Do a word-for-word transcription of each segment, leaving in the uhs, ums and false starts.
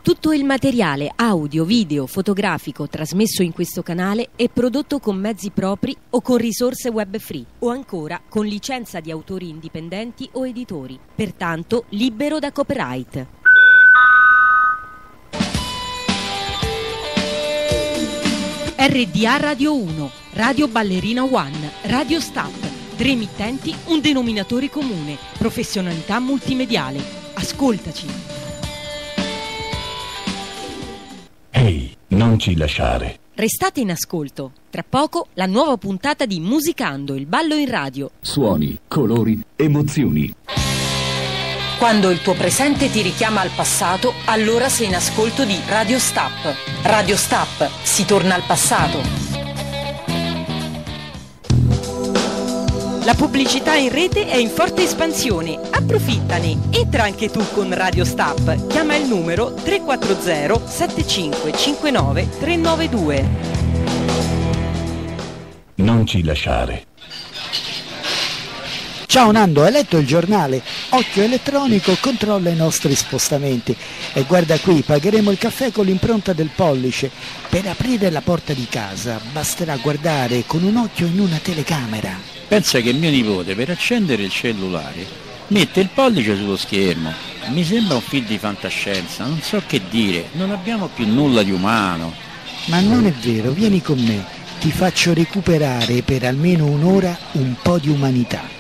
Tutto il materiale audio, video, fotografico trasmesso in questo canale è prodotto con mezzi propri o con risorse web free o ancora con licenza di autori indipendenti o editori, pertanto libero da copyright. R D A Radio uno, Radio Ballerina One, Radio Stap, tre emittenti, un denominatore comune, professionalità multimediale. Ascoltaci. Ehi, non ci lasciare. Restate in ascolto. Tra poco la nuova puntata di Musicando, il ballo in radio. Suoni, colori, emozioni. Quando il tuo presente ti richiama al passato, allora sei in ascolto di Radio Stap. Radio Stap, si torna al passato. La pubblicità in rete è in forte espansione, approfittane. Entra anche tu con Radio Stap. Chiama il numero tre quattro zero sette cinque cinque nove tre nove due. Non ci lasciare. Ciao Nando, hai letto il giornale? Occhio Elettronico controlla i nostri spostamenti e guarda qui, pagheremo il caffè con l'impronta del pollice. Per aprire la porta di casa basterà guardare con un occhio in una telecamera. Pensa che mio nipote per accendere il cellulare mette il pollice sullo schermo. Mi sembra un film di fantascienza, non so che dire, non abbiamo più nulla di umano. Ma non è vero, vieni con me, ti faccio recuperare per almeno un'ora un po' di umanità.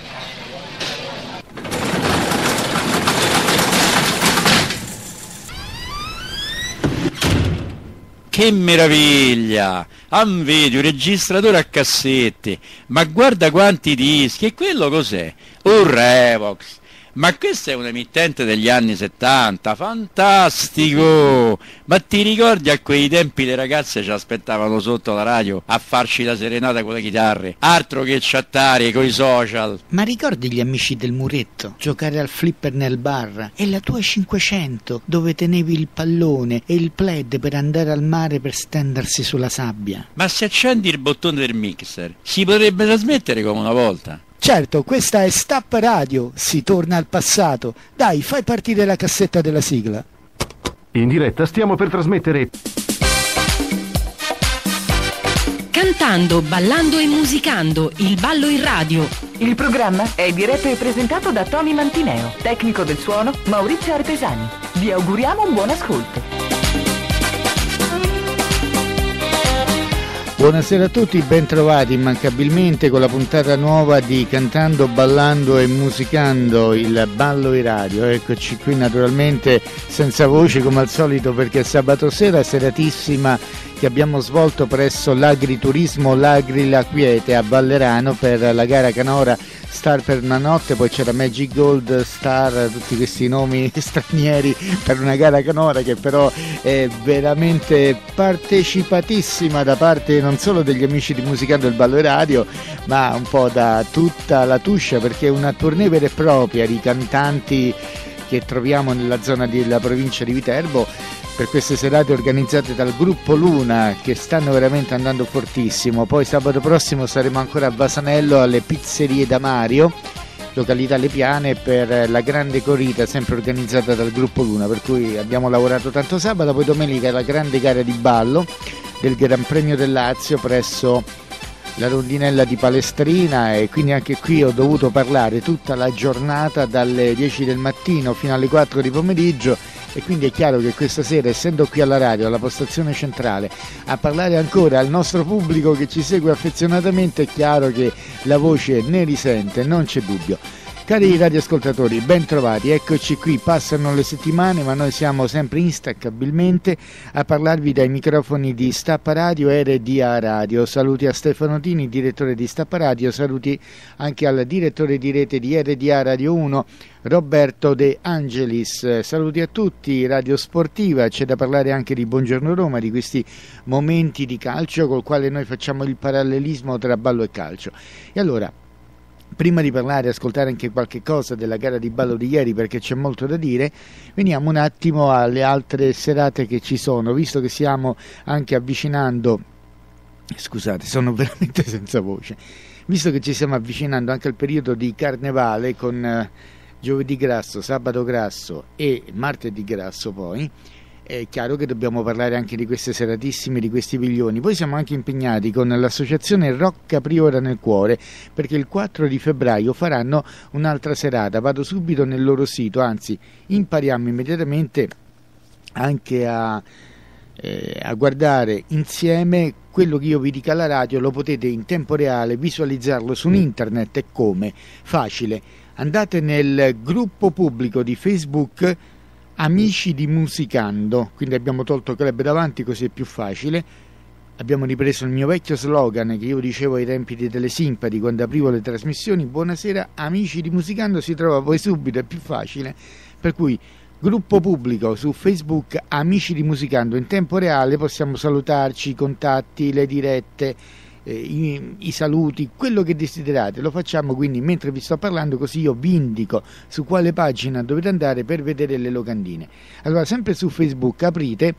Che meraviglia! Ah, vedi, un registratore a cassette, ma guarda quanti dischi, e quello cos'è? Un Revox! Ma questo è un emittente degli anni settanta, fantastico! Ma ti ricordi a quei tempi le ragazze ci aspettavano sotto la radio a farci la serenata con le chitarre? Altro che chattare coi social! Ma ricordi gli amici del muretto? Giocare al flipper nel bar? E la tua cinquecento dove tenevi il pallone e il plaid per andare al mare per stendersi sulla sabbia? Ma se accendi il bottone del mixer, si potrebbe trasmettere come una volta? Certo, questa è Stap Radio, si torna al passato. Dai, fai partire la cassetta della sigla. In diretta stiamo per trasmettere Cantando, ballando e musicando, il ballo in radio. Il programma è diretto e presentato da Tony Mantineo, tecnico del suono Maurizio Artesani. Vi auguriamo un buon ascolto. Buonasera a tutti, ben trovati immancabilmente con la puntata nuova di Cantando, Ballando e Musicando, il ballo in radio. Eccoci qui naturalmente senza voce come al solito perché sabato sera, seratissima che abbiamo svolto presso l'Agriturismo L'Agri La Quiete a Vallerano per la gara canora Star per una notte, poi c'era Magic Gold, Star, tutti questi nomi stranieri per una gara canora che però è veramente partecipatissima da parte non solo degli amici di Musicando il Ballo e Radio, ma un po' da tutta la Tuscia, perché è una tournée vera e propria di cantanti che troviamo nella zona della provincia di Viterbo per queste serate organizzate dal gruppo Luna che stanno veramente andando fortissimo. Poi sabato prossimo saremo ancora a Vasanello alle Pizzerie da Mario, località Le Piane, per la grande corrida sempre organizzata dal gruppo Luna, per cui abbiamo lavorato tanto sabato. Poi domenica la grande gara di ballo del Gran Premio del Lazio presso la rondinella di Palestrina, e quindi anche qui ho dovuto parlare tutta la giornata dalle dieci del mattino fino alle quattro di pomeriggio, e quindi è chiaro che questa sera, essendo qui alla radio, alla postazione centrale, a parlare ancora al nostro pubblico che ci segue affezionatamente, è chiaro che la voce ne risente, non c'è dubbio. Cari radioascoltatori, ben trovati, eccoci qui, passano le settimane ma noi siamo sempre instaccabilmente a parlarvi dai microfoni di Stappa Radio e R D A Radio. Saluti a Stefano Tini, direttore di Stappa Radio, saluti anche al direttore di rete di R D A Radio uno, Roberto De Angelis. Saluti a tutti, Radio Sportiva, c'è da parlare anche di Buongiorno Roma, di questi momenti di calcio col quale noi facciamo il parallelismo tra ballo e calcio. E allora, prima di parlare e ascoltare anche qualche cosa della gara di ballo di ieri, perché c'è molto da dire, veniamo un attimo alle altre serate che ci sono, visto che stiamo anche avvicinando, scusate, sono veramente senza voce, visto che ci stiamo avvicinando anche al periodo di carnevale con eh, giovedì grasso, sabato grasso e martedì grasso poi, è chiaro che dobbiamo parlare anche di queste seratissime, di questi piglioni. Poi siamo anche impegnati con l'associazione Rock Capriora nel Cuore, perché il quattro di febbraio faranno un'altra serata. Vado subito nel loro sito, anzi impariamo immediatamente anche a, eh, a guardare insieme quello che io vi dica alla radio. Lo potete in tempo reale visualizzarlo su internet. E come? Facile, andate nel gruppo pubblico di Facebook Amici di Musicando, quindi abbiamo tolto club davanti, così è più facile. Abbiamo ripreso il mio vecchio slogan che io dicevo ai tempi di Telesimpati quando aprivo le trasmissioni: buonasera amici di Musicando, si trova poi subito, è più facile. Per cui gruppo pubblico su Facebook Amici di Musicando, in tempo reale possiamo salutarci, i contatti, le dirette, eh, i, i saluti, quello che desiderate lo facciamo. Quindi mentre vi sto parlando, così io vi indico su quale pagina dovete andare per vedere le locandine. Allora, sempre su Facebook aprite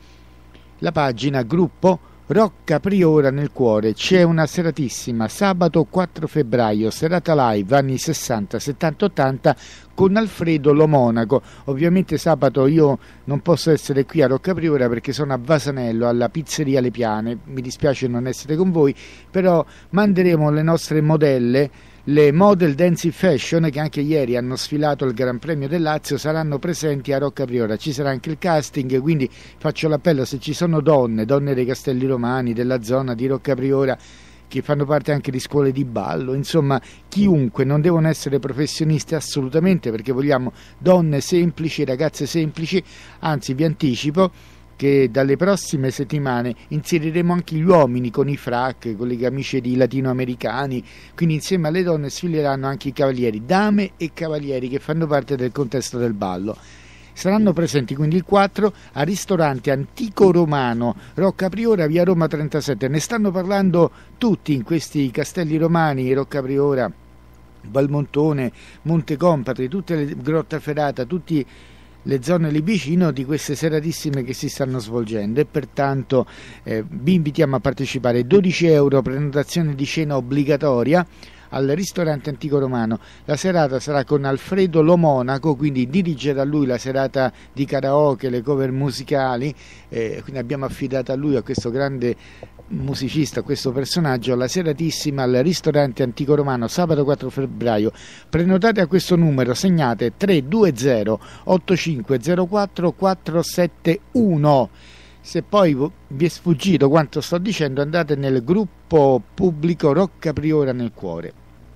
la pagina gruppo Rock Capriora nel Cuore. C'è una seratissima sabato quattro febbraio, serata live anni sessanta, settanta, ottanta con Alfredo Lo Monaco. Ovviamente sabato io non posso essere qui a Rock Capriora perché sono a Vasanello alla pizzeria Le Piane, mi dispiace non essere con voi, però manderemo le nostre modelle, le Model Dancing Fashion, che anche ieri hanno sfilato il Gran Premio del Lazio, saranno presenti a Rock Capriora. Ci sarà anche il casting, quindi faccio l'appello: se ci sono donne, donne dei Castelli Romani, della zona di Rock Capriora, che fanno parte anche di scuole di ballo, insomma chiunque, non devono essere professionisti assolutamente, perché vogliamo donne semplici, ragazze semplici. Anzi, vi anticipo che dalle prossime settimane inseriremo anche gli uomini con i frac, con le camicie di latinoamericani, quindi insieme alle donne sfileranno anche i cavalieri, dame e cavalieri che fanno parte del contesto del ballo. Saranno presenti quindi il quattro al ristorante Antico Romano, Rock Capriora, via Roma trentasette. Ne stanno parlando tutti in questi Castelli Romani, Rock Capriora, Valmontone, Montecompatri, tutte le Grottaferrata, tutti le zone lì vicino, di queste seratissime che si stanno svolgendo, e pertanto eh, vi invitiamo a partecipare. Dodici euro prenotazione di cena obbligatoria al ristorante Antico Romano. La serata sarà con Alfredo Lo Monaco, quindi dirigerà lui la serata di karaoke, le cover musicali, eh, quindi abbiamo affidato a lui, a questo grande musicista, a questo personaggio, la seratissima al ristorante Antico Romano sabato quattro febbraio. Prenotate a questo numero, segnate tre due zero otto cinque zero quattro quattro sette uno. Se poi vi è sfuggito quanto sto dicendo, andate nel gruppo pubblico Rock Capriora nel Cuore,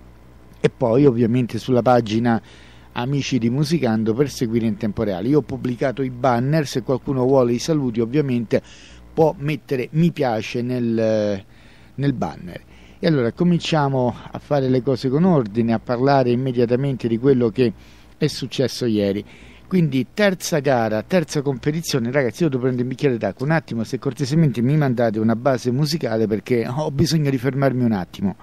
e poi ovviamente sulla pagina Amici di Musicando per seguire in tempo reale. Io ho pubblicato i banner, se qualcuno vuole i saluti ovviamente può mettere mi piace nel, nel banner. E allora cominciamo a fare le cose con ordine, a parlare immediatamente di quello che è successo ieri. Quindi terza gara, terza competizione. Ragazzi, io devo prendere un bicchiere d'acqua, un attimo, se cortesemente mi mandate una base musicale perché ho bisogno di fermarmi un attimo.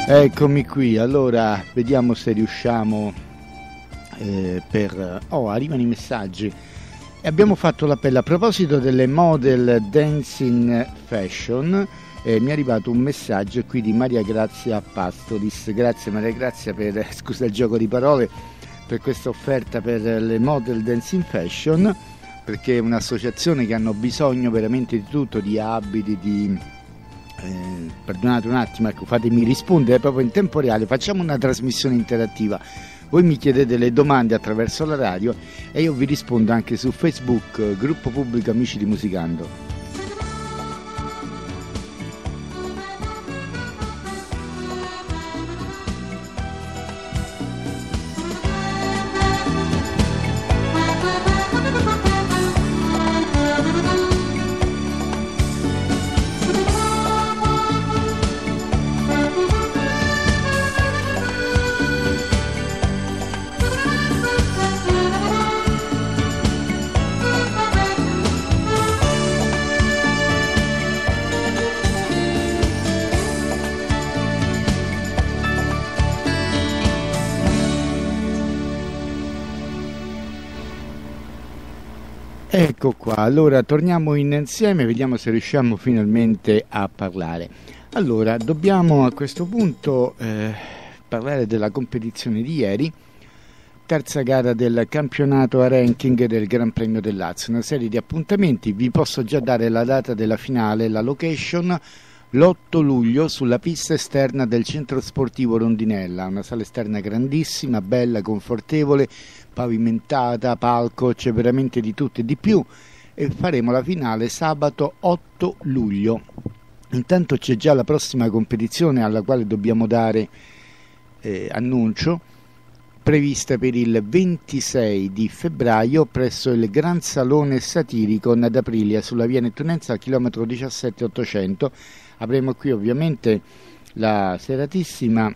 Eccomi qui, allora vediamo se riusciamo eh, per... Oh, arrivano i messaggi. E abbiamo fatto l'appello a proposito delle model dancing fashion. Eh, mi è arrivato un messaggio qui di Maria Grazia Pastoris. Grazie Maria Grazia per, scusa il gioco di parole, per questa offerta per le model dancing fashion, perché è un'associazione che hanno bisogno veramente di tutto, di abiti, di... Eh, perdonate un attimo, ecco, fatemi rispondere proprio in tempo reale, facciamo una trasmissione interattiva, voi mi chiedete le domande attraverso la radio e io vi rispondo anche su Facebook, gruppo pubblico Amici di Musicando. Ecco qua, allora torniamo insieme, vediamo se riusciamo finalmente a parlare. Allora, dobbiamo a questo punto eh, parlare della competizione di ieri, terza gara del campionato a ranking del Gran Premio del Lazio, una serie di appuntamenti, vi posso già dare la data della finale, la location, l'otto luglio sulla pista esterna del centro sportivo Rondinella, una sala esterna grandissima, bella, confortevole, pavimentata, palco, c'è veramente di tutto e di più, e faremo la finale sabato otto luglio. Intanto c'è già la prossima competizione alla quale dobbiamo dare eh, annuncio, prevista per il ventisei di febbraio presso il Gran Salone Satirico ad Aprilia sulla via Nettunense al chilometro diciassette ottocento. Avremo qui ovviamente la seratissima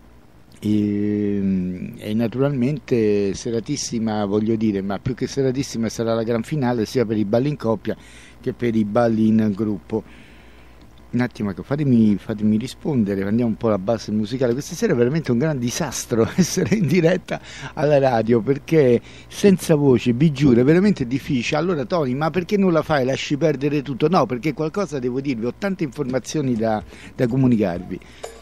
e, e naturalmente seratissima, voglio dire, ma più che seratissima sarà la gran finale sia per i balli in coppia che per i balli in gruppo. Un attimo, fatemi, fatemi rispondere, andiamo un po' alla base musicale. Questa sera è veramente un gran disastro essere in diretta alla radio, perché senza voce, vi giuro, è veramente difficile. Allora Tony, ma perché non la fai? Lasci perdere tutto? No, perché qualcosa devo dirvi, ho tante informazioni da, da comunicarvi.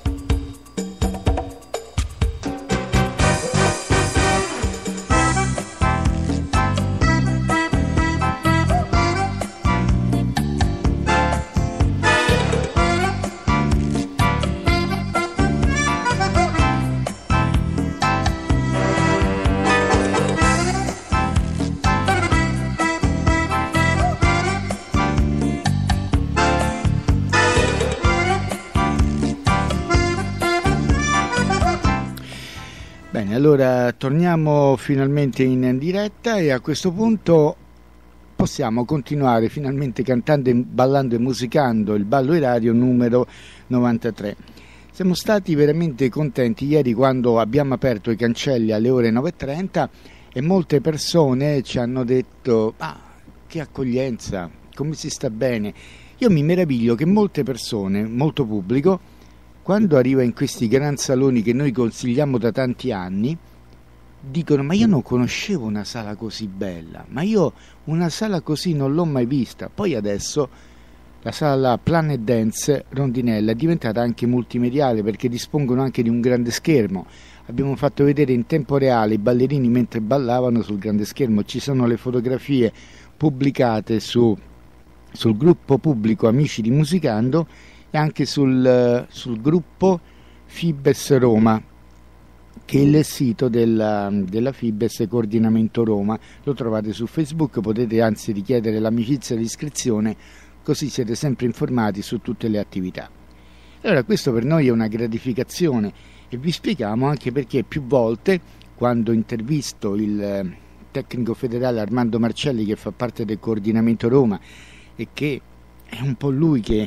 Allora torniamo finalmente in diretta e a questo punto possiamo continuare finalmente cantando, ballando e musicando il Ballo Radio numero novantatré. Siamo stati veramente contenti ieri quando abbiamo aperto i cancelli alle ore nove e trenta e molte persone ci hanno detto ah, che accoglienza, come si sta bene. Io mi meraviglio che molte persone, molto pubblico, quando arriva in questi gran saloni che noi consigliamo da tanti anni, dicono ma io non conoscevo una sala così bella, ma io una sala così non l'ho mai vista. Poi adesso la sala Planet Dance Rondinella è diventata anche multimediale perché dispongono anche di un grande schermo. Abbiamo fatto vedere in tempo reale i ballerini mentre ballavano sul grande schermo, ci sono le fotografie pubblicate su, sul gruppo pubblico Amici di Musicando e anche sul, sul gruppo Fibes Roma, che è il sito della, della Fibes Coordinamento Roma. Lo trovate su Facebook, potete anzi richiedere l'amicizia e l'iscrizione, così siete sempre informati su tutte le attività. Allora questo per noi è una gratificazione e vi spieghiamo anche perché più volte, quando intervisto il tecnico federale Armando Marcelli, che fa parte del Coordinamento Roma e che è un po' lui che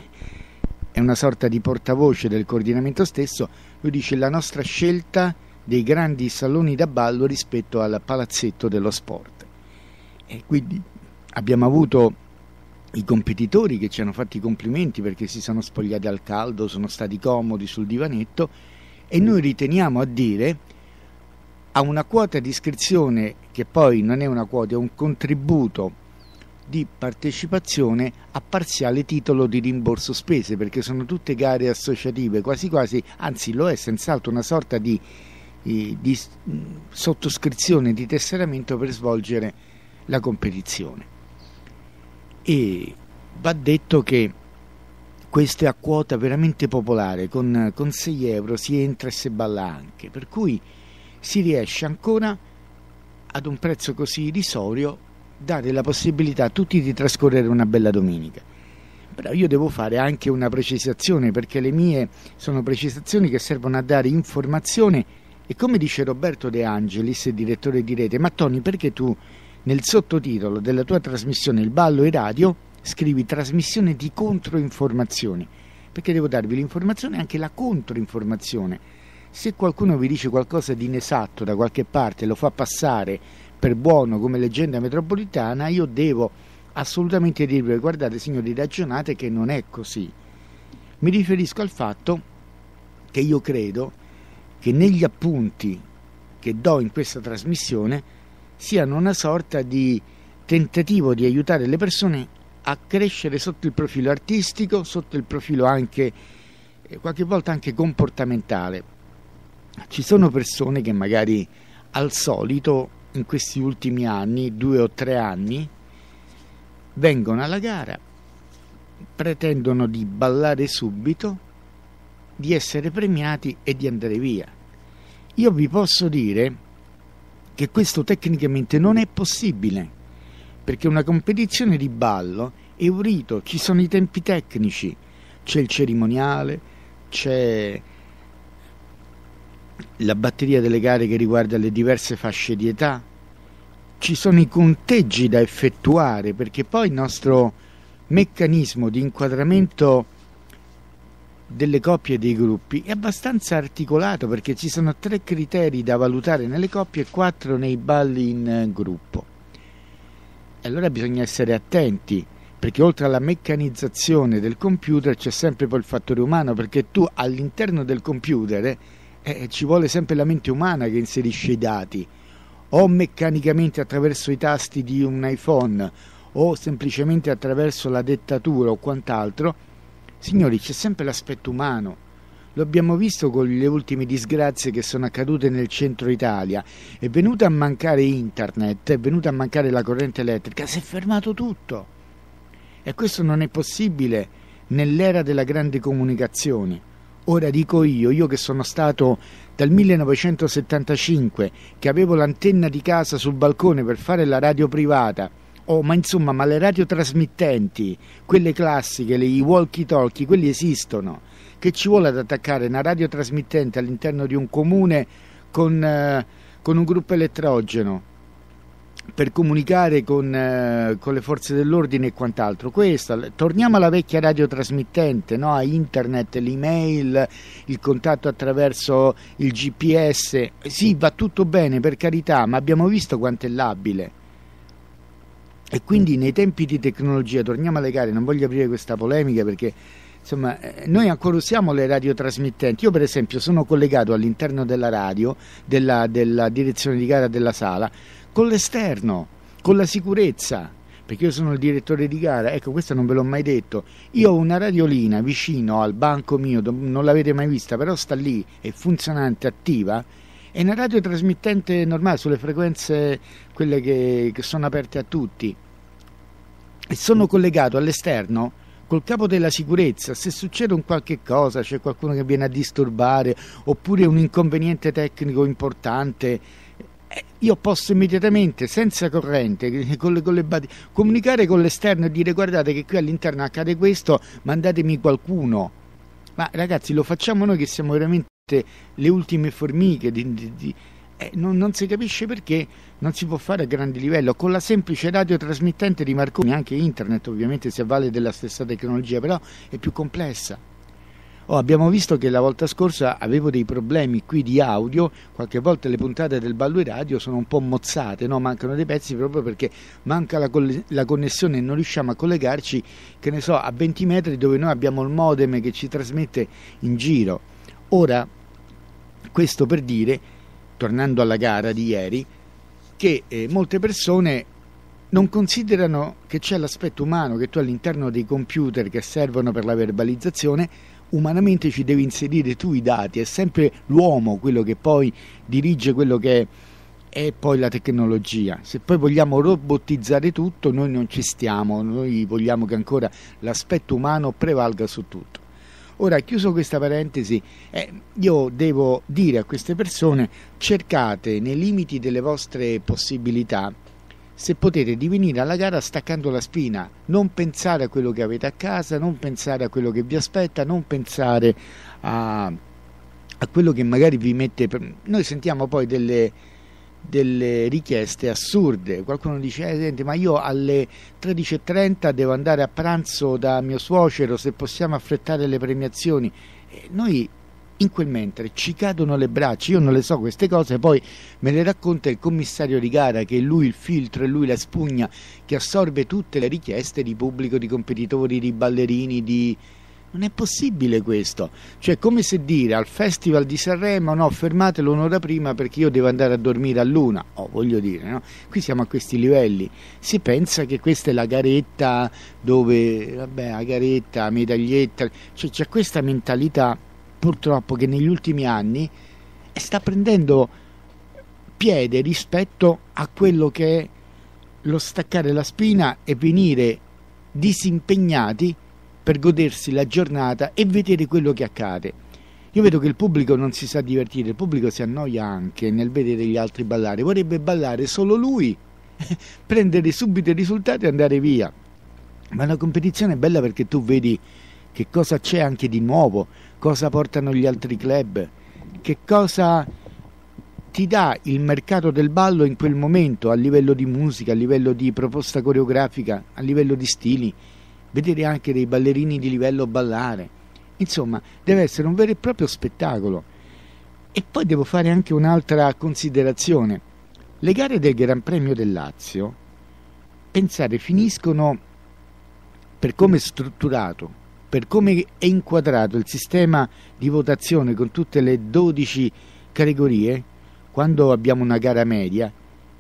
è una sorta di portavoce del coordinamento stesso, lui dice la nostra scelta dei grandi saloni da ballo rispetto al palazzetto dello sport. E quindi abbiamo avuto i competitori che ci hanno fatto i complimenti perché si sono spogliati al caldo, sono stati comodi sul divanetto, e noi riteniamo a dire a una quota di iscrizione, che poi non è una quota, è un contributo di partecipazione a parziale titolo di rimborso spese, perché sono tutte gare associative, quasi quasi, anzi lo è senz'altro una sorta di, di, di sottoscrizione di tesseramento per svolgere la competizione. E va detto che questo è a quota veramente popolare, con, con sei euro si entra e si balla anche, per cui si riesce ancora ad un prezzo così irrisorio dare la possibilità a tutti di trascorrere una bella domenica. Però io devo fare anche una precisazione, perché le mie sono precisazioni che servono a dare informazione, e come dice Roberto De Angelis, direttore di Rete: ma Tony, perché tu nel sottotitolo della tua trasmissione Il Ballo e Radio scrivi trasmissione di controinformazioni? Perché devo darvi l'informazione e anche la controinformazione. Se qualcuno vi dice qualcosa di inesatto da qualche parte, lo fa passare per buono come leggenda metropolitana, io devo assolutamente dirvi: guardate signori, ragionate che non è così. Mi riferisco al fatto che io credo che negli appunti che do in questa trasmissione siano una sorta di tentativo di aiutare le persone a crescere sotto il profilo artistico, sotto il profilo anche eh, qualche volta anche comportamentale. Ci sono persone che magari al solito in questi ultimi anni, due o tre anni, vengono alla gara, pretendono di ballare subito, di essere premiati e di andare via. Io vi posso dire che questo tecnicamente non è possibile, perché una competizione di ballo è un rito, ci sono i tempi tecnici, c'è il cerimoniale, c'è la batteria delle gare che riguarda le diverse fasce di età, ci sono i conteggi da effettuare, perché poi il nostro meccanismo di inquadramento delle coppie e dei gruppi è abbastanza articolato, perché ci sono tre criteri da valutare nelle coppie e quattro nei balli in gruppo. E allora bisogna essere attenti, perché oltre alla meccanizzazione del computer c'è sempre poi il fattore umano, perché tu all'interno del computer Eh, ci vuole sempre la mente umana che inserisce i dati, o meccanicamente attraverso i tasti di un iPhone, o semplicemente attraverso la dettatura o quant'altro. Signori, c'è sempre l'aspetto umano. Lo abbiamo visto con le ultime disgrazie che sono accadute nel centro Italia. È venuta a mancare internet, è venuta a mancare la corrente elettrica, si è fermato tutto. E questo non è possibile nell'era della grande comunicazione. Ora dico io, io che sono stato dal millenovecentosettantacinque, che avevo l'antenna di casa sul balcone per fare la radio privata, oh ma insomma, ma le radiotrasmittenti, quelle classiche, le, i walkie talkie, quelli esistono. Che ci vuole ad attaccare una radiotrasmittente all'interno di un comune con, eh, con un gruppo elettrogeno per comunicare con, eh, con le forze dell'ordine e quant'altro? Questa, torniamo alla vecchia radiotrasmittente, no? A internet, l'email, il contatto attraverso il G P S. Sì, va tutto bene, per carità, ma abbiamo visto quanto è labile. E quindi nei tempi di tecnologia, torniamo alle gare, non voglio aprire questa polemica perché insomma noi ancora usiamo le radiotrasmittenti. Io per esempio sono collegato all'interno della radio, della, della direzione di gara della sala, con l'esterno, con la sicurezza, perché io sono il direttore di gara. Ecco, questo non ve l'ho mai detto. Io ho una radiolina vicino al banco mio, non l'avete mai vista, però sta lì, è funzionante, attiva. È una radiotrasmittente normale sulle frequenze, quelle che, che sono aperte a tutti. E sono collegato all'esterno col capo della sicurezza. Se succede un qualche cosa, c'è qualcuno che viene a disturbare, oppure un inconveniente tecnico importante, io posso immediatamente, senza corrente, con le, con le badi, comunicare con l'esterno e dire: guardate che qui all'interno accade questo, mandatemi qualcuno. Ma ragazzi, lo facciamo noi che siamo veramente le ultime formiche di, di, di, eh, non, non si capisce perché non si può fare a grande livello con la semplice radiotrasmittente di Marconi. Anche internet ovviamente si avvale della stessa tecnologia, però è più complessa. Oh, abbiamo visto che la volta scorsa avevo dei problemi qui di audio, qualche volta le puntate del Ballo e Radio sono un po' mozzate, no? Mancano dei pezzi proprio perché manca la, coll- la connessione e non riusciamo a collegarci, che ne so, a venti metri dove noi abbiamo il modem che ci trasmette in giro. Ora, Questo per dire, tornando alla gara di ieri, che eh, molte persone non considerano che c'è l'aspetto umano, che tu all'interno dei computer che servono per la verbalizzazione umanamente ci devi inserire tu i dati, è sempre l'uomo quello che poi dirige quello che è, è poi la tecnologia. Se poi vogliamo robotizzare tutto, noi non ci stiamo, noi vogliamo che ancora l'aspetto umano prevalga su tutto. Ora, chiuso questa parentesi, eh, io devo dire a queste persone: cercate nei limiti delle vostre possibilità, se potete, di venire alla gara staccando la spina, non pensare a quello che avete a casa, non pensare a quello che vi aspetta, non pensare a, a quello che magari vi mette per... Noi sentiamo poi delle, delle richieste assurde. Qualcuno dice: eh, senti, ma io alle tredici e trenta devo andare a pranzo da mio suocero, se possiamo affrettare le premiazioni. E noi in quel mentre ci cadono le braccia. Io non le so queste cose, poi me le racconta il commissario di gara, che è lui il filtro, è lui la spugna che assorbe tutte le richieste di pubblico, di competitori, di ballerini, di... Non è possibile questo. Cioè, come se dire al Festival di Sanremo: no, fermatelo un'ora prima perché io devo andare a dormire all'una. Oh, voglio dire, no? Qui siamo a questi livelli. Si pensa che questa è la garetta dove, vabbè, la garetta, la medaglietta, cioè c'è questa mentalità purtroppo che negli ultimi anni sta prendendo piede rispetto a quello che è lo staccare la spina e venire disimpegnati per godersi la giornata e vedere quello che accade. Io vedo che il pubblico non si sa divertire, il pubblico si annoia anche nel vedere gli altri ballare, vorrebbe ballare solo lui, prendere subito i risultati e andare via. Ma la competizione è bella perché tu vedi che cosa c'è anche di nuovo, cosa portano gli altri club, che cosa ti dà il mercato del ballo in quel momento, a livello di musica, a livello di proposta coreografica, a livello di stili, vedere anche dei ballerini di livello ballare. Insomma, deve essere un vero e proprio spettacolo. E poi devo fare anche un'altra considerazione: le gare del Gran Premio del Lazio, pensate, finiscono, per come è strutturato, per come è inquadrato il sistema di votazione con tutte le dodici categorie, quando abbiamo una gara media,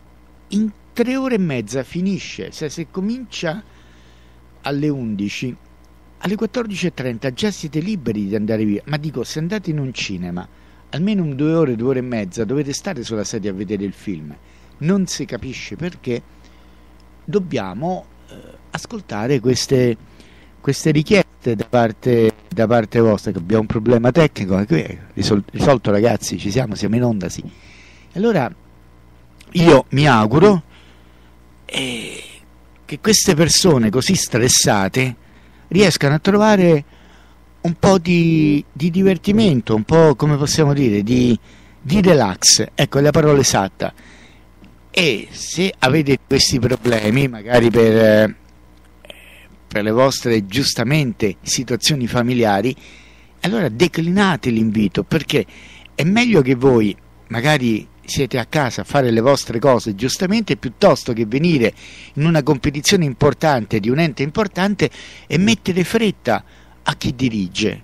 in tre ore e mezza finisce. Se, se comincia alle undici, alle quattordici e trenta già siete liberi di andare via. Ma dico, se andate in un cinema, almeno un due ore, due ore e mezza dovete stare sulla sedia a vedere il film. Non si capisce perché dobbiamo eh, ascoltare queste, queste richieste da parte, da parte vostra, che abbiamo un problema tecnico, risol- risolto ragazzi, ci siamo, siamo in onda, sì. Allora io mi auguro eh, che queste persone così stressate riescano a trovare un po' di, di divertimento, un po', come possiamo dire, di, di relax, ecco, è la parola esatta. E se avete questi problemi, magari per, per le vostre giustamente situazioni familiari, allora declinate l'invito, perché è meglio che voi magari siete a casa a fare le vostre cose giustamente, piuttosto che venire in una competizione importante di un ente importante e mettere fretta a chi dirige.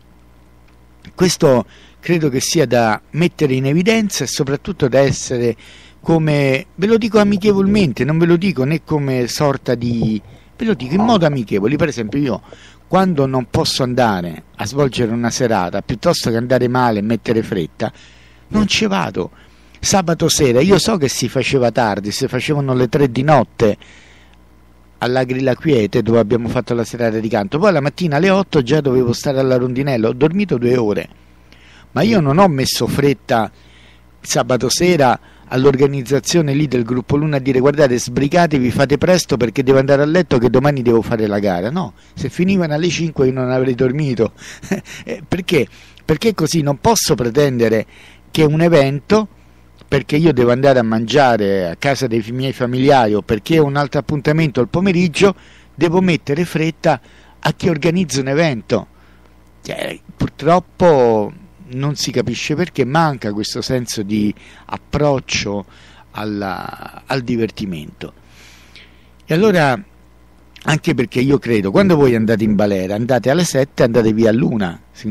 Questo credo che sia da mettere in evidenza e soprattutto da essere, come ve lo dico amichevolmente, non ve lo dico né come sorta di, ve lo dico in modo amichevole. Per esempio, io quando non posso andare a svolgere una serata, piuttosto che andare male e mettere fretta, non ci vado. Sabato sera, io so che si faceva tardi, si facevano le tre di notte alla Grilla Quiete, dove abbiamo fatto la serata di canto, poi la mattina alle otto già dovevo stare alla rondinella, ho dormito due ore, ma io non ho messo fretta sabato sera all'organizzazione lì del gruppo Luna a dire: guardate, sbrigatevi, fate presto perché devo andare a letto che domani devo fare la gara. No, se finivano alle cinque io non avrei dormito. Perché? Perché così non posso pretendere che un evento, perché io devo andare a mangiare a casa dei miei familiari o perché ho un altro appuntamento al pomeriggio, devo mettere fretta a chi organizza un evento. Cioè, purtroppo non si capisce perché manca questo senso di approccio alla, al divertimento. E allora, anche perché io credo, quando voi andate in balera andate alle sette, andate via all'una, quindi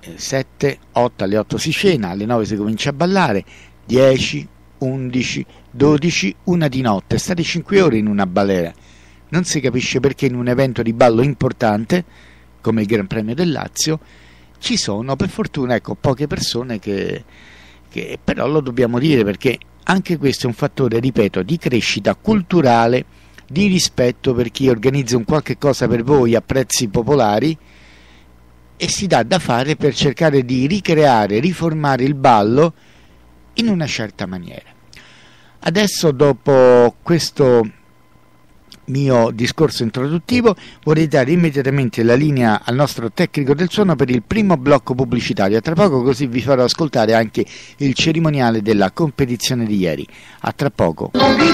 sette, otto, alle otto si cena, alle nove si comincia a ballare, dieci, undici, dodici, una di notte, state cinque ore in una balera. Non si capisce perché in un evento di ballo importante come il Gran Premio del Lazio ci sono, per fortuna, ecco, poche persone che, che però lo dobbiamo dire, perché anche questo è un fattore, ripeto, di crescita culturale, di rispetto per chi organizza un qualche cosa per voi a prezzi popolari e si dà da fare per cercare di ricreare, riformare il ballo in una certa maniera. Adesso, dopo questo mio discorso introduttivo, vorrei dare immediatamente la linea al nostro tecnico del suono per il primo blocco pubblicitario. A tra poco, così vi farò ascoltare anche il cerimoniale della competizione di ieri. A tra poco.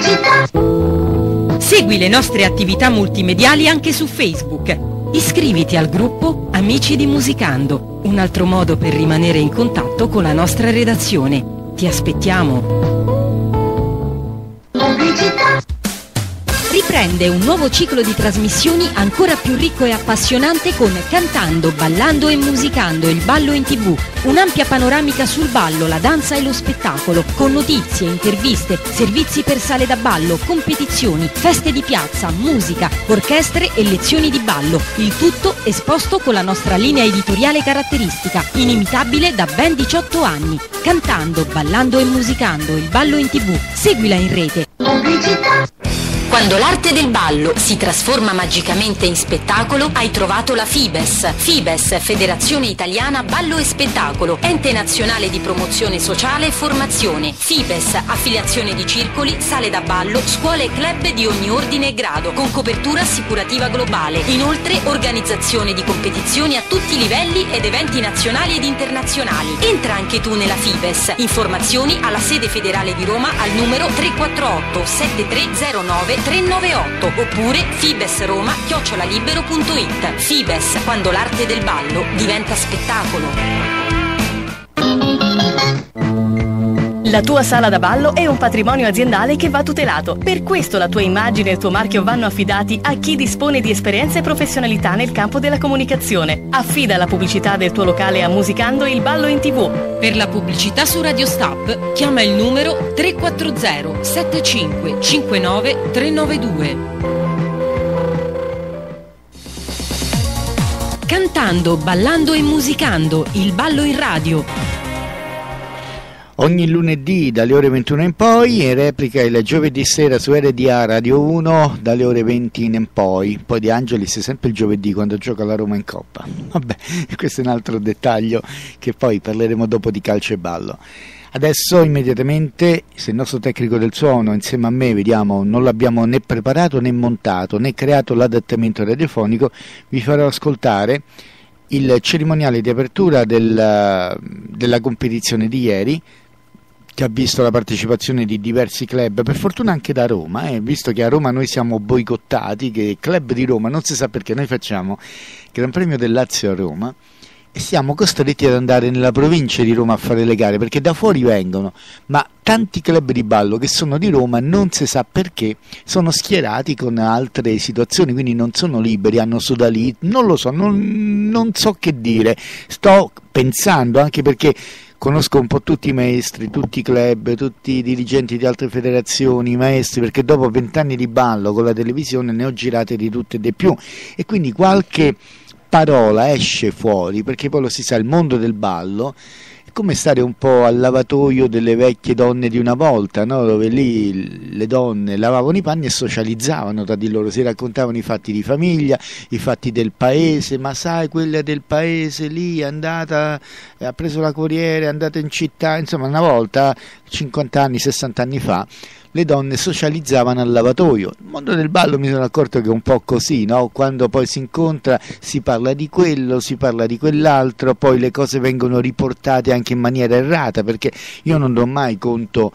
Segui le nostre attività multimediali anche su Facebook. Iscriviti al gruppo Amici di Musicando, un altro modo per rimanere in contatto con la nostra redazione. Ti aspettiamo. Riprende un nuovo ciclo di trasmissioni ancora più ricco e appassionante con Cantando, Ballando e Musicando, il ballo in tv. Un'ampia panoramica sul ballo, la danza e lo spettacolo, con notizie, interviste, servizi per sale da ballo, competizioni, feste di piazza, musica, orchestre e lezioni di ballo. Il tutto esposto con la nostra linea editoriale caratteristica, inimitabile da ben diciotto anni. Cantando, Ballando e Musicando, il ballo in tv. Seguila in rete. Quando l'arte del ballo si trasforma magicamente in spettacolo, hai trovato la FIBES. FIBES, Federazione Italiana Ballo e Spettacolo, ente nazionale di promozione sociale e formazione. FIBES, affiliazione di circoli, sale da ballo, scuole e club di ogni ordine e grado, con copertura assicurativa globale. Inoltre, organizzazione di competizioni a tutti i livelli ed eventi nazionali ed internazionali. Entra anche tu nella FIBES. Informazioni alla sede federale di Roma al numero tre quattro otto sette tre zero nove tre nove otto oppure fibesroma chiocciola libero punto it. Fibes, quando l'arte del ballo diventa spettacolo. La tua sala da ballo è un patrimonio aziendale che va tutelato. Per questo la tua immagine e il tuo marchio vanno affidati a chi dispone di esperienza e professionalità nel campo della comunicazione. Affida la pubblicità del tuo locale a Musicando, il ballo in tv. Per la pubblicità su Radio Stop chiama il numero tre quattro zero sette cinque cinque nove tre nove due. Cantando, Ballando e Musicando, il ballo in radio. Ogni lunedì dalle ore ventuno in poi e replica il giovedì sera su R D A Radio uno dalle ore venti in poi. Poi De Angelis è sempre il giovedì quando gioca la Roma in Coppa. Vabbè, questo è un altro dettaglio che poi parleremo dopo di calcio e ballo. Adesso immediatamente, se il nostro tecnico del suono insieme a me, vediamo, non l'abbiamo né preparato né montato né creato l'adattamento radiofonico, vi farò ascoltare il cerimoniale di apertura del, della competizione di ieri, che ha visto la partecipazione di diversi club, per fortuna anche da Roma, eh, visto che a Roma noi siamo boicottati, che club di Roma, non si sa perché, noi facciamo il Gran Premio del Lazio a Roma e siamo costretti ad andare nella provincia di Roma a fare le gare, perché da fuori vengono, ma tanti club di ballo che sono di Roma non si sa perché sono schierati con altre situazioni, quindi non sono liberi, hanno sodali, non lo so, non, non so che dire, sto pensando, anche perché conosco un po' tutti i maestri, tutti i club, tutti i dirigenti di altre federazioni, i maestri, perché dopo vent'anni di ballo con la televisione ne ho girate di tutte e di più, e quindi qualche parola esce fuori, perché poi lo si sa, il mondo del ballo è come stare un po' al lavatoio delle vecchie donne di una volta, no? Dove lì le donne lavavano i panni e socializzavano tra di loro, si raccontavano i fatti di famiglia, i fatti del paese, ma sai, quella del paese lì è andata, ha preso la corriere, è andata in città, insomma una volta, cinquanta anni, sessanta anni fa, le donne socializzavano al lavatoio. Il mondo del ballo mi sono accorto che è un po' così, no? Quando poi si incontra si parla di quello, si parla di quell'altro, poi le cose vengono riportate anche in maniera errata, perché io non do mai conto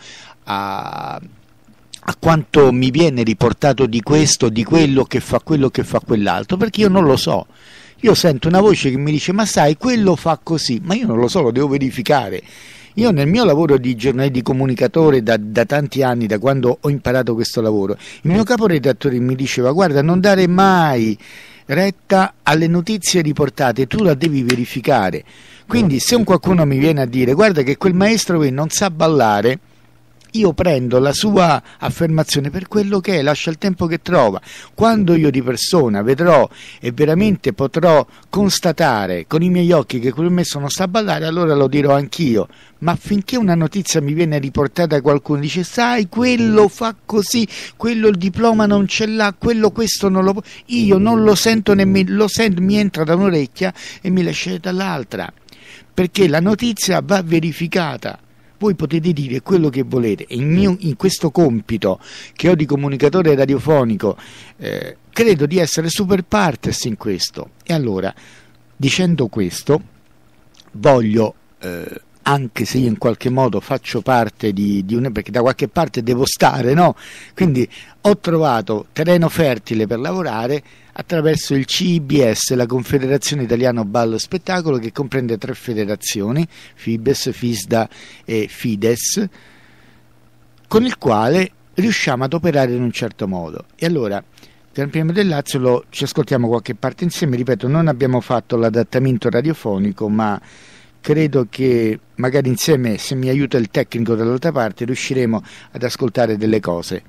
a, a quanto mi viene riportato di questo, di quello che fa quello che fa quell'altro, perché io non lo so. Io sento una voce che mi dice ma sai, quello fa così, ma io non lo so, lo devo verificare. Io nel mio lavoro di giornale di comunicatore da, da tanti anni, da quando ho imparato questo lavoro, il mio caporedattore mi diceva guarda, non dare mai retta alle notizie riportate, tu la devi verificare. Quindi se un qualcuno mi viene a dire guarda che quel maestro qui non sa ballare, io prendo la sua affermazione per quello che è, lascia il tempo che trova. Quando io di persona vedrò e veramente potrò constatare con i miei occhi che quel maestro non sa ballare, allora lo dirò anch'io. Ma finché una notizia mi viene riportata, qualcuno dice sai quello fa così, quello il diploma non ce l'ha, quello questo non lo può, io non lo sento nemmeno, lo sento, mi entra da un'orecchia e mi lascia dall'altra, perché la notizia va verificata. Voi potete dire quello che volete, e in, mio, in questo compito che ho di comunicatore radiofonico eh, credo di essere super partes in questo. E allora, dicendo questo, voglio, eh, anche se io in qualche modo faccio parte di, di un... perché da qualche parte devo stare, no? Quindi ho trovato terreno fertile per lavorare attraverso il C I B S, la Confederazione Italiana Ballo Spettacolo, che comprende tre federazioni, FIBES, FISDA e FIDES, con il quale riusciamo ad operare in un certo modo. E allora, Gran Premio del Lazio lo, ci ascoltiamo qualche parte insieme, ripeto, non abbiamo fatto l'adattamento radiofonico, ma credo che magari insieme, se mi aiuta il tecnico dall'altra parte, riusciremo ad ascoltare delle cose.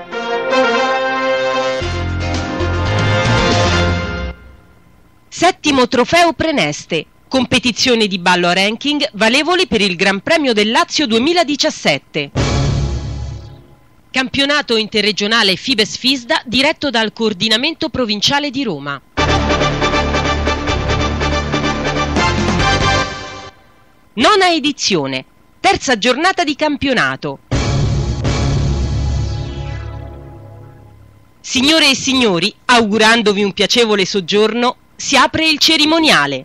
Settimo trofeo Preneste, competizione di ballo a ranking valevoli per il Gran Premio del Lazio duemiladiciassette. Campionato interregionale FIBES-FISDA diretto dal Coordinamento Provinciale di Roma. Nona edizione, terza giornata di campionato. Signore e signori, augurandovi un piacevole soggiorno, si apre il cerimoniale.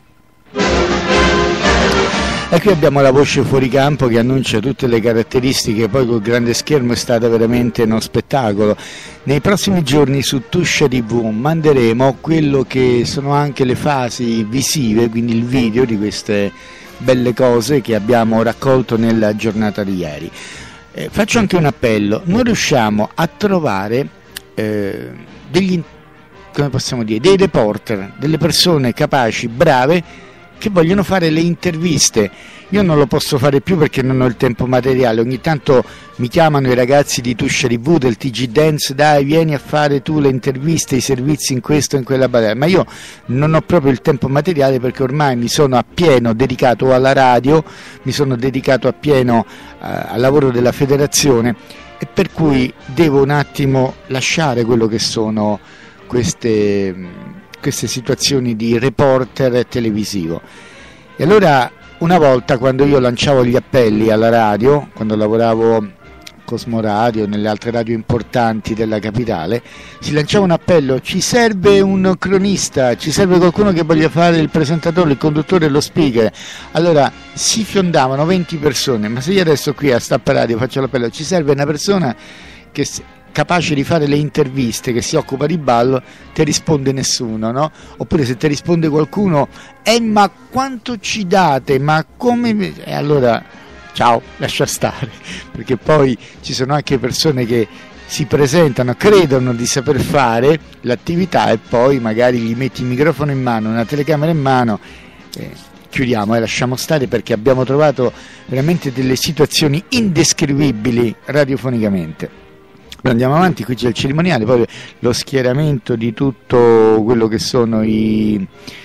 E qui abbiamo la voce fuori campo che annuncia tutte le caratteristiche, poi col grande schermo è stato veramente uno spettacolo. Nei prossimi giorni su Tuscia tivù manderemo quello che sono anche le fasi visive, quindi il video di queste belle cose che abbiamo raccolto nella giornata di ieri. Eh, faccio anche un appello, non riusciamo a trovare eh, degli, come possiamo dire, dei reporter, delle persone capaci, brave, che vogliono fare le interviste. Io non lo posso fare più perché non ho il tempo materiale. Ogni tanto mi chiamano i ragazzi di Tuscia tivù, del T G Dance, dai vieni a fare tu le interviste, i servizi in questo e in quella battaglia, ma io non ho proprio il tempo materiale perché ormai mi sono appieno dedicato alla radio, mi sono dedicato appieno uh, al lavoro della federazione, e per cui devo un attimo lasciare quello che sono queste, queste situazioni di reporter televisivo. E allora una volta, quando io lanciavo gli appelli alla radio, quando lavoravo Cosmo Radio e nelle altre radio importanti della capitale, si lanciava un appello: ci serve un cronista, ci serve qualcuno che voglia fare il presentatore, il conduttore e lo speaker. Allora si fiondavano venti persone, ma se io adesso qui a Stappa Radio faccio l'appello, ci serve una persona che capace di fare le interviste, che si occupa di ballo, ti risponde nessuno, no? Oppure se ti risponde qualcuno, eh ma quanto ci date, ma come... E allora ciao, lascia stare, perché poi ci sono anche persone che si presentano, credono di saper fare l'attività e poi magari gli metti il microfono in mano, una telecamera in mano, eh, chiudiamo e eh, lasciamo stare, perché abbiamo trovato veramente delle situazioni indescrivibili radiofonicamente. Andiamo avanti, qui c'è il cerimoniale, poi lo schieramento di tutto quello che sono i,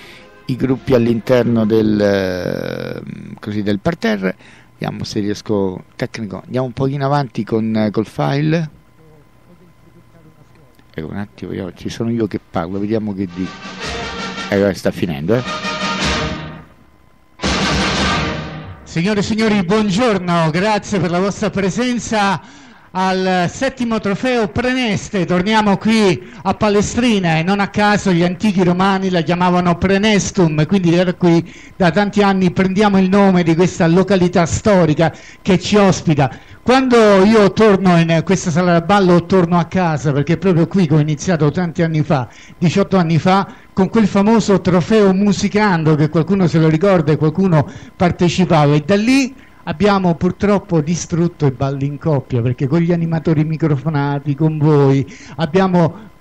i gruppi all'interno del, così, del parterre. Vediamo se riesco, tecnico, andiamo un pochino avanti con, col file. Ecco un attimo, io, ci sono io che parlo, vediamo che dico. Ecco, sta finendo, eh. Signore e signori, buongiorno, grazie per la vostra presenza al settimo trofeo Preneste. Torniamo qui a Palestrina e non a caso gli antichi romani la chiamavano Prenestum, quindi da qui da tanti anni prendiamo il nome di questa località storica che ci ospita. Quando io torno in questa sala da ballo torno a casa, perché proprio qui che ho iniziato tanti anni fa, diciotto anni fa, con quel famoso trofeo Musicando, che qualcuno se lo ricorda e qualcuno partecipava, e da lì abbiamo purtroppo distrutto i balli in coppia, perché con gli animatori microfonati, con voi, abbiamo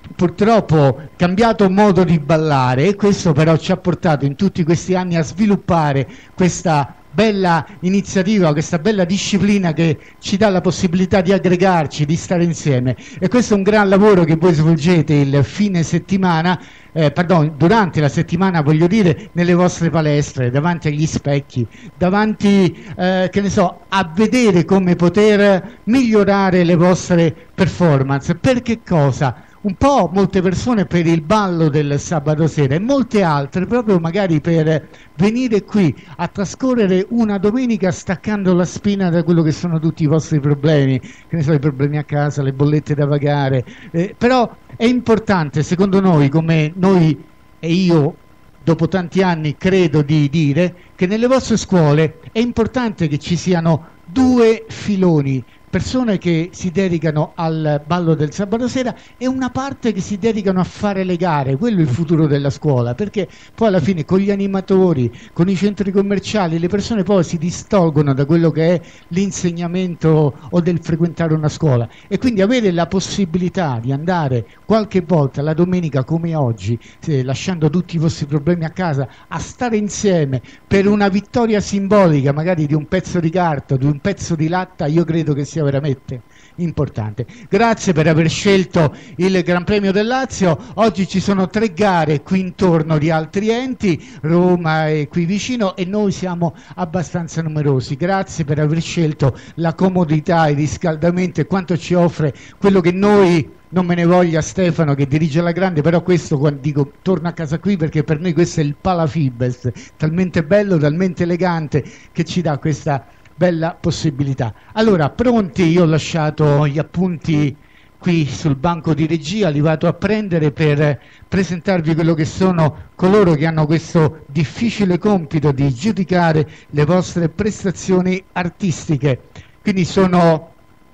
purtroppo cambiato modo di ballare, e questo però ci ha portato in tutti questi anni a sviluppare questa bella iniziativa, questa bella disciplina che ci dà la possibilità di aggregarci, di stare insieme, e questo è un gran lavoro che voi svolgete il fine settimana, eh, pardon, durante la settimana, voglio dire, nelle vostre palestre, davanti agli specchi, davanti, eh, che ne so, a vedere come poter migliorare le vostre performance. Per che cosa? Un po' molte persone per il ballo del sabato sera, e molte altre proprio magari per venire qui a trascorrere una domenica staccando la spina da quello che sono tutti i vostri problemi, che ne so, i problemi a casa, le bollette da pagare, eh, però è importante, secondo noi, come noi e io dopo tanti anni credo di dire, che nelle vostre scuole è importante che ci siano due filoni: persone che si dedicano al ballo del sabato sera e una parte che si dedicano a fare le gare. Quello è il futuro della scuola, perché poi alla fine con gli animatori, con i centri commerciali, le persone poi si distolgono da quello che è l'insegnamento o del frequentare una scuola, e quindi avere la possibilità di andare qualche volta la domenica come oggi, eh, lasciando tutti i vostri problemi a casa, a stare insieme per una vittoria simbolica, magari di un pezzo di carta, di un pezzo di latta, io credo che sia veramente importante. Grazie per aver scelto il Gran Premio del Lazio. Oggi ci sono tre gare qui intorno di altri enti, Roma è qui vicino, e noi siamo abbastanza numerosi. Grazie per aver scelto la comodità, il riscaldamento e quanto ci offre quello che noi, non me ne voglia Stefano che dirige la grande, però questo, quando dico torno a casa qui, perché per noi questo è il Palafibes, talmente bello, talmente elegante, che ci dà questa bella possibilità. Allora, pronti? Io ho lasciato gli appunti qui sul banco di regia, li vado a prendere per presentarvi quello che sono coloro che hanno questo difficile compito di giudicare le vostre prestazioni artistiche. Quindi sono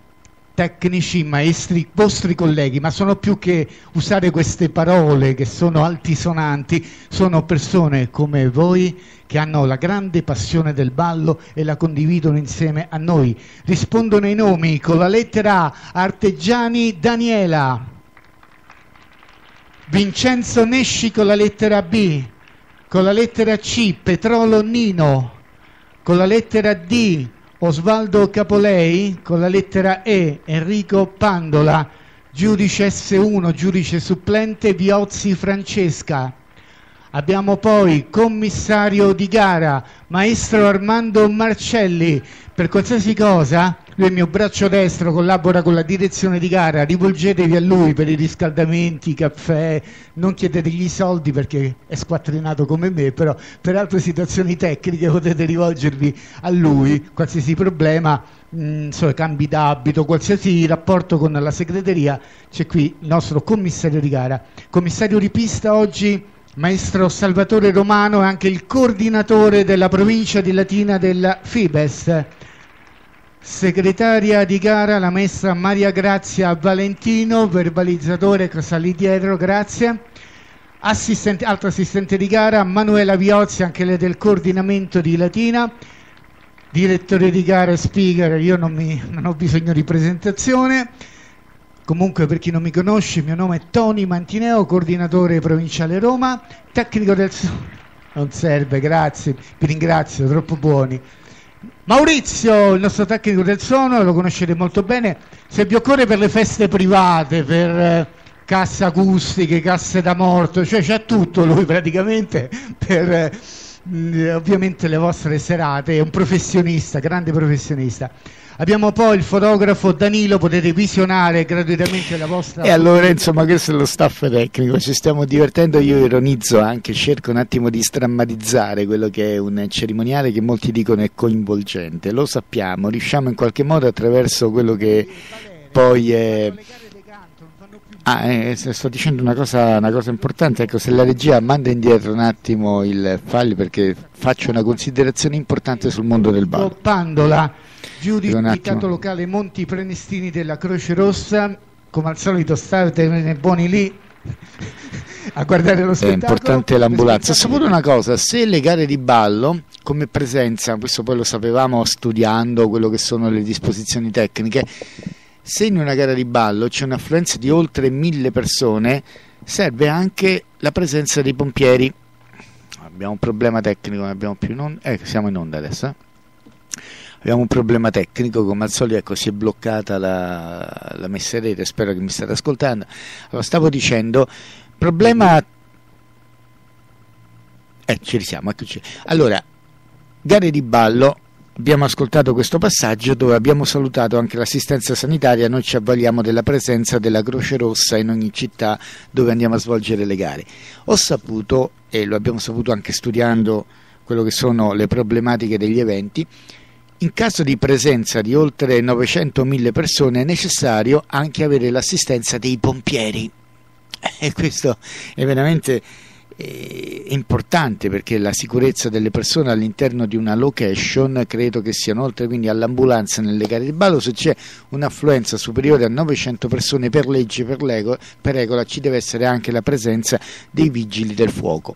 tecnici, maestri, vostri colleghi, ma sono più che usare queste parole che sono altisonanti, sono persone come voi che hanno la grande passione del ballo e la condividono insieme a noi. Rispondono i nomi con la lettera A: Artegiani Daniela, Vincenzo Nesci con la lettera B, con la lettera C Petrolo Nino, con la lettera D Osvaldo Capolei, con la lettera E Enrico Pandola, giudice S uno, giudice supplente Viozzi Francesca. Abbiamo poi commissario di gara, maestro Armando Marcelli. Per qualsiasi cosa, lui è il mio braccio destro, collabora con la direzione di gara, rivolgetevi a lui per i riscaldamenti, i caffè, non chiedetegli i soldi perché è squattrinato come me, però per altre situazioni tecniche potete rivolgervi a lui, qualsiasi problema, mh, so, cambi d'abito, qualsiasi rapporto con la segreteria, c'è qui il nostro commissario di gara. Commissario di pista oggi maestro Salvatore Romano, è anche il coordinatore della provincia di Latina della Fibes. Segretaria di gara la maestra Maria Grazia Valentino, verbalizzatore, cosa lì dietro, grazie. Assistente, altro assistente di gara Manuela Viozzi, anche lei del coordinamento di Latina. Direttore di gara e speaker, io non, mi, non ho bisogno di presentazione. Comunque, per chi non mi conosce, il mio nome è Tony Mantineo, coordinatore provinciale Roma, tecnico del suono. Non serve, grazie, vi ringrazio, troppo buoni. Maurizio, il nostro tecnico del suono, lo conoscete molto bene. Se vi occorre per le feste private, per eh, casse acustiche, casse da morto, cioè c'è tutto lui praticamente per eh, ovviamente le vostre serate, è un professionista, grande professionista. Abbiamo poi il fotografo Danilo, potete visionare gratuitamente la vostra... E allora, insomma, questo è lo staff tecnico, ci stiamo divertendo, io ironizzo anche, cerco un attimo di strammatizzare quello che è un cerimoniale che molti dicono è coinvolgente, lo sappiamo, riusciamo in qualche modo attraverso quello che poi è... Ah, eh, sto dicendo una cosa, una cosa importante, ecco, se la regia manda indietro un attimo il file perché faccio una considerazione importante sul mondo del ballo. Pandola, giudicato locale Monti Prenestini della Croce Rossa, come al solito state buoni lì a guardare lo spettacolo. È importante l'ambulanza. Saputo una cosa, se le gare di ballo come presenza, questo poi lo sapevamo studiando quello che sono le disposizioni tecniche, Se in una gara di ballo c'è un'affluenza di oltre mille persone, serve anche la presenza dei pompieri. Abbiamo un problema tecnico, non abbiamo più in onda. Eh, siamo in onda adesso. Eh? Abbiamo un problema tecnico, come al solito, ecco, si è bloccata la, la messa in rete, spero che mi state ascoltando. Allora, stavo dicendo, problema... Eh, ci risiamo, eccoci. Allora, gare di ballo, abbiamo ascoltato questo passaggio dove abbiamo salutato anche l'assistenza sanitaria, noi ci avvaliamo della presenza della Croce Rossa in ogni città dove andiamo a svolgere le gare. Ho saputo, e lo abbiamo saputo anche studiando quello che sono le problematiche degli eventi, in caso di presenza di oltre novecentomila persone è necessario anche avere l'assistenza dei pompieri, e questo è veramente eh, importante, perché la sicurezza delle persone all'interno di una location credo che siano, oltre quindi all'ambulanza nelle gare di ballo, se c'è un'affluenza superiore a novecento persone, per legge, per, lego, per regola ci deve essere anche la presenza dei vigili del fuoco.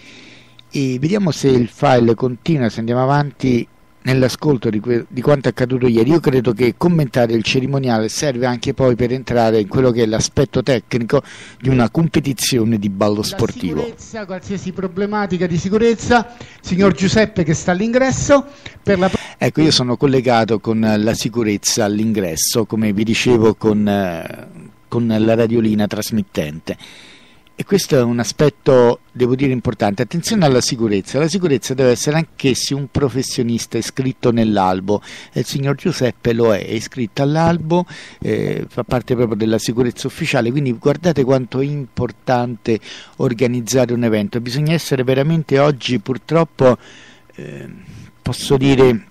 E vediamo se il file continua, se andiamo avanti nell'ascolto di, que- di quanto è accaduto ieri. Io credo che commentare il cerimoniale serve anche poi per entrare in quello che è l'aspetto tecnico di una competizione di ballo sportivo. La sicurezza, qualsiasi problematica di sicurezza, signor Giuseppe che sta all'ingresso per la... Ecco, io sono collegato con la sicurezza all'ingresso, come vi dicevo, con, eh, con la radiolina trasmittente. E questo è un aspetto, devo dire, importante. Attenzione alla sicurezza. La sicurezza deve essere anch'essi un professionista iscritto nell'albo. E il signor Giuseppe lo è, è iscritto all'albo, eh, fa parte proprio della sicurezza ufficiale. Quindi guardate quanto è importante organizzare un evento. Bisogna essere veramente oggi, purtroppo, eh, posso dire,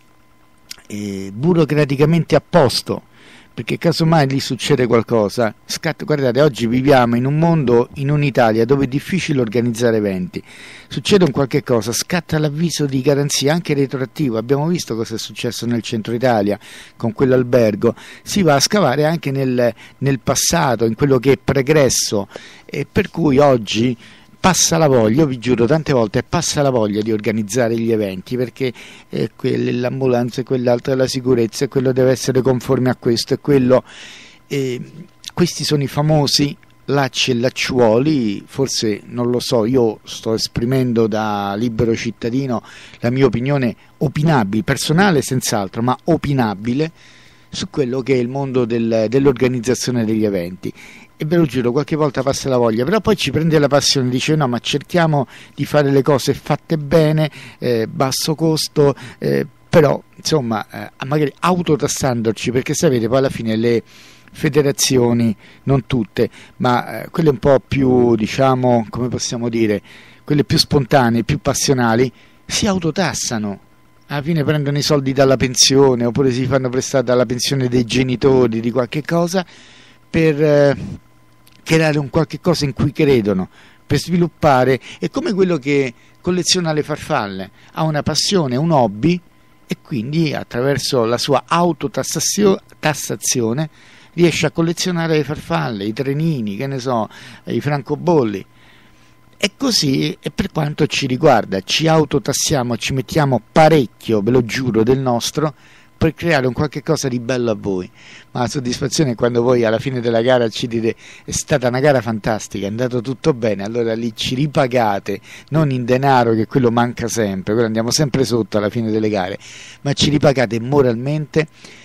eh, burocraticamente a posto. Perché casomai lì succede qualcosa, scatta, guardate, oggi viviamo in un mondo, in un'Italia dove è difficile organizzare eventi, succede un qualche cosa, scatta l'avviso di garanzia anche retroattivo. Abbiamo visto cosa è successo nel centro Italia con quell'albergo, si va a scavare anche nel, nel passato, in quello che è pregresso, e per cui oggi passa la voglia, io vi giuro tante volte, passa la voglia di organizzare gli eventi, perché eh, l'ambulanza e quell'altro, la sicurezza, e quello deve essere conforme a questo e quello. Eh, questi sono i famosi lacci e lacciuoli, forse non lo so, io sto esprimendo da libero cittadino la mia opinione opinabile, personale senz'altro, ma opinabile su quello che è il mondo del, dell'organizzazione degli eventi. E ve lo giuro, qualche volta passa la voglia, però poi ci prende la passione, dice no, ma cerchiamo di fare le cose fatte bene, eh, basso costo, eh, però insomma eh, magari autotassandoci, perché sapete poi alla fine le federazioni, non tutte, ma eh, quelle un po' più, diciamo, come possiamo dire, quelle più spontanee, più passionali, si autotassano. Alla fine prendono i soldi dalla pensione, oppure si fanno prestare dalla pensione dei genitori, di qualche cosa, per eh, creare un qualche cosa in cui credono, per sviluppare. È come quello che colleziona le farfalle, ha una passione, un hobby, e quindi attraverso la sua autotassazione riesce a collezionare le farfalle, i trenini, che ne so, i francobolli. E così, e per quanto ci riguarda, ci autotassiamo, ci mettiamo parecchio, ve lo giuro, del nostro, per creare un qualche cosa di bello a voi. Ma la soddisfazione è quando voi alla fine della gara ci dite è stata una gara fantastica, è andato tutto bene, allora lì ci ripagate, non in denaro, che quello manca sempre, quello andiamo sempre sotto alla fine delle gare, ma ci ripagate moralmente,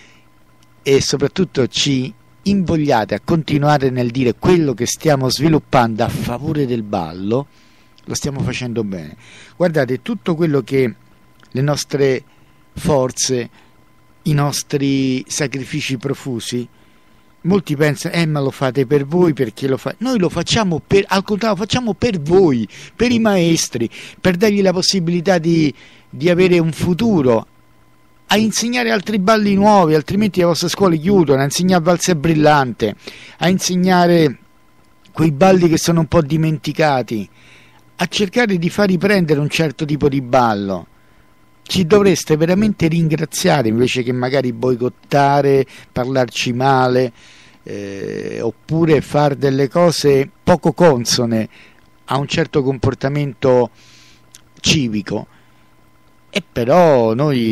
e soprattutto ci invogliate a continuare nel dire quello che stiamo sviluppando a favore del ballo lo stiamo facendo bene. Guardate, tutto quello che le nostre forze, i nostri sacrifici profusi, molti pensano eh ma lo fate per voi, perché lo fa... noi lo facciamo per, al contrario, lo facciamo per voi, per i maestri, per dargli la possibilità di, di avere un futuro, a insegnare altri balli nuovi, altrimenti le vostre scuole chiudono, a insegnare valzer brillante, a insegnare quei balli che sono un po' dimenticati, a cercare di far riprendere un certo tipo di ballo. Ci dovreste veramente ringraziare, invece che magari boicottare, parlarci male, eh, oppure fare delle cose poco consone a un certo comportamento civico. E però noi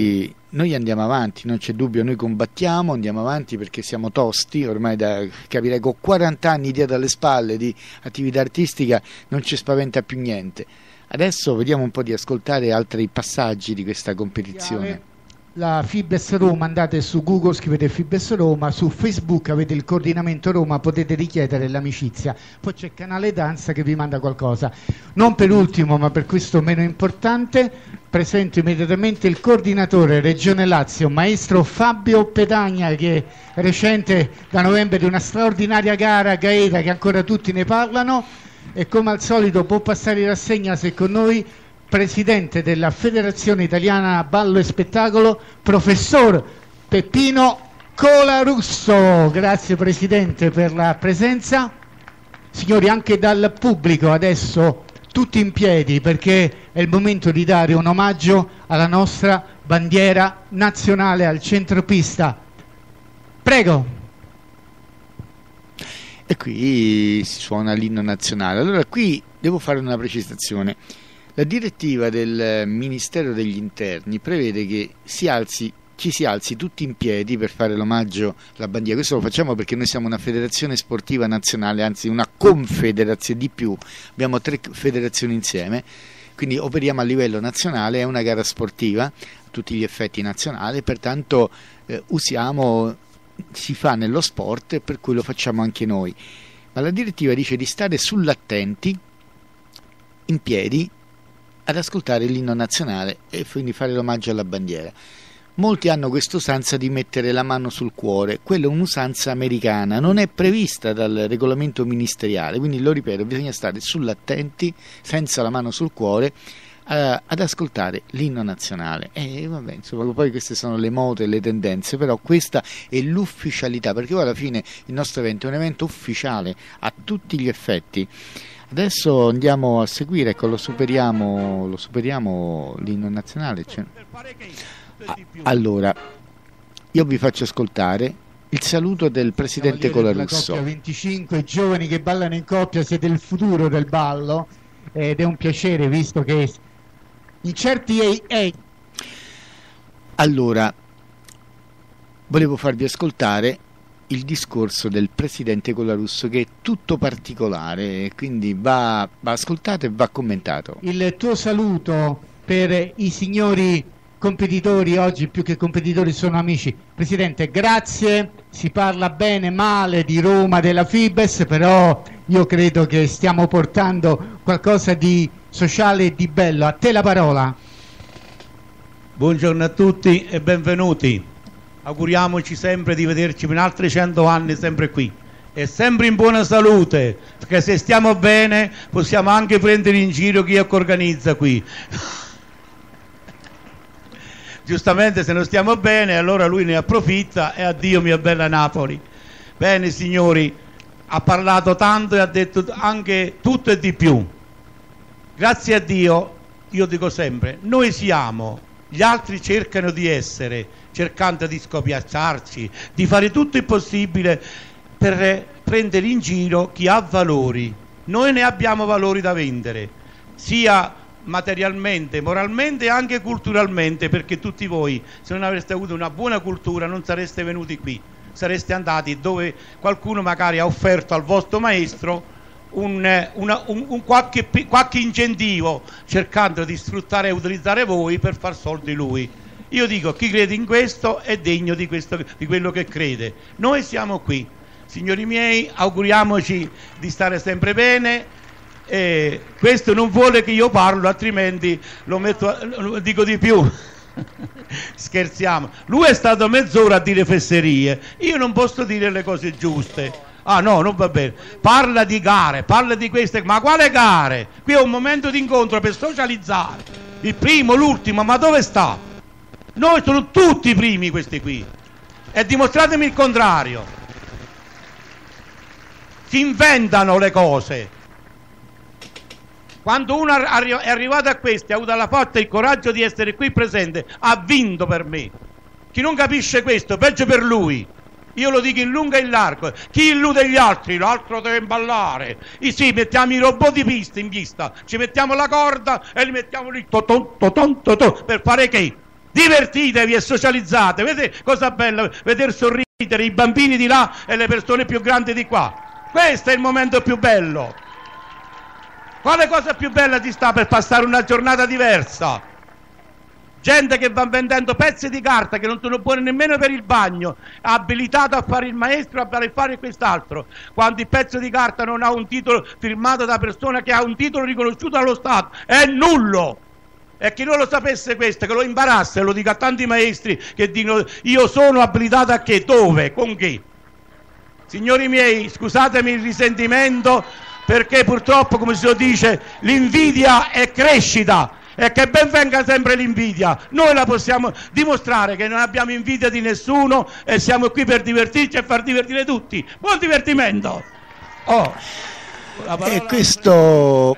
noi andiamo avanti, non c'è dubbio, noi combattiamo, andiamo avanti perché siamo tosti, ormai da capire con quaranta anni dietro alle spalle di attività artistica non ci spaventa più niente. Adesso vediamo un po' di ascoltare altri passaggi di questa competizione. La Fibes Roma, andate su Google, scrivete Fibes Roma, su Facebook avete il coordinamento Roma, potete richiedere l'amicizia, poi c'è Canale Danza che vi manda qualcosa. Non per ultimo, ma per questo meno importante, presento immediatamente il coordinatore Regione Lazio, maestro Fabio Petagna, che è recente da novembre di una straordinaria gara Gaeta che ancora tutti ne parlano, e come al solito può passare in rassegna se con noi presidente della Federazione Italiana Ballo e Spettacolo, professor Peppino Colarusso. Grazie Presidente per la presenza. Signori, anche dal pubblico adesso tutti in piedi, perché è il momento di dare un omaggio alla nostra bandiera nazionale al centropista. Prego. E qui si suona l'inno nazionale. Allora qui devo fare una precisazione. La direttiva del Ministero degli Interni prevede che si alzi, ci si alzi tutti in piedi per fare l'omaggio alla bandiera. Questo lo facciamo perché noi siamo una federazione sportiva nazionale, anzi una confederazione di più, abbiamo tre federazioni insieme, quindi operiamo a livello nazionale, è una gara sportiva a tutti gli effetti nazionale, pertanto eh, usiamo, si fa nello sport e per cui lo facciamo anche noi. Ma la direttiva dice di stare sull'attenti, in piedi, ad ascoltare l'inno nazionale e quindi fare l'omaggio alla bandiera. Molti hanno questa usanza di mettere la mano sul cuore, quella è un'usanza americana, non è prevista dal regolamento ministeriale, quindi lo ripeto, bisogna stare sull'attenti, senza la mano sul cuore, eh, ad ascoltare l'inno nazionale. E vabbè, insomma, poi queste sono le mode e le tendenze, però questa è l'ufficialità, perché poi alla fine il nostro evento è un evento ufficiale a tutti gli effetti. Adesso andiamo a seguire, ecco, lo superiamo, lo superiamo l'inno nazionale. Cioè. Ah, allora, io vi faccio ascoltare il saluto del presidente Colarusso. venticinque giovani che ballano in coppia, siete il futuro del ballo ed è un piacere, visto che in certi ei, ei. Allora, volevo farvi ascoltare il discorso del presidente Colarusso, che è tutto particolare, quindi va, va ascoltato e va commentato. Il tuo saluto per i signori competitori, oggi più che competitori sono amici. Presidente, grazie, si parla bene male di Roma, della Fibes, però io credo che stiamo portando qualcosa di sociale e di bello. A te la parola. Buongiorno a tutti e benvenuti. Auguriamoci sempre di vederci per altri cento anni sempre qui e sempre in buona salute, perché se stiamo bene possiamo anche prendere in giro chi è che organizza qui. Giustamente se non stiamo bene allora lui ne approfitta e addio mia bella Napoli. Bene signori, ha parlato tanto e ha detto anche tutto e di più. Grazie a Dio, io dico sempre, noi siamo, gli altri cercano di essere, cercando di scopiazzarci, di fare tutto il possibile per prendere in giro chi ha valori. Noi ne abbiamo valori da vendere, sia materialmente, moralmente e anche culturalmente, perché tutti voi, se non avreste avuto una buona cultura, non sareste venuti qui, sareste andati dove qualcuno magari ha offerto al vostro maestro un, una, un, un qualche, qualche incentivo, cercando di sfruttare e utilizzare voi per far soldi lui. Io dico, chi crede in questo è degno di, questo, di quello che crede. Noi siamo qui, signori miei, auguriamoci di stare sempre bene. Eh, questo non vuole che io parlo, altrimenti lo metto, lo dico di più. Scherziamo. Lui è stato mezz'ora a dire fesserie, io non posso dire le cose giuste. Ah no, non va bene. Parla di gare, parla di queste, ma quale gare? Qui è un momento di incontro per socializzare. Il primo, l'ultimo, ma dove sta? Noi sono tutti i primi questi qui e dimostratemi il contrario. Si inventano le cose. Quando uno è arrivato a questo, ha avuto la forza e il coraggio di essere qui presente, ha vinto per me. Chi non capisce questo, peggio per lui. Io lo dico in lungo e in largo. Chi illude gli altri, l'altro deve ballare. E sì, mettiamo i robot di pista in pista, ci mettiamo la corda e li mettiamo lì to, to, to, to, to, to, per fare che? divertitevi e socializzate. Vedete cosa bella, vedere sorridere i bambini di là e le persone più grandi di qua. Questo è il momento più bello. Quale cosa più bella ti sta per passare una giornata diversa? Gente che va vendendo pezzi di carta che non sono buoni nemmeno per il bagno, abilitato a fare il maestro, a fare quest'altro, quando il pezzo di carta non ha un titolo firmato da persona che ha un titolo riconosciuto dallo Stato, è nullo. E chi non lo sapesse questo, che lo imbarazza e lo dica a tanti maestri che dicono io sono abilitato a che, dove, con chi? Signori miei, scusatemi il risentimento, perché purtroppo, come si dice, l'invidia è crescita. E che ben venga sempre l'invidia, noi la possiamo dimostrare che non abbiamo invidia di nessuno e siamo qui per divertirci e far divertire tutti. Buon divertimento! Oh, e questo...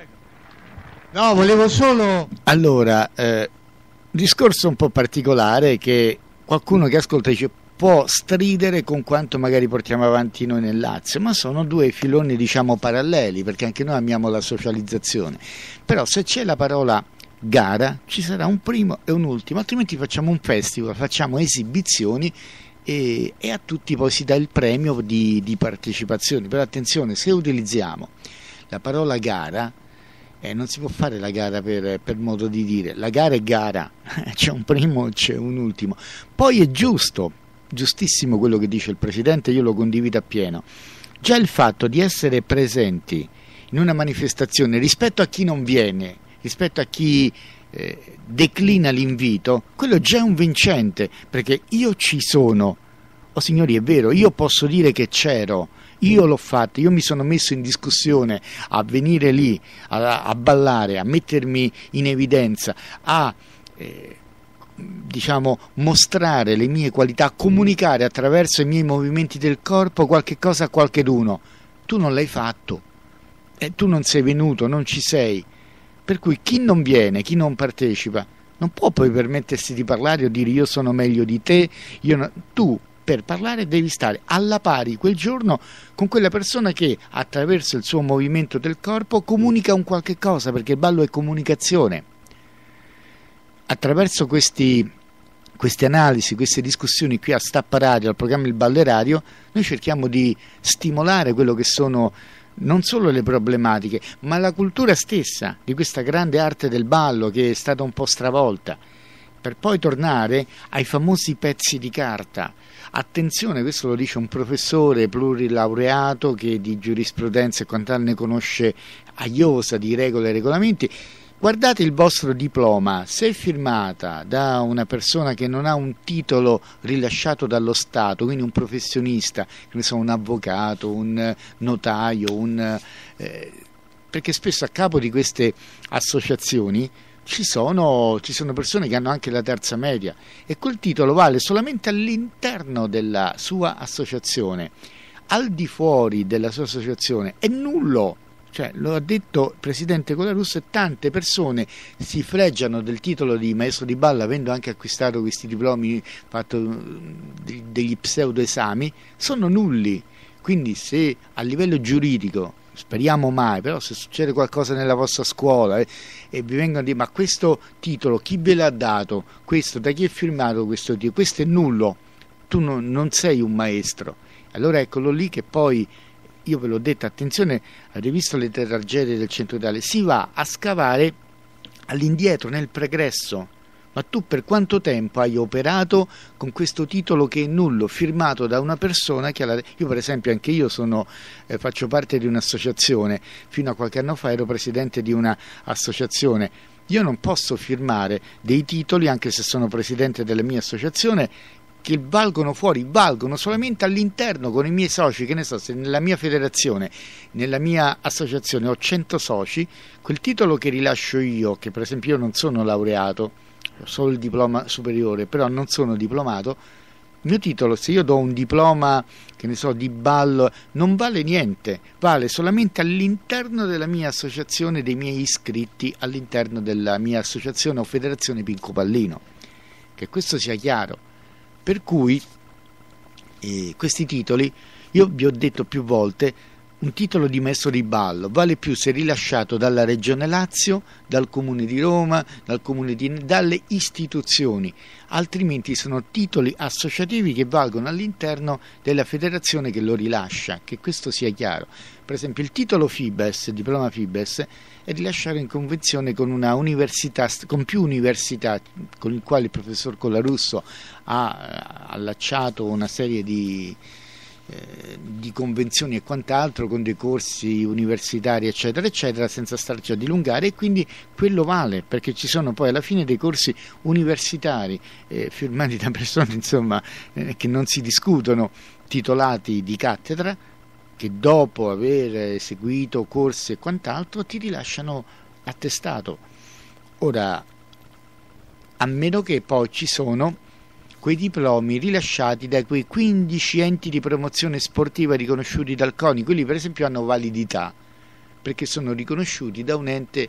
No, volevo solo... Allora, eh, discorso un po' particolare che qualcuno che ascolta dice può stridere con quanto magari portiamo avanti noi nel Lazio, ma sono due filoni diciamo paralleli, perché anche noi amiamo la socializzazione. Però se c'è la parola gara ci sarà un primo e un ultimo, altrimenti facciamo un festival, facciamo esibizioni e, e a tutti poi si dà il premio di, di partecipazione. Però attenzione, se utilizziamo la parola gara eh, non si può fare la gara per, per modo di dire, la gara è gara, c'è un primo, c'è un ultimo. Poi è giusto, giustissimo quello che dice il Presidente, io lo condivido appieno, già il fatto di essere presenti in una manifestazione rispetto a chi non viene, rispetto a chi eh, declina l'invito, quello già è un vincente, perché io ci sono. Oh signori, è vero, io posso dire che c'ero, io l'ho fatto, io mi sono messo in discussione a venire lì, a, a ballare, a mettermi in evidenza, a eh, diciamo mostrare le mie qualità, comunicare attraverso i miei movimenti del corpo qualche cosa a qualcheduno. Tu non l'hai fatto, e tu non sei venuto, non ci sei. Per cui chi non viene, chi non partecipa, non può poi permettersi di parlare o dire io sono meglio di te. Io no. Tu per parlare devi stare alla pari quel giorno con quella persona che attraverso il suo movimento del corpo comunica un qualche cosa, perché il ballo è comunicazione. Attraverso questi, queste analisi, queste discussioni qui a Stappa Radio, al programma Il Ballo Radio, noi cerchiamo di stimolare quello che sono non solo le problematiche, ma la cultura stessa di questa grande arte del ballo che è stata un po' stravolta, per poi tornare ai famosi pezzi di carta. Attenzione, questo lo dice un professore plurilaureato che di giurisprudenza e quant'altro ne conosce a iosa di regole e regolamenti. Guardate il vostro diploma, se è firmata da una persona che non ha un titolo rilasciato dallo Stato, quindi un professionista, che ne so, un avvocato, un notaio, un, eh, perché spesso a capo di queste associazioni ci sono, ci sono persone che hanno anche la terza media e quel titolo vale solamente all'interno della sua associazione, al di fuori della sua associazione è nullo. Cioè, lo ha detto il Presidente Colarusso, e tante persone si fregiano del titolo di maestro di ballo, avendo anche acquistato questi diplomi, fatto degli pseudo esami, sono nulli. Quindi se a livello giuridico, speriamo mai, però se succede qualcosa nella vostra scuola eh, e vi vengono a dire ma questo titolo chi ve l'ha dato, questo da chi è firmato questo titolo, questo è nullo, tu non, non sei un maestro. Allora eccolo lì che poi, io ve l'ho detto, attenzione, avete visto le tragedie del centro Italia, si va a scavare all'indietro nel pregresso. Ma tu per quanto tempo hai operato con questo titolo che è nullo, firmato da una persona che ha la... Io per esempio anche io sono, eh, faccio parte di un'associazione, fino a qualche anno fa ero presidente di una associazione. Io non posso firmare dei titoli, anche se sono presidente della mia associazione, che valgono fuori, valgono solamente all'interno con i miei soci, che ne so, se nella mia federazione, nella mia associazione ho cento soci, quel titolo che rilascio io, che per esempio io non sono laureato, ho solo il diploma superiore, però non sono diplomato, il mio titolo, se io do un diploma, che ne so, di ballo, non vale niente, vale solamente all'interno della mia associazione, dei miei iscritti, all'interno della mia associazione o federazione Pinco Pallino, che questo sia chiaro. Per cui eh, questi titoli, io vi ho detto più volte, un titolo di maestro di ballo vale più se rilasciato dalla Regione Lazio, dal Comune di Roma, dal Comune di, dalle istituzioni, altrimenti sono titoli associativi che valgono all'interno della federazione che lo rilascia, che questo sia chiaro. Per esempio il titolo FIBES, diploma FIBES, è rilasciato in convenzione con una università, con più università con il quale il professor Colarusso ha allacciato una serie di Eh, di convenzioni e quant'altro, con dei corsi universitari eccetera eccetera, senza starci a dilungare, e quindi quello vale, perché ci sono poi alla fine dei corsi universitari eh, firmati da persone insomma eh, che non si discutono, titolati di cattedra, che dopo aver seguito corsi e quant'altro ti rilasciano attestato. Ora, a meno che poi ci sono quei diplomi rilasciati da quei quindici enti di promozione sportiva riconosciuti dal CONI, quelli per esempio hanno validità perché sono riconosciuti da un ente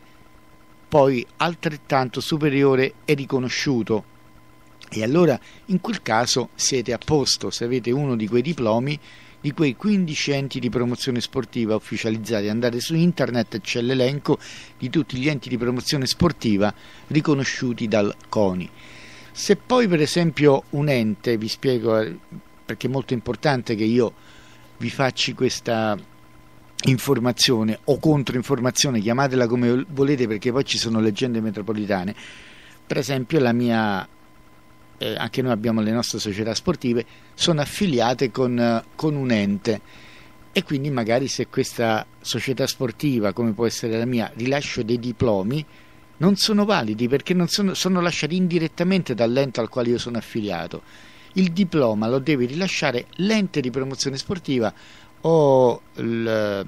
poi altrettanto superiore e riconosciuto, e allora in quel caso siete a posto se avete uno di quei diplomi di quei quindici enti di promozione sportiva ufficializzati. Andate su internet e c'è l'elenco di tutti gli enti di promozione sportiva riconosciuti dal CONI. Se poi per esempio un ente, vi spiego perché è molto importante che io vi facci questa informazione o controinformazione, chiamatela come volete, perché poi ci sono leggende metropolitane. Per esempio la mia, eh, anche noi abbiamo le nostre società sportive, sono affiliate con, con un ente, e quindi magari se questa società sportiva, come può essere la mia, rilascio dei diplomi, non sono validi perché non sono, sono lasciati indirettamente dall'ente al quale io sono affiliato. Il diploma lo deve rilasciare l'ente di promozione sportiva o l,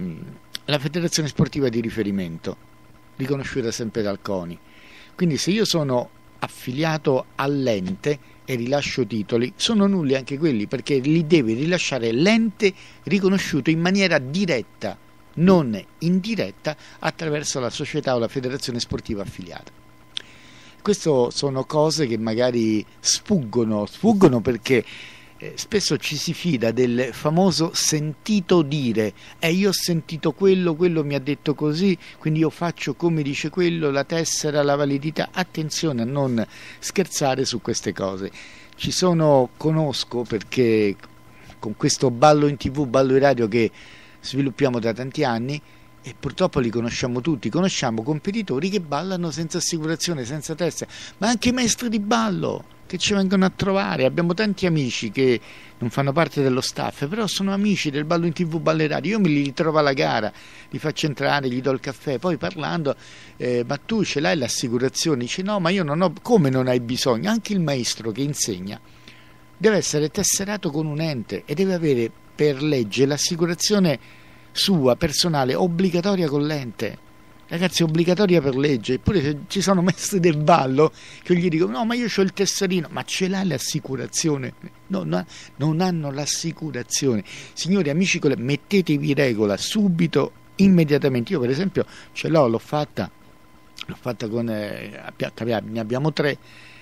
la federazione sportiva di riferimento, riconosciuta sempre dal CONI. Quindi se io sono affiliato all'ente e rilascio titoli, sono nulli anche quelli, perché li deve rilasciare l'ente riconosciuto in maniera diretta, non indiretta, attraverso la società o la federazione sportiva affiliata. Queste sono cose che magari sfuggono, sfuggono perché eh, spesso ci si fida del famoso sentito dire, e eh, io ho sentito quello, quello mi ha detto così, quindi io faccio come dice quello, la tessera, la validità. Attenzione a non scherzare su queste cose. Ci sono, conosco, perché con questo ballo in tv, ballo in radio che sviluppiamo da tanti anni, e purtroppo li conosciamo tutti, conosciamo competitori che ballano senza assicurazione, senza tessera, ma anche maestri di ballo che ci vengono a trovare. Abbiamo tanti amici che non fanno parte dello staff, però sono amici del ballo in tv, ballo in radio. Io me li ritrovo alla gara, li faccio entrare, gli do il caffè, poi parlando eh, ma tu ce l'hai l'assicurazione? Dice no, ma io non ho. Come non hai bisogno? Anche il maestro che insegna deve essere tesserato con un ente e deve avere per legge l'assicurazione sua personale obbligatoria con l'ente. Ragazzi, obbligatoria per legge. Eppure se ci sono maestri del ballo che gli dicono no, ma io ho il tesserino, ma ce l'hai l'assicurazione? No, no, non hanno l'assicurazione. Signori amici, mettetevi regola subito, immediatamente. Io per esempio ce l'ho, l'ho fatta l'ho fatta con eh, ne abbiamo tre,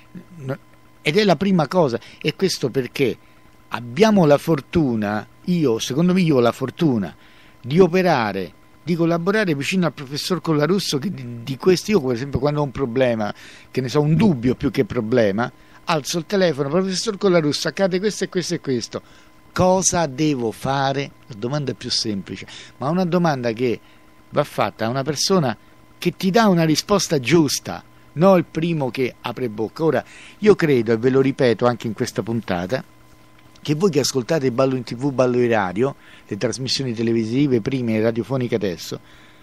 ed è la prima cosa. E questo perché abbiamo la fortuna, io secondo me io ho la fortuna di operare, di collaborare vicino al professor Colarusso, che di, di questi, io per esempio quando ho un problema, che ne so, un dubbio più che problema, alzo il telefono, professor Colarusso, accade questo e questo e questo, cosa devo fare? La domanda è più semplice, ma una domanda che va fatta a una persona che ti dà una risposta giusta, non il primo che apre bocca. Ora, io credo, e ve lo ripeto anche in questa puntata, che voi che ascoltate ballo in tv, ballo in radio, le trasmissioni televisive prime e radiofoniche adesso,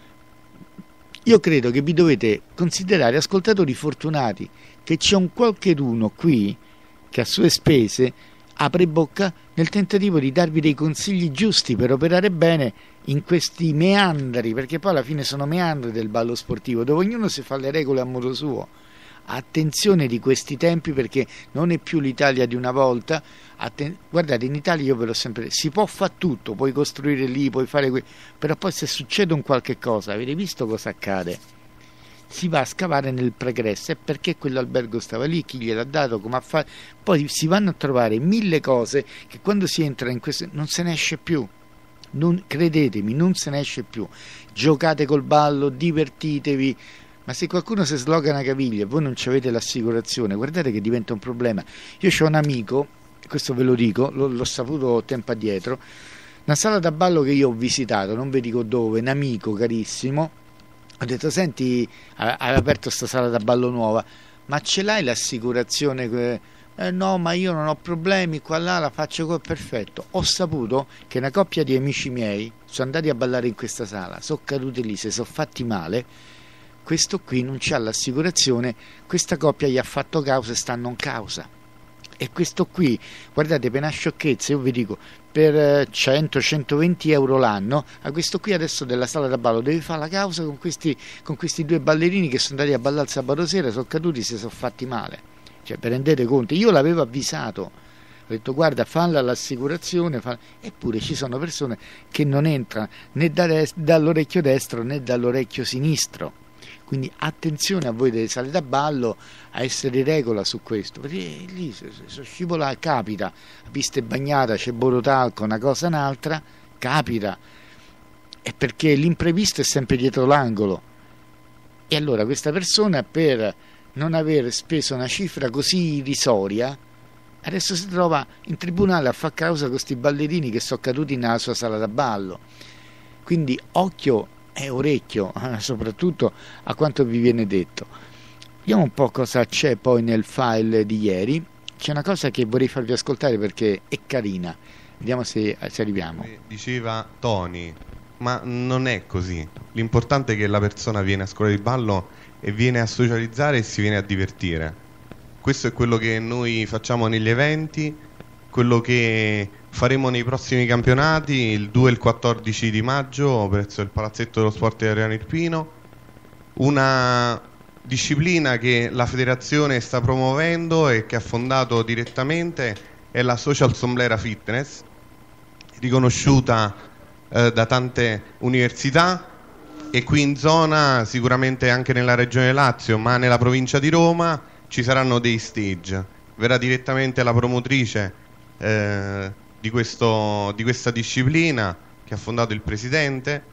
io credo che vi dovete considerare ascoltatori fortunati, che c'è un qualcheduno qui che a sue spese apre bocca nel tentativo di darvi dei consigli giusti per operare bene in questi meandri, perché poi alla fine sono meandri del ballo sportivo, dove ognuno si fa le regole a modo suo. Attenzione di questi tempi, perché non è più l'Italia di una volta. Atten- guardate, in Italia io ve l'ho sempre, si può fare tutto, puoi costruire lì, puoi fare que- però poi se succede un qualche cosa, avete visto cosa accade? Si va a scavare nel pregresso, e perché quell'albergo stava lì, chi gliel'ha dato, come ha fatto, poi si vanno a trovare mille cose che quando si entra in questo non se ne esce più. non, credetemi, non se ne esce più. Giocate col ballo, divertitevi, ma se qualcuno si sloga una caviglia e voi non avete l'assicurazione, guardate che diventa un problema. Io ho un amico, questo ve lo dico, l'ho, l'ho saputo tempo addietro, una sala da ballo che io ho visitato, non vi dico dove, un amico carissimo, ho detto: senti, ha, ha aperto sta sala da ballo nuova, ma ce l'hai l'assicurazione? Eh, no, ma io non ho problemi, qua là la faccio qua, perfetto. Ho saputo che una coppia di amici miei sono andati a ballare in questa sala, sono caduti lì, si sono fatti male, questo qui non c'ha l'assicurazione, questa coppia gli ha fatto causa e stanno in causa. E questo qui, guardate, per una sciocchezza, io vi dico, per cento centoventi euro l'anno, a questo qui adesso della sala da ballo deve fare la causa con questi, con questi due ballerini che sono andati a ballare il sabato sera, sono caduti, si sono fatti male. Cioè, per rendete conto, io l'avevo avvisato, ho detto: guarda, falla l'assicurazione, falla. Eppure ci sono persone che non entrano né da dest- dall'orecchio destro né dall'orecchio sinistro. Quindi attenzione a voi delle sale da ballo a essere in regola su questo, perché lì se, se scivola capita, la pista è bagnata, c'è borotalco, una cosa un'altra, capita, è perché l'imprevisto è sempre dietro l'angolo. E allora questa persona, per non aver speso una cifra così irrisoria, adesso si trova in tribunale a far causa con questi ballerini che sono caduti nella sua sala da ballo. Quindi occhio e orecchio, eh, soprattutto a quanto vi viene detto. Vediamo un po' cosa c'è poi nel file di ieri. C'è una cosa che vorrei farvi ascoltare perché è carina, vediamo se, se arriviamo. Diceva Tony, ma non è così, l'importante è che la persona viene a scuola di ballo e viene a socializzare e si viene a divertire. Questo è quello che noi facciamo negli eventi, quello che faremo nei prossimi campionati, il due e il quattordici di maggio presso il Palazzetto dello Sport di Adriano Irpino. Una disciplina che la federazione sta promuovendo e che ha fondato direttamente è la Social Sombrera Fitness, riconosciuta eh, da tante università, e qui in zona, sicuramente anche nella regione Lazio, ma nella provincia di Roma ci saranno dei stage. Verrà direttamente la promotrice eh, di, questo, di questa disciplina che ha fondato il presidente,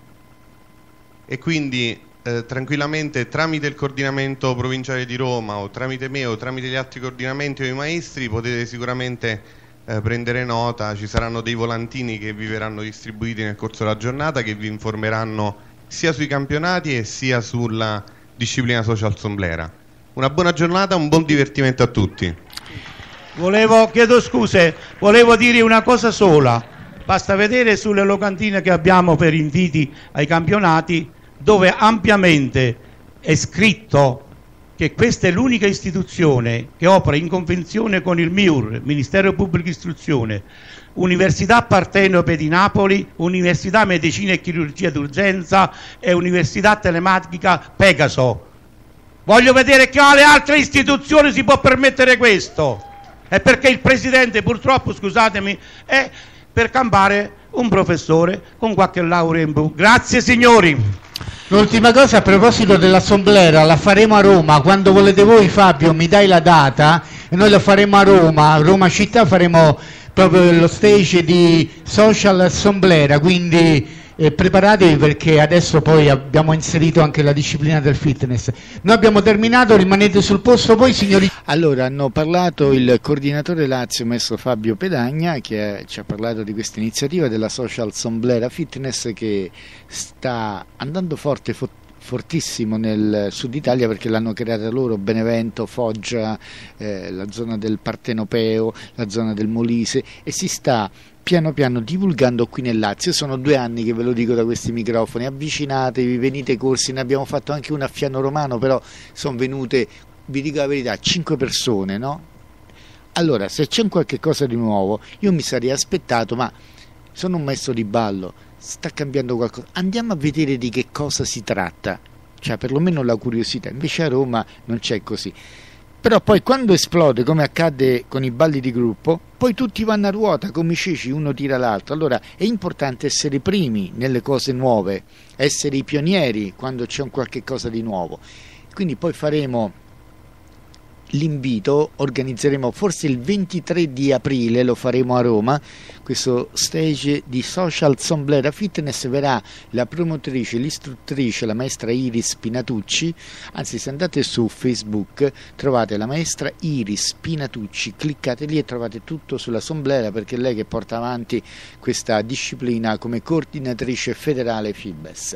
e quindi eh, tranquillamente tramite il coordinamento provinciale di Roma o tramite me o tramite gli altri coordinamenti o i maestri potete sicuramente eh, prendere nota. Ci saranno dei volantini che vi verranno distribuiti nel corso della giornata, che vi informeranno sia sui campionati e sia sulla disciplina Social Sombrera. Una buona giornata, un buon divertimento a tutti. Volevo, chiedo scuse, volevo dire una cosa sola. Basta vedere sulle locandine che abbiamo per inviti ai campionati, dove ampiamente è scritto che questa è l'unica istituzione che opera in convenzione con il M I U R, Ministero Pubblico Istruzione, Università Partenope di Napoli, Università Medicina e Chirurgia d'Urgenza e Università Telematica Pegaso. Voglio vedere che alle altre istituzioni si può permettere questo. È perché il presidente, purtroppo, scusatemi, è per campare un professore con qualche laurea in più. Grazie signori. L'ultima cosa, a proposito dell'assemblea, la faremo a Roma. Quando volete voi, Fabio, mi dai la data e noi lo faremo a Roma. A Roma città faremo proprio lo stage di Social Assemblea, quindi eh, preparatevi, perché adesso poi abbiamo inserito anche la disciplina del fitness. Noi abbiamo terminato, rimanete sul posto voi signori. Allora, hanno parlato il coordinatore Lazio, maestro Fabio Pedagna, che è, ci ha parlato di questa iniziativa della Social Sombrera Fitness, che sta andando forte, fo- fortissimo nel sud Italia, perché l'hanno creata loro, Benevento, Foggia, eh, la zona del Partenopeo, la zona del Molise, e si sta piano piano divulgando qui nel Lazio. Sono due anni che ve lo dico da questi microfoni: avvicinatevi, venite ai corsi. Ne abbiamo fatto anche una a Fiano Romano, però sono venute, vi dico la verità, cinque persone, no? Allora, se c'è qualche cosa di nuovo, io mi sarei aspettato, ma sono un maestro di ballo, sta cambiando qualcosa, andiamo a vedere di che cosa si tratta, cioè perlomeno la curiosità. Invece a Roma non c'è così. Però poi quando esplode, come accade con i balli di gruppo, poi tutti vanno a ruota come i ceci, uno tira l'altro. Allora è importante essere i primi nelle cose nuove, essere i pionieri quando c'è un qualche cosa di nuovo. Quindi poi faremo l'invito, organizzeremo forse il ventitré di aprile, lo faremo a Roma, questo stage di Social Sombrera Fitness. Verrà la promotrice, l'istruttrice, la maestra Iris Pinatucci. Anzi, se andate su Facebook trovate la maestra Iris Pinatucci, cliccate lì e trovate tutto sulla Sombrera, perché è lei che porta avanti questa disciplina come coordinatrice federale Fibes.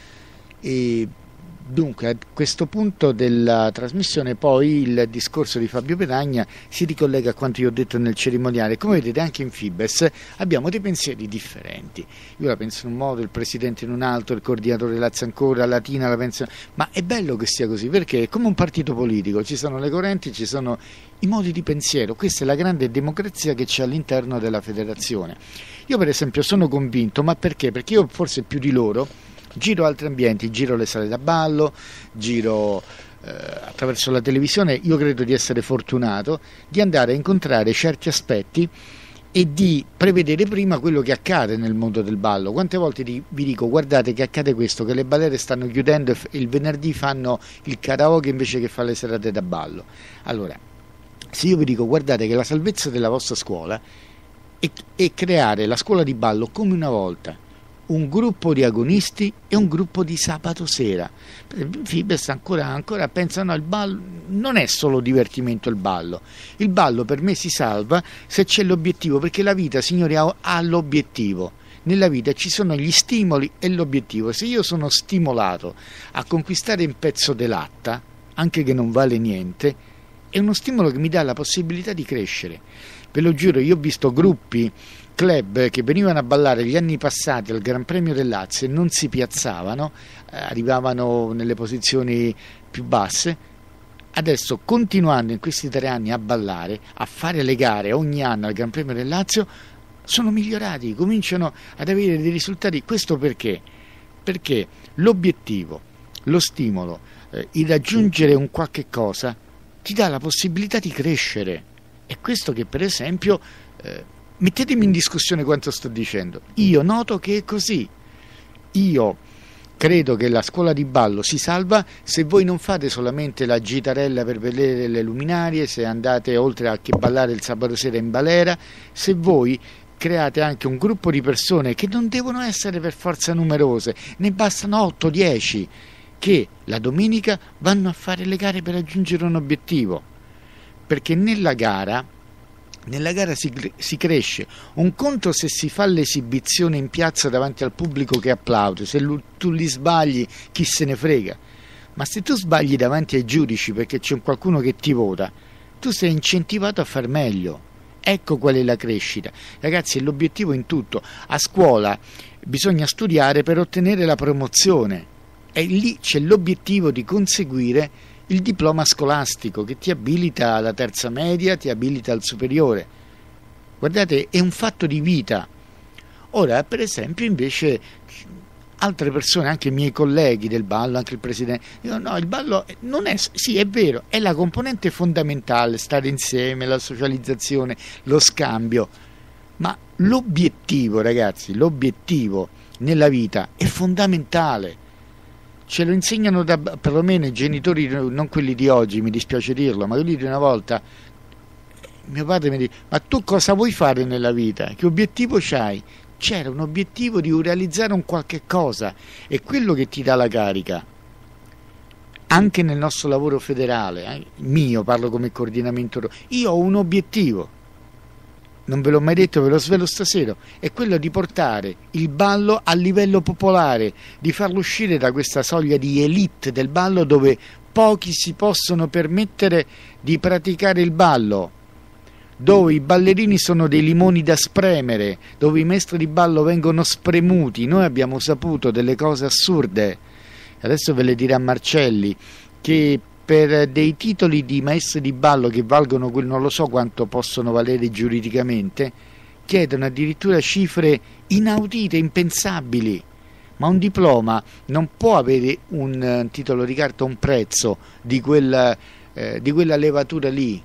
E dunque, a questo punto della trasmissione poi il discorso di Fabio Petagna si ricollega a quanto io ho detto nel cerimoniale. Come vedete, anche in Fibes abbiamo dei pensieri differenti. Io la penso in un modo, il presidente in un altro, il coordinatore Lazio ancora, Latina la pensa, ma è bello che sia così, perché è come un partito politico, ci sono le correnti, ci sono i modi di pensiero. Questa è la grande democrazia che c'è all'interno della federazione. Io per esempio sono convinto, ma perché? Perché io forse più di loro giro altri ambienti, giro le sale da ballo, giro eh, attraverso la televisione. Io credo di essere fortunato di andare a incontrare certi aspetti e di prevedere prima quello che accade nel mondo del ballo. Quante volte vi dico: guardate che accade questo, che le balere stanno chiudendo e il venerdì fanno il karaoke invece che fare le serate da ballo. Allora, se io vi dico: guardate che la salvezza della vostra scuola è, è creare la scuola di ballo come una volta, un gruppo di agonisti e un gruppo di sabato sera. Fibes ancora, ancora pensano al ballo, non è solo divertimento il ballo. Il ballo per me si salva se c'è l'obiettivo, perché la vita, signori, ha, ha l'obiettivo. Nella vita ci sono gli stimoli e l'obiettivo. Se io sono stimolato a conquistare un pezzo di latta, anche che non vale niente, è uno stimolo che mi dà la possibilità di crescere. Ve lo giuro, io ho visto gruppi, club che venivano a ballare gli anni passati al Gran Premio del Lazio e non si piazzavano, eh, arrivavano nelle posizioni più basse. Adesso, continuando in questi tre anni a ballare, a fare le gare ogni anno al Gran Premio del Lazio, sono migliorati, cominciano ad avere dei risultati. Questo perché? Perché l'obiettivo, lo stimolo, eh, il raggiungere un qualche cosa ti dà la possibilità di crescere. È questo che, per esempio, eh, mettetemi in discussione quanto sto dicendo, io noto che è così. Io credo che la scuola di ballo si salva se voi non fate solamente la gitarella per vedere le luminarie, se andate oltre a che ballare il sabato sera in balera, se voi create anche un gruppo di persone che non devono essere per forza numerose, ne bastano otto dieci, che la domenica vanno a fare le gare per raggiungere un obiettivo, perché nella gara Nella gara si, si cresce. Un conto se si fa l'esibizione in piazza davanti al pubblico che applaude, se lu, tu li sbagli chi se ne frega, ma se tu sbagli davanti ai giudici perché c'è qualcuno che ti vota, tu sei incentivato a far meglio. Ecco qual è la crescita. Ragazzi, è l'obiettivo in tutto. A scuola bisogna studiare per ottenere la promozione e lì c'è l'obiettivo di conseguire il diploma scolastico che ti abilita alla terza media, ti abilita al superiore. Guardate, è un fatto di vita. Ora, per esempio, invece altre persone, anche i miei colleghi del ballo, anche il presidente, dicono: no, il ballo non è, sì, è vero, è la componente fondamentale, stare insieme, la socializzazione, lo scambio, ma l'obiettivo, ragazzi, l'obiettivo nella vita è fondamentale. Ce lo insegnano da, perlomeno i genitori, non quelli di oggi, mi dispiace dirlo, ma quelli di una volta. Mio padre mi dice: ma tu cosa vuoi fare nella vita? Che obiettivo c'hai? C'era un obiettivo di realizzare un qualche cosa, è quello che ti dà la carica. Anche nel nostro lavoro federale, eh, mio, parlo come coordinamento, io ho un obiettivo, non ve l'ho mai detto, ve lo svelo stasera, è quello di portare il ballo a livello popolare, di farlo uscire da questa soglia di elite del ballo dove pochi si possono permettere di praticare il ballo, dove i ballerini sono dei limoni da spremere, dove i maestri di ballo vengono spremuti. Noi abbiamo saputo delle cose assurde, adesso ve le dirà Marcelli, che per dei titoli di maestri di ballo che valgono, non lo so quanto possono valere giuridicamente, chiedono addirittura cifre inaudite, impensabili. Ma un diploma non può avere un, un titolo di carta, un prezzo di quella, eh, di quella levatura lì.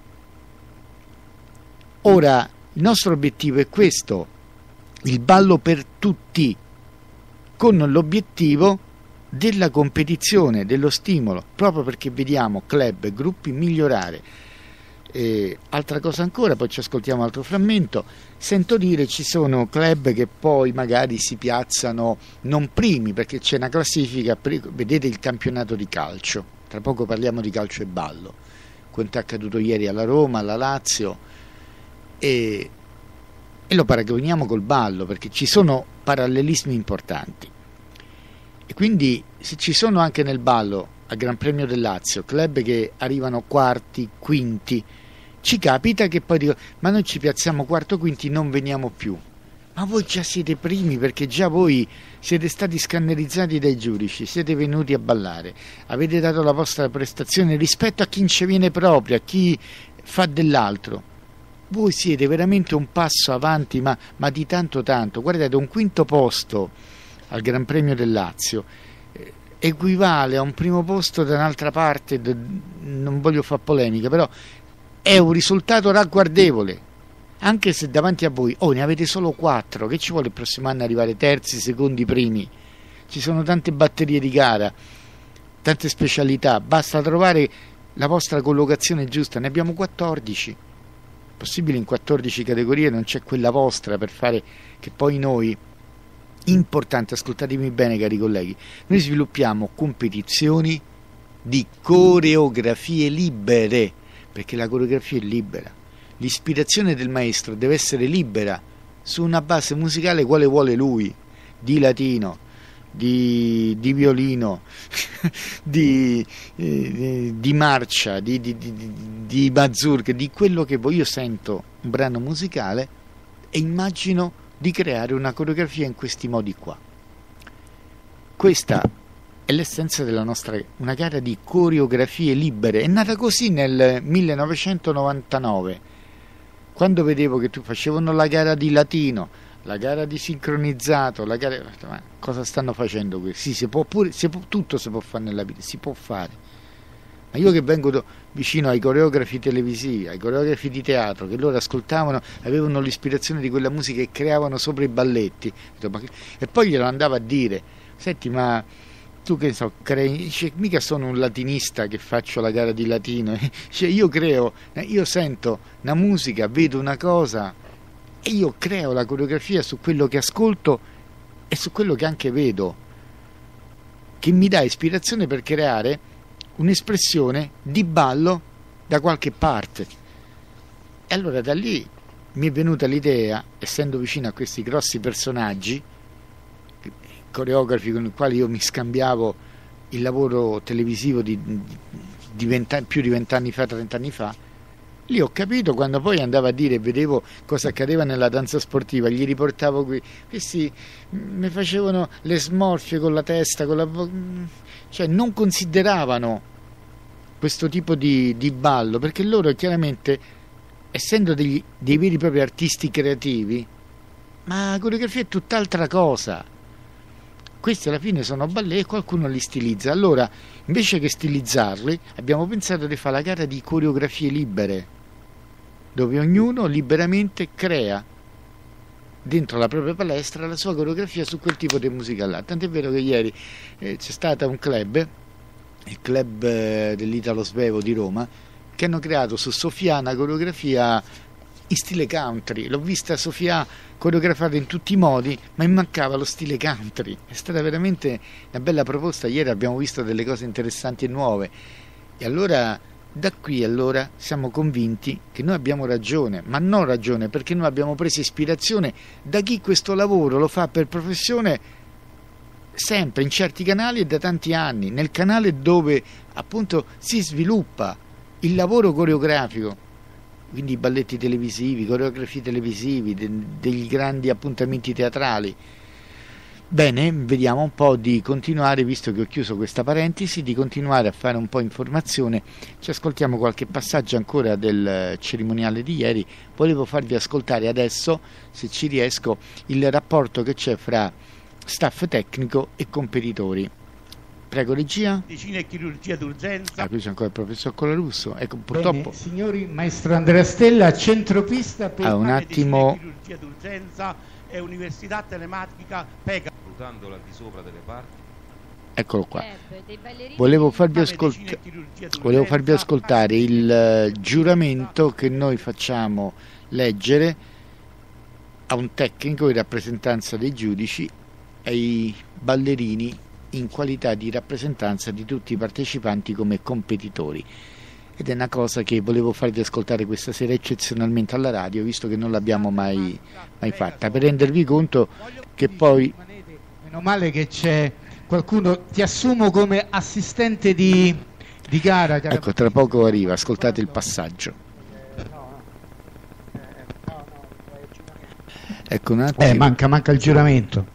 Ora, il nostro obiettivo è questo, il ballo per tutti, con l'obiettivo della competizione, dello stimolo, proprio perché vediamo club e gruppi migliorare. E altra cosa ancora, poi ci ascoltiamo altro frammento. Sento dire ci sono club che poi magari si piazzano non primi perché c'è una classifica, vedete il campionato di calcio, tra poco parliamo di calcio e ballo, quanto è accaduto ieri alla Roma, alla Lazio, e, e lo paragoniamo col ballo perché ci sono parallelismi importanti. E quindi se ci sono anche nel ballo al Gran Premio del Lazio club che arrivano quarti, quinti, ci capita che poi dico ma noi ci piazziamo quarto, quinti, non veniamo più. Ma voi già siete primi perché già voi siete stati scannerizzati dai giudici, siete venuti a ballare, avete dato la vostra prestazione rispetto a chi ci viene proprio, a chi fa dell'altro. Voi siete veramente un passo avanti, ma, ma di tanto tanto. Guardate, un quinto posto al Gran Premio del Lazio eh, equivale a un primo posto da un'altra parte, d- non voglio fare polemica, però è un risultato ragguardevole, anche se davanti a voi oh ne avete solo quattro, che ci vuole il prossimo anno arrivare terzi, secondi, primi? Ci sono tante batterie di gara, tante specialità, basta trovare la vostra collocazione giusta. Ne abbiamo quattordici, possibile in quattordici categorie non c'è quella vostra per fare che poi noi, importante, ascoltatemi bene cari colleghi, noi sviluppiamo competizioni di coreografie libere, perché la coreografia è libera, l'ispirazione del maestro deve essere libera su una base musicale quale vuole lui, di latino, di, di violino, di, eh, di marcia, di, di, di, di mazurka, di quello che voglio. Io sento un brano musicale e immagino di creare una coreografia in questi modi qua. Questa è l'essenza della nostra, una gara di coreografie libere. È nata così nel millenovecentonovantanove, quando vedevo che tu facevano la gara di latino, la gara di sincronizzato, la gara... ma cosa stanno facendo qui? Sì, si può pure, si può, tutto si può fare nella vita, si può fare. Ma io che vengo do, vicino ai coreografi televisivi, ai coreografi di teatro, che loro ascoltavano, avevano l'ispirazione di quella musica e creavano sopra i balletti, e poi glielo andavo a dire, senti, ma tu che so, crei, dice, mica sono un latinista che faccio la gara di latino, cioè, io creo, io sento una musica, vedo una cosa e io creo la coreografia su quello che ascolto e su quello che anche vedo, che mi dà ispirazione per creare un'espressione di ballo da qualche parte. E allora da lì mi è venuta l'idea, essendo vicino a questi grossi personaggi, coreografi con i quali io mi scambiavo il lavoro televisivo di, di, di venti, più di vent'anni fa, trent'anni fa, lì ho capito, quando poi andavo a dire e vedevo cosa accadeva nella danza sportiva, gli riportavo qui, questi mi facevano le smorfie con la testa, con la cioè non consideravano questo tipo di, di ballo, perché loro chiaramente, essendo degli, dei veri e propri artisti creativi, ma la coreografia è tutt'altra cosa. Questi alla fine sono ballet e qualcuno li stilizza. Allora, invece che stilizzarli, abbiamo pensato di fare la gara di coreografie libere, dove ognuno liberamente crea dentro la propria palestra la sua coreografia su quel tipo di musica là. Tant'è vero che ieri eh, c'è stato un club, il club eh, dell'Italo Svevo di Roma, che hanno creato su Sofia una coreografia in stile country. L'ho vista Sofia coreografata in tutti i modi, ma mi mancava lo stile country. È stata veramente una bella proposta. Ieri abbiamo visto delle cose interessanti e nuove, e allora da qui allora siamo convinti che noi abbiamo ragione, ma non ragione perché noi abbiamo preso ispirazione da chi questo lavoro lo fa per professione sempre in certi canali e da tanti anni, nel canale dove appunto si sviluppa il lavoro coreografico, quindi i balletti televisivi, coreografi televisivi, de- degli grandi appuntamenti teatrali. Bene, vediamo un po' di continuare, visto che ho chiuso questa parentesi, di continuare a fare un po' informazione. Ci ascoltiamo qualche passaggio ancora del cerimoniale di ieri. Volevo farvi ascoltare adesso, se ci riesco, il rapporto che c'è fra staff tecnico e competitori. Prego regia. Medicina e chirurgia d'urgenza. Ah, qui c'è ancora il professor Colarusso. Ecco, purtroppo. Bene, signori, maestro Andrea Stella, centropista per ah, un attimo. Medicina e chirurgia d'urgenza e università telematica Pega. Valutando al di sopra delle parti. Eccolo qua. Volevo farvi, ascolt- volevo farvi ascoltare il uh, giuramento che noi facciamo leggere a un tecnico in rappresentanza dei giudici e ai ballerini in qualità di rappresentanza di tutti i partecipanti come competitori. Ed è una cosa che volevo farvi ascoltare questa sera eccezionalmente alla radio, visto che non l'abbiamo mai, mai fatta, per rendervi conto che poi... Meno male che c'è qualcuno, ti assumo come assistente di, di gara. Ecco, tra poco arriva, ascoltate il passaggio. Ecco un attimo. Eh, manca, manca il giuramento.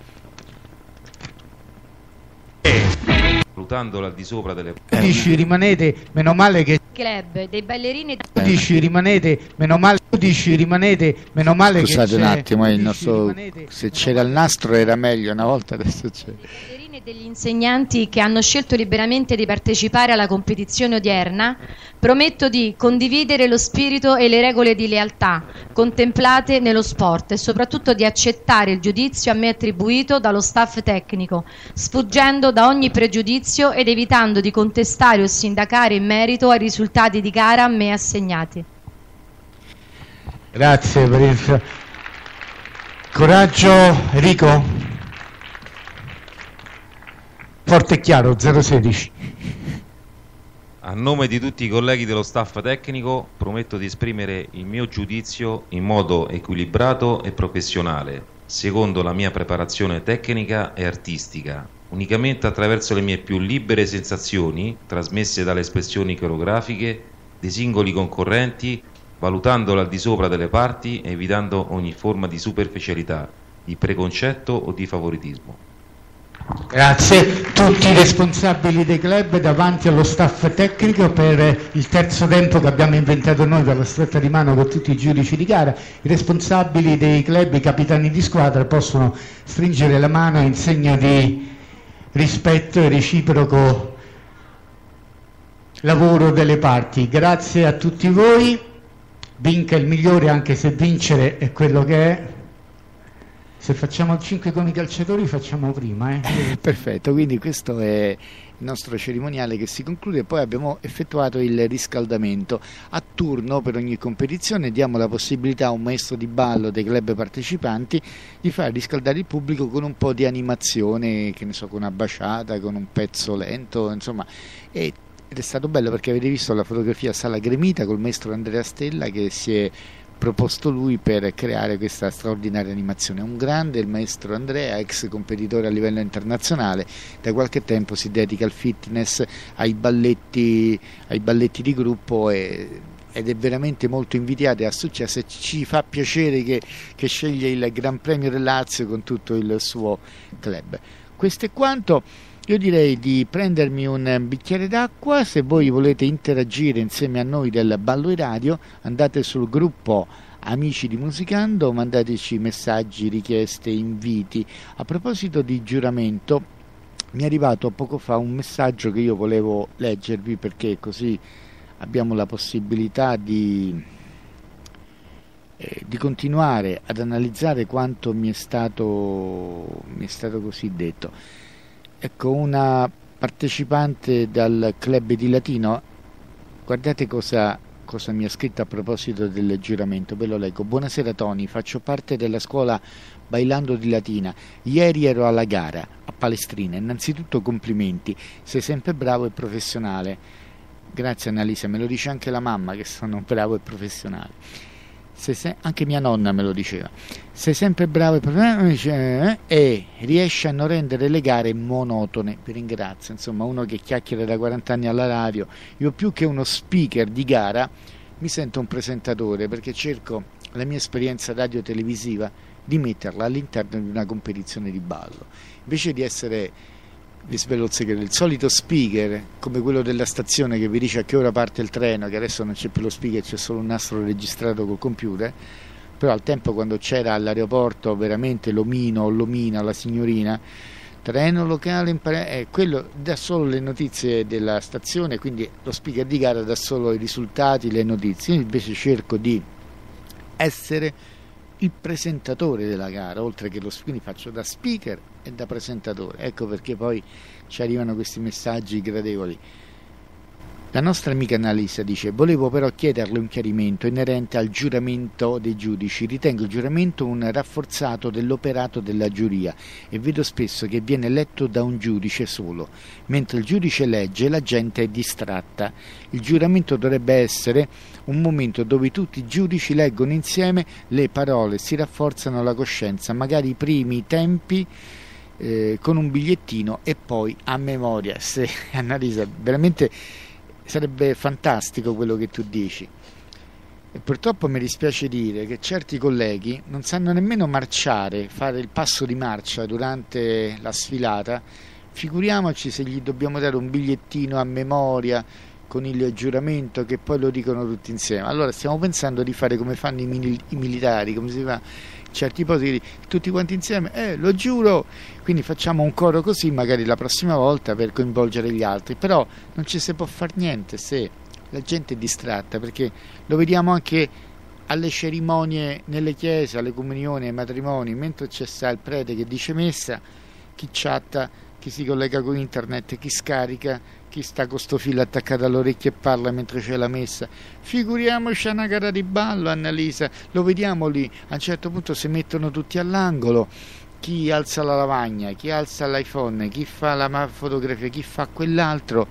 Valutando al di sopra delle... Giudici rimanete, meno male che... Club dei ballerini... Giudici rimanete, meno male... Giudici rimanete, meno male che Scusate c'è... un attimo, il nostro... rimanete... se c'era il nastro era meglio una volta, adesso c'è... e degli insegnanti che hanno scelto liberamente di partecipare alla competizione odierna, prometto di condividere lo spirito e le regole di lealtà contemplate nello sport e soprattutto di accettare il giudizio a me attribuito dallo staff tecnico, sfuggendo da ogni pregiudizio ed evitando di contestare o sindacare in merito ai risultati di gara a me assegnati. Grazie per il coraggio, Enrico. Forte e chiaro, zero sedici. A nome di tutti i colleghi dello staff tecnico prometto di esprimere il mio giudizio in modo equilibrato e professionale, secondo la mia preparazione tecnica e artistica, unicamente attraverso le mie più libere sensazioni trasmesse dalle espressioni coreografiche dei singoli concorrenti, valutandolo al di sopra delle parti e evitando ogni forma di superficialità, di preconcetto o di favoritismo. Grazie. Tutti i responsabili dei club davanti allo staff tecnico per il terzo tempo che abbiamo inventato noi per la stretta di mano con tutti i giudici di gara. I responsabili dei club, i capitani di squadra, possono stringere la mano in segno di rispetto e reciproco lavoro delle parti. Grazie a tutti voi. Vinca il migliore, anche se vincere è quello che è. Se facciamo il cinque con i calciatori facciamo prima. Eh? Perfetto, quindi questo è il nostro cerimoniale che si conclude. Poi abbiamo effettuato il riscaldamento. A turno per ogni competizione diamo la possibilità a un maestro di ballo dei club partecipanti di far riscaldare il pubblico con un po' di animazione, che ne so, con una baciata, con un pezzo lento, insomma. E ed è stato bello perché avete visto la fotografia a Sala Gremita col maestro Andrea Stella che si è proposto lui per creare questa straordinaria animazione. Un grande, il maestro Andrea, ex competitore a livello internazionale, da qualche tempo si dedica al fitness, ai balletti, ai balletti di gruppo e, ed è veramente molto invidiato e ha successo, e ci fa piacere che, che sceglie il Gran Premio del Lazio con tutto il suo club. Questo è quanto. Io direi di prendermi un bicchiere d'acqua. Se voi volete interagire insieme a noi del Ballo e Radio, andate sul gruppo Amici di Musicando, mandateci messaggi, richieste, inviti. A proposito di giuramento, mi è arrivato poco fa un messaggio che io volevo leggervi, perché così abbiamo la possibilità di, eh, di continuare ad analizzare quanto mi è stato, mi è stato così detto. Ecco, una partecipante dal club di Latino, guardate cosa, cosa mi ha scritto a proposito del giuramento, ve lo leggo. Buonasera Tony, faccio parte della scuola Bailando di Latina, ieri ero alla gara a Palestrina, innanzitutto complimenti, sei sempre bravo e professionale. Grazie Annalisa, me lo dice anche la mamma che sono bravo e professionale. Se, anche mia nonna me lo diceva. Sei sempre bravo e, e riesci a non rendere le gare monotone. Vi ringrazio, insomma, uno che chiacchiera da quaranta anni alla radio. Io più che uno speaker di gara mi sento un presentatore, perché cerco la mia esperienza radio-televisiva di metterla all'interno di una competizione di ballo, invece di essere, vi svelo il segreto, il solito speaker come quello della stazione che vi dice a che ora parte il treno, che adesso non c'è più lo speaker, c'è solo un nastro registrato col computer. Però al tempo, quando c'era all'aeroporto veramente l'omino o l'omina, la signorina, treno locale in pare- eh, quello dà solo le notizie della stazione, quindi lo speaker di gara dà solo i risultati, le notizie. Io invece cerco di essere il presentatore della gara, oltre che lo quindi faccio da speaker e da presentatore. Ecco perché poi ci arrivano questi messaggi gradevoli. La nostra amica Annalisa dice: volevo però chiederle un chiarimento inerente al giuramento dei giudici. Ritengo il giuramento un rafforzato dell'operato della giuria e vedo spesso che viene letto da un giudice solo. Mentre il giudice legge, la gente è distratta. Il giuramento dovrebbe essere un momento dove tutti i giudici leggono insieme le parole, si rafforzano la coscienza, magari i primi tempi eh, con un bigliettino e poi a memoria. Se, Annalisa, veramente sarebbe fantastico quello che tu dici. E purtroppo mi dispiace dire che certi colleghi non sanno nemmeno marciare, fare il passo di marcia durante la sfilata, figuriamoci se gli dobbiamo dare un bigliettino a memoria con il giuramento, che poi lo dicono tutti insieme. Allora stiamo pensando di fare come fanno i, mil- i militari, come si fa in certi posti, tutti quanti insieme, eh lo giuro, quindi facciamo un coro così magari la prossima volta per coinvolgere gli altri. Però non ci si può far niente se la gente è distratta, perché lo vediamo anche alle cerimonie nelle chiese, alle comunioni, ai matrimoni, mentre c'è sta il prete che dice messa, chi chatta, chi si collega con internet, chi scarica, chi sta con sto filo attaccato all'orecchio e parla mentre c'è la messa. Figuriamoci a una gara di ballo, Annalisa, lo vediamo lì, a un certo punto si mettono tutti all'angolo, chi alza la lavagna, chi alza l'iPhone, chi fa la fotografia, chi fa quell'altro.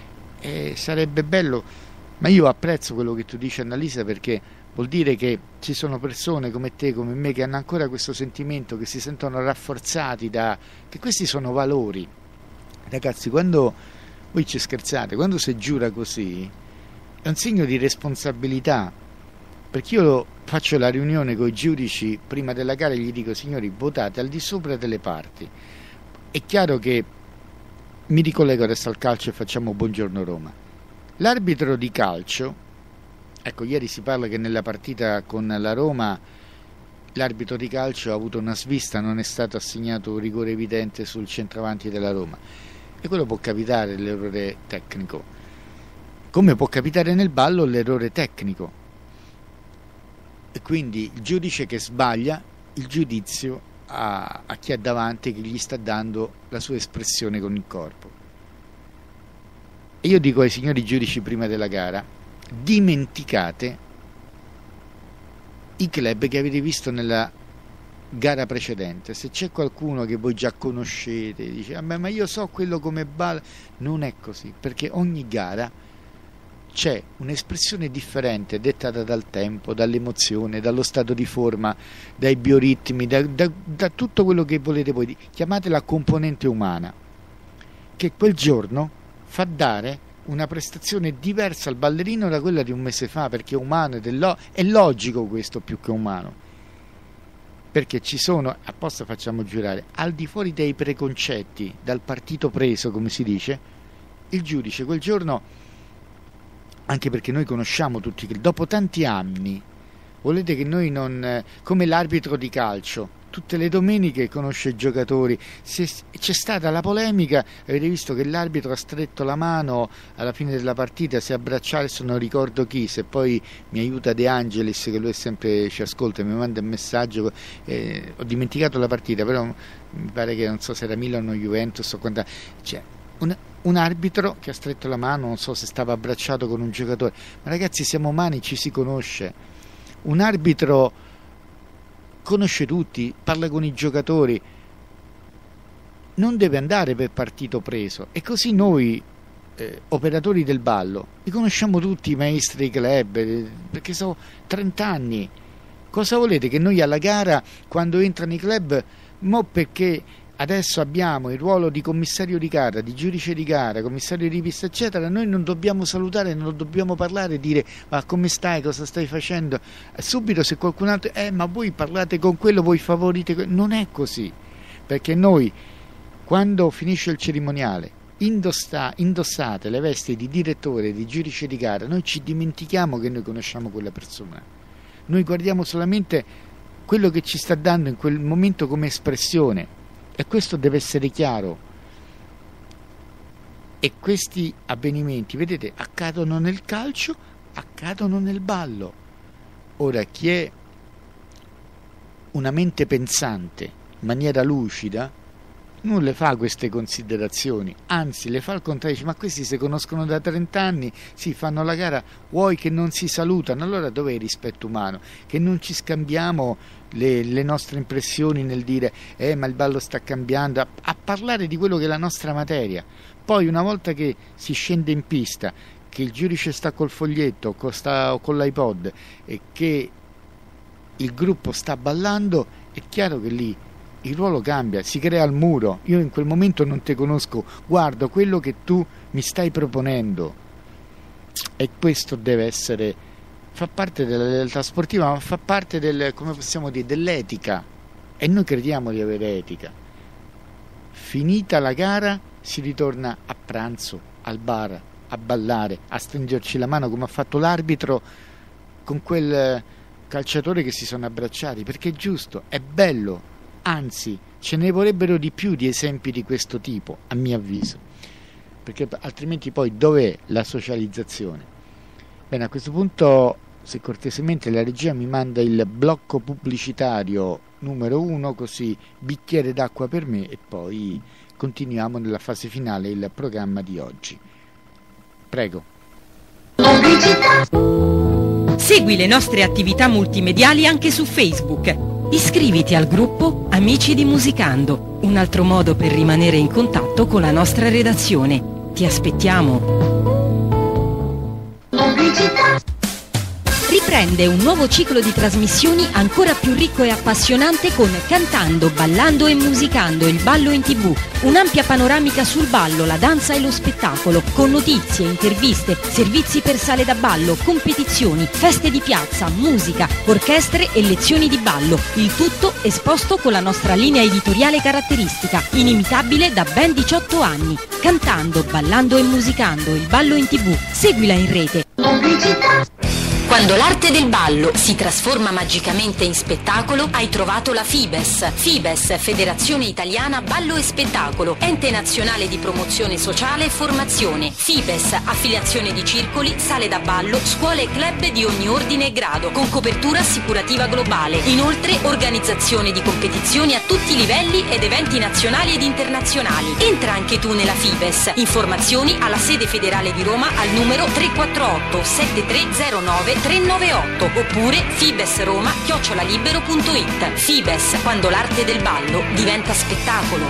E sarebbe bello, ma io apprezzo quello che tu dici, Annalisa, perché vuol dire che ci sono persone come te, come me, che hanno ancora questo sentimento, che si sentono rafforzati da... che questi sono valori. Ragazzi, quando voi ci scherzate, quando si giura così è un segno di responsabilità, perché io faccio la riunione con i giudici prima della gara e gli dico: signori, votate al di sopra delle parti. È chiaro che mi ricollego adesso al calcio e facciamo Buongiorno Roma. L'arbitro di calcio, ecco, ieri si parla che nella partita con la Roma l'arbitro di calcio ha avuto una svista, non è stato assegnato un rigore evidente sul centravanti della Roma, e quello può capitare, l'errore tecnico, come può capitare nel ballo l'errore tecnico. E quindi il giudice che sbaglia, il giudizio a, a chi ha davanti, che gli sta dando la sua espressione con il corpo. E io dico ai signori giudici prima della gara: dimenticate i club che avete visto nella gara precedente. Se c'è qualcuno che voi già conoscete, dice: vabbè, ma io so quello come balla, non è così, perché ogni gara c'è un'espressione differente dettata dal tempo, dall'emozione, dallo stato di forma, dai bioritmi, da, da, da tutto quello che volete voi, chiamate la componente umana, che quel giorno fa dare una prestazione diversa al ballerino da quella di un mese fa, perché è umano ed è, lo- è logico questo, più che umano, perché ci sono, apposta facciamo giurare, al di fuori dei preconcetti, dal partito preso, come si dice, il giudice quel giorno, anche perché noi conosciamo tutti, dopo tanti anni, volete che noi non, come l'arbitro di calcio, tutte le domeniche conosce i giocatori. Se c'è stata la polemica, avete visto che l'arbitro ha stretto la mano alla fine della partita, si è abbracciato, adesso non ricordo chi, se poi mi aiuta De Angelis, che lui sempre ci ascolta, mi manda un messaggio, eh, ho dimenticato la partita, però mi pare che non so se era Milan o Juventus o quanta, cioè, un, un arbitro che ha stretto la mano, non so se stava abbracciato con un giocatore, ma ragazzi, siamo umani, ci si conosce. Un arbitro conosce tutti, parla con i giocatori, non deve andare per partito preso. E così noi eh, operatori del ballo li conosciamo tutti, i maestri dei club, eh, perché sono trenta anni. Cosa volete che noi alla gara, quando entrano i club, mo perché adesso abbiamo il ruolo di commissario di gara, di giudice di gara, commissario di pista, eccetera, noi non dobbiamo salutare, non dobbiamo parlare e dire: ma come stai, cosa stai facendo? Subito, se qualcun altro, eh ma voi parlate con quello, voi favorite que-". Non è così, perché noi, quando finisce il cerimoniale, indossa, indossate le vesti di direttore, di giudice di gara, noi ci dimentichiamo che noi conosciamo quella persona, noi guardiamo solamente quello che ci sta dando in quel momento come espressione. E questo deve essere chiaro. E questi avvenimenti, vedete, accadono nel calcio, accadono nel ballo. Ora, chi è una mente pensante in maniera lucida non le fa queste considerazioni, anzi le fa al contrario, dice, ma questi si conoscono da trenta anni, si fanno la gara, vuoi che non si salutano, allora dov'è il rispetto umano? Che non ci scambiamo le, le nostre impressioni nel dire eh ma il ballo sta cambiando, a, a parlare di quello che è la nostra materia. Poi una volta che si scende in pista, che il giudice sta col foglietto o, sta, o con l'iPod e che il gruppo sta ballando, è chiaro che lì il ruolo cambia, si crea il muro. Io in quel momento non ti conosco, guardo quello che tu mi stai proponendo, e questo deve essere, fa parte della realtà sportiva, ma fa parte del, come possiamo dire, dell'etica, e noi crediamo di avere etica. Finita la gara si ritorna a pranzo, al bar, a ballare, a stringerci la mano come ha fatto l'arbitro con quel calciatore che si sono abbracciati, perché è giusto, è bello. Anzi, ce ne vorrebbero di più di esempi di questo tipo, a mio avviso, perché altrimenti poi dov'è la socializzazione? Bene, a questo punto, se cortesemente la regia mi manda il blocco pubblicitario numero uno, così bicchiere d'acqua per me, e poi continuiamo nella fase finale il programma di oggi. Prego. Segui le nostre attività multimediali anche su Facebook. Iscriviti al gruppo Amici di Musicando, un altro modo per rimanere in contatto con la nostra redazione. Ti aspettiamo. Riprende un nuovo ciclo di trasmissioni ancora più ricco e appassionante con Cantando, Ballando e Musicando, il ballo in tivù. Un'ampia panoramica sul ballo, la danza e lo spettacolo, con notizie, interviste, servizi per sale da ballo, competizioni, feste di piazza, musica, orchestre e lezioni di ballo. Il tutto esposto con la nostra linea editoriale caratteristica, inimitabile da ben diciotto anni. Cantando, Ballando e Musicando, il ballo in tivù. Seguila in rete. Quando l'arte del ballo si trasforma magicamente in spettacolo, hai trovato la FIBES. FIBES, Federazione Italiana Ballo e Spettacolo, ente nazionale di promozione sociale e formazione. FIBES, affiliazione di circoli, sale da ballo, scuole e club di ogni ordine e grado, con copertura assicurativa globale. Inoltre, organizzazione di competizioni a tutti i livelli ed eventi nazionali ed internazionali. Entra anche tu nella FIBES. Informazioni alla sede federale di Roma al numero tre quattro otto sette tre zero nove tre nove otto oppure fibesroma chiocciola libero punto it. Fibes, quando l'arte del ballo diventa spettacolo.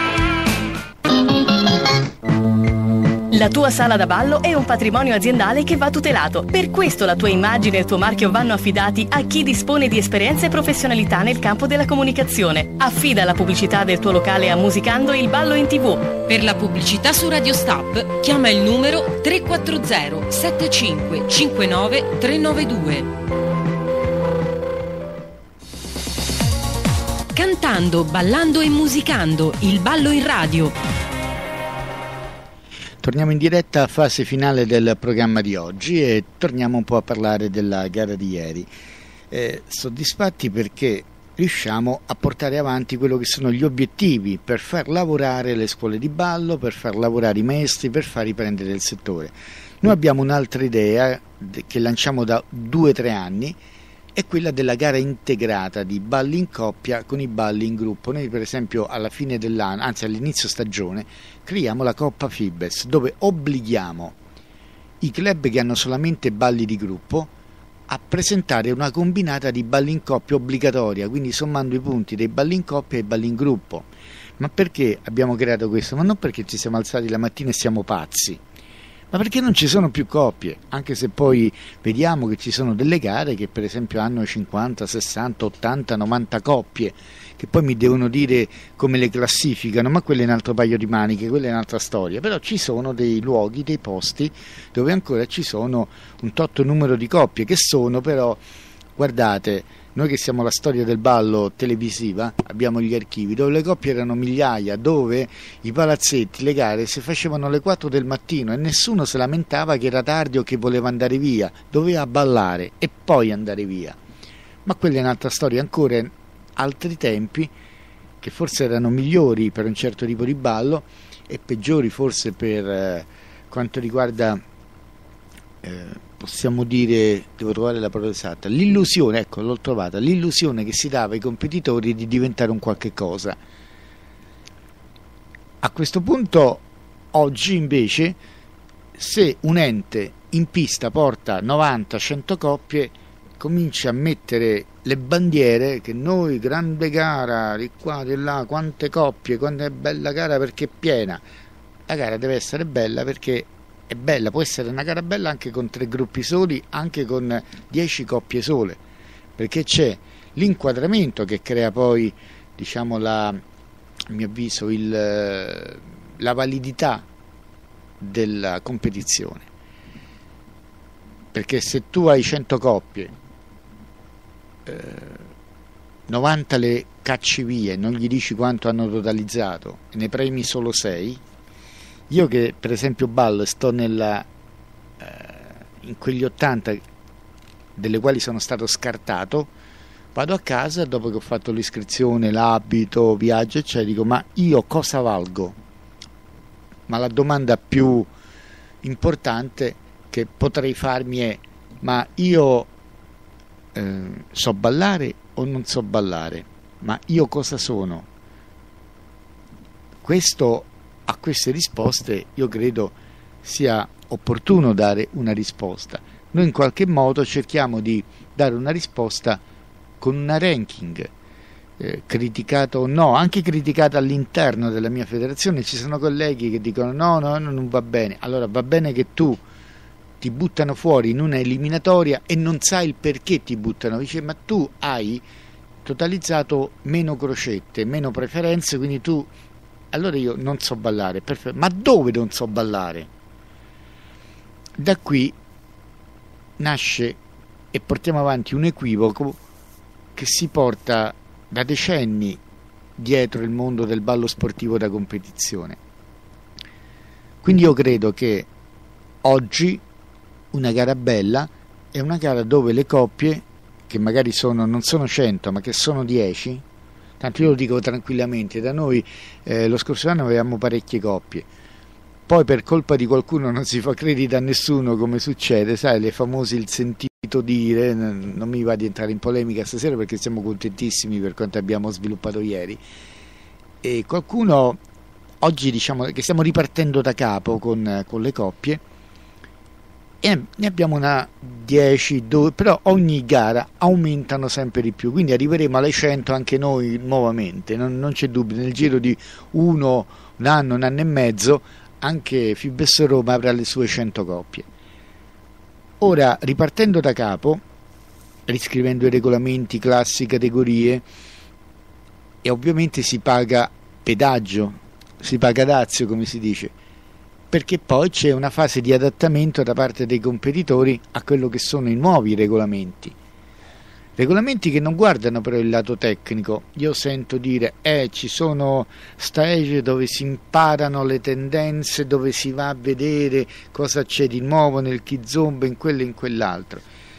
La tua sala da ballo è un patrimonio aziendale che va tutelato. Per questo la tua immagine e il tuo marchio vanno affidati a chi dispone di esperienza e professionalità nel campo della comunicazione. Affida la pubblicità del tuo locale a Musicando, il ballo in tivù. Per la pubblicità su Radio Stab chiama il numero tre quattro zero sette cinque cinque nove tre nove due. Cantando, Ballando e Musicando, il ballo in radio. Torniamo in diretta a fase finale del programma di oggi e torniamo un po' a parlare della gara di ieri. Eh, soddisfatti perché riusciamo a portare avanti quello che sono gli obiettivi per far lavorare le scuole di ballo, per far lavorare i maestri, per far riprendere il settore. Noi abbiamo un'altra idea che lanciamo da due o tre anni, è quella della gara integrata di balli in coppia con i balli in gruppo. Noi per esempio alla fine dell'anno, anzi all'inizio stagione, creiamo la Coppa Fibes, dove obblighiamo i club che hanno solamente balli di gruppo a presentare una combinata di balli in coppia obbligatoria, quindi sommando i punti dei balli in coppia e i balli in gruppo. Ma perché abbiamo creato questo? Ma non perché ci siamo alzati la mattina e siamo pazzi, ma perché non ci sono più coppie, anche se poi vediamo che ci sono delle gare che per esempio hanno cinquanta, sessanta, ottanta, novanta coppie, che poi mi devono dire come le classificano, ma quello è un altro paio di maniche, quella è un'altra storia. Però ci sono dei luoghi, dei posti dove ancora ci sono un tot numero di coppie, che sono però, guardate, noi che siamo la storia del ballo televisiva, abbiamo gli archivi dove le coppie erano migliaia, dove i palazzetti, le gare si facevano alle quattro del mattino e nessuno si lamentava che era tardi o che voleva andare via, doveva ballare e poi andare via. Ma quella è un'altra storia, ancora altri tempi che forse erano migliori per un certo tipo di ballo e peggiori forse per eh, quanto riguarda eh, possiamo dire, devo trovare la parola esatta, l'illusione, ecco l'ho trovata, l'illusione che si dava ai competitori di diventare un qualche cosa. A questo punto oggi invece, se un ente in pista porta novanta cento coppie, comincia a mettere le bandiere che noi, grande gara, di qua, di là, quante coppie, quando è bella gara perché è piena. La gara deve essere bella perché è bella, può essere una gara bella anche con tre gruppi soli, anche con dieci coppie sole, perché c'è l'inquadramento che crea poi, diciamo, la, a mio avviso, il, la validità della competizione. Perché se tu hai cento coppie, eh, novanta le cacci via, non gli dici quanto hanno totalizzato e ne premi solo sei, io che per esempio ballo e sto nella, eh, in quegli ottanta delle quali sono stato scartato, vado a casa dopo che ho fatto l'iscrizione, l'abito, viaggio eccetera, dico ma io cosa valgo? Ma la domanda più importante che potrei farmi è ma io eh, so ballare o non so ballare? Ma io cosa sono? Questo, a queste risposte io credo sia opportuno dare una risposta. Noi in qualche modo cerchiamo di dare una risposta con una ranking, eh, criticata o no, anche criticata all'interno della mia federazione. Ci sono colleghi che dicono no, no, no, non va bene. Allora va bene che tu ti buttano fuori in una eliminatoria e non sai il perché ti buttano, dice ma tu hai totalizzato meno crocette, meno preferenze, quindi tu, allora io non so ballare, perfetto. Ma dove non so ballare? Da qui nasce e portiamo avanti un equivoco che si porta da decenni dietro il mondo del ballo sportivo da competizione. Quindi io credo che oggi una gara bella è una gara dove le coppie, che magari sono, non sono cento ma che sono dieci, tanto io lo dico tranquillamente, da noi eh, lo scorso anno avevamo parecchie coppie, poi per colpa di qualcuno non si fa credito a nessuno, come succede, sai, le famose il sentito dire, non mi va di entrare in polemica stasera perché siamo contentissimi per quanto abbiamo sviluppato ieri, e qualcuno oggi diciamo che stiamo ripartendo da capo con, con le coppie, e ne abbiamo una dieci, dodici, però ogni gara aumentano sempre di più, quindi arriveremo alle cento anche noi nuovamente, non, non c'è dubbio, nel giro di uno, un anno, un anno e mezzo anche Fibes Roma avrà le sue cento coppie. Ora, ripartendo da capo, riscrivendo i regolamenti, classi, categorie, e ovviamente si paga pedaggio, si paga dazio come si dice, perché poi c'è una fase di adattamento da parte dei competitori a quello che sono i nuovi regolamenti. Regolamenti che non guardano però il lato tecnico. Io sento dire, eh, ci sono stage dove si imparano le tendenze, dove si va a vedere cosa c'è di nuovo nel kizomba, in quello e in quell'altro.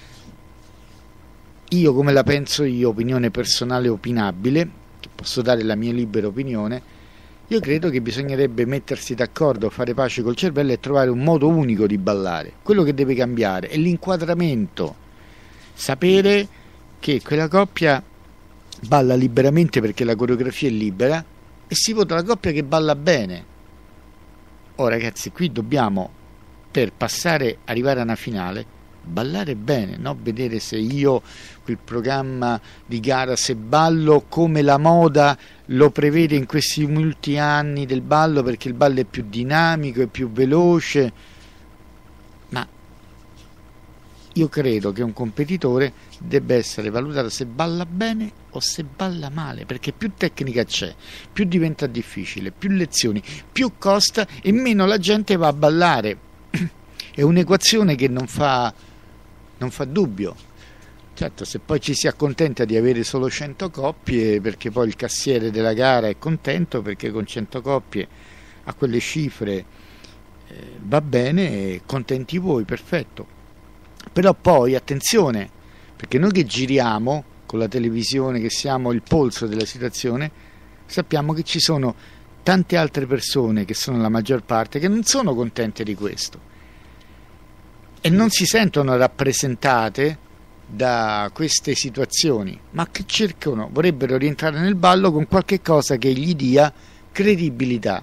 Io, come la penso io, opinione personale opinabile, che posso dare la mia libera opinione, io credo che bisognerebbe mettersi d'accordo, fare pace col cervello e trovare un modo unico di ballare. Quello che deve cambiare è l'inquadramento, sapere che quella coppia balla liberamente perché la coreografia è libera e si vota la coppia che balla bene. Oh ragazzi, qui dobbiamo, per passare, arrivare a una finale, ballare bene, no? Vedere se io quel programma di gara, se ballo come la moda lo prevede in questi molti anni del ballo, perché il ballo è più dinamico, è più veloce, ma io credo che un competitore debba essere valutato se balla bene o se balla male, perché più tecnica c'è, più diventa difficile, più lezioni, più costa e meno la gente va a ballare. È un'equazione che non fa, non fa dubbio. Certo, se poi ci si accontenta di avere solo cento coppie, perché poi il cassiere della gara è contento, perché con cento coppie a quelle cifre eh, va bene, contenti voi, perfetto. Però poi attenzione, perché noi che giriamo con la televisione, che siamo il polso della situazione, sappiamo che ci sono tante altre persone, che sono la maggior parte, che non sono contente di questo. e non si sentono rappresentate da queste situazioni, ma che cercano, vorrebbero rientrare nel ballo con qualche cosa che gli dia credibilità.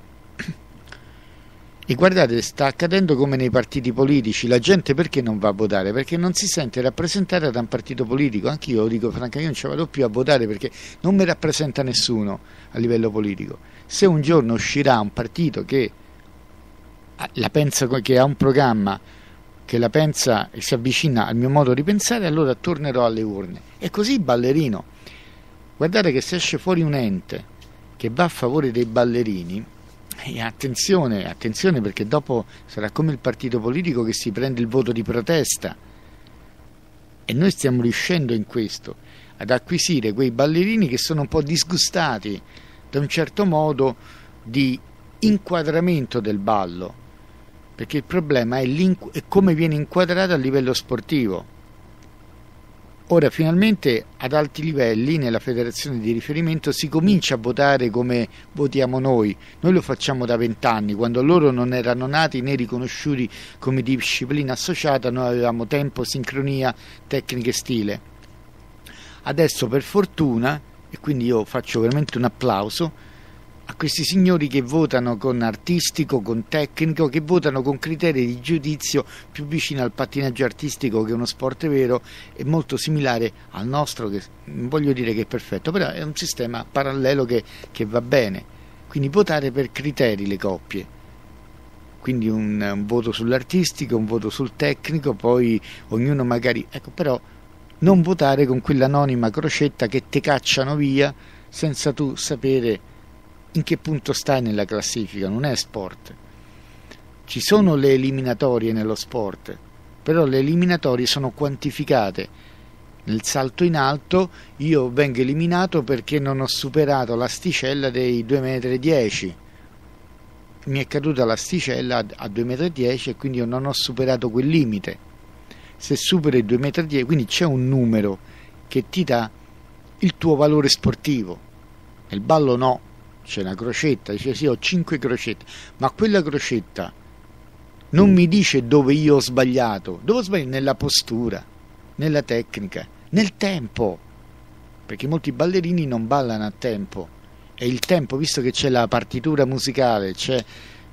E guardate, sta accadendo come nei partiti politici. La gente perché non va a votare? Perché non si sente rappresentata da un partito politico. Anch'io lo dico francamente, non ci vado più a votare perché non mi rappresenta nessuno a livello politico. Se un giorno uscirà un partito che la pensa, che ha un programma che la pensa e si avvicina al mio modo di pensare, allora tornerò alle urne. E così il ballerino, guardate che se esce fuori un ente che va a favore dei ballerini, e attenzione, attenzione perché dopo sarà come il partito politico che si prende il voto di protesta, e noi stiamo riuscendo in questo ad acquisire quei ballerini che sono un po' disgustati da un certo modo di inquadramento del ballo, perché il problema è, è come viene inquadrato a livello sportivo. Ora finalmente ad alti livelli nella federazione di riferimento si comincia a votare come votiamo noi. Noi lo facciamo da vent'anni, quando loro non erano nati né riconosciuti come disciplina associata, noi avevamo tempo, sincronia, tecnica e stile. Adesso per fortuna, e quindi io faccio veramente un applauso a questi signori che votano con artistico, con tecnico, che votano con criteri di giudizio più vicini al pattinaggio artistico, che è uno sport vero e molto similare al nostro, che non voglio dire che è perfetto, però è un sistema parallelo che, che va bene. Quindi votare per criteri le coppie, quindi un, un voto sull'artistico, un voto sul tecnico, poi ognuno magari, ecco, però non votare con quell'anonima crocetta che te cacciano via senza tu sapere in che punto stai nella classifica. Non è sport. Ci sono le eliminatorie nello sport, però le eliminatorie sono quantificate. Nel salto in alto io vengo eliminato perché non ho superato l'asticella dei due virgola dieci metri. Mi è caduta l'asticella a due virgola dieci metri e quindi io non ho superato quel limite. Se superi i due virgola dieci metri, quindi c'è un numero che ti dà il tuo valore sportivo. Nel ballo no. C'è una crocetta, dice sì, ho cinque crocette, ma quella crocetta non mi dice dove io ho sbagliato. Dove ho sbagliato? Nella postura, nella tecnica, nel tempo, perché molti ballerini non ballano a tempo, e il tempo, visto che c'è la partitura musicale, c'è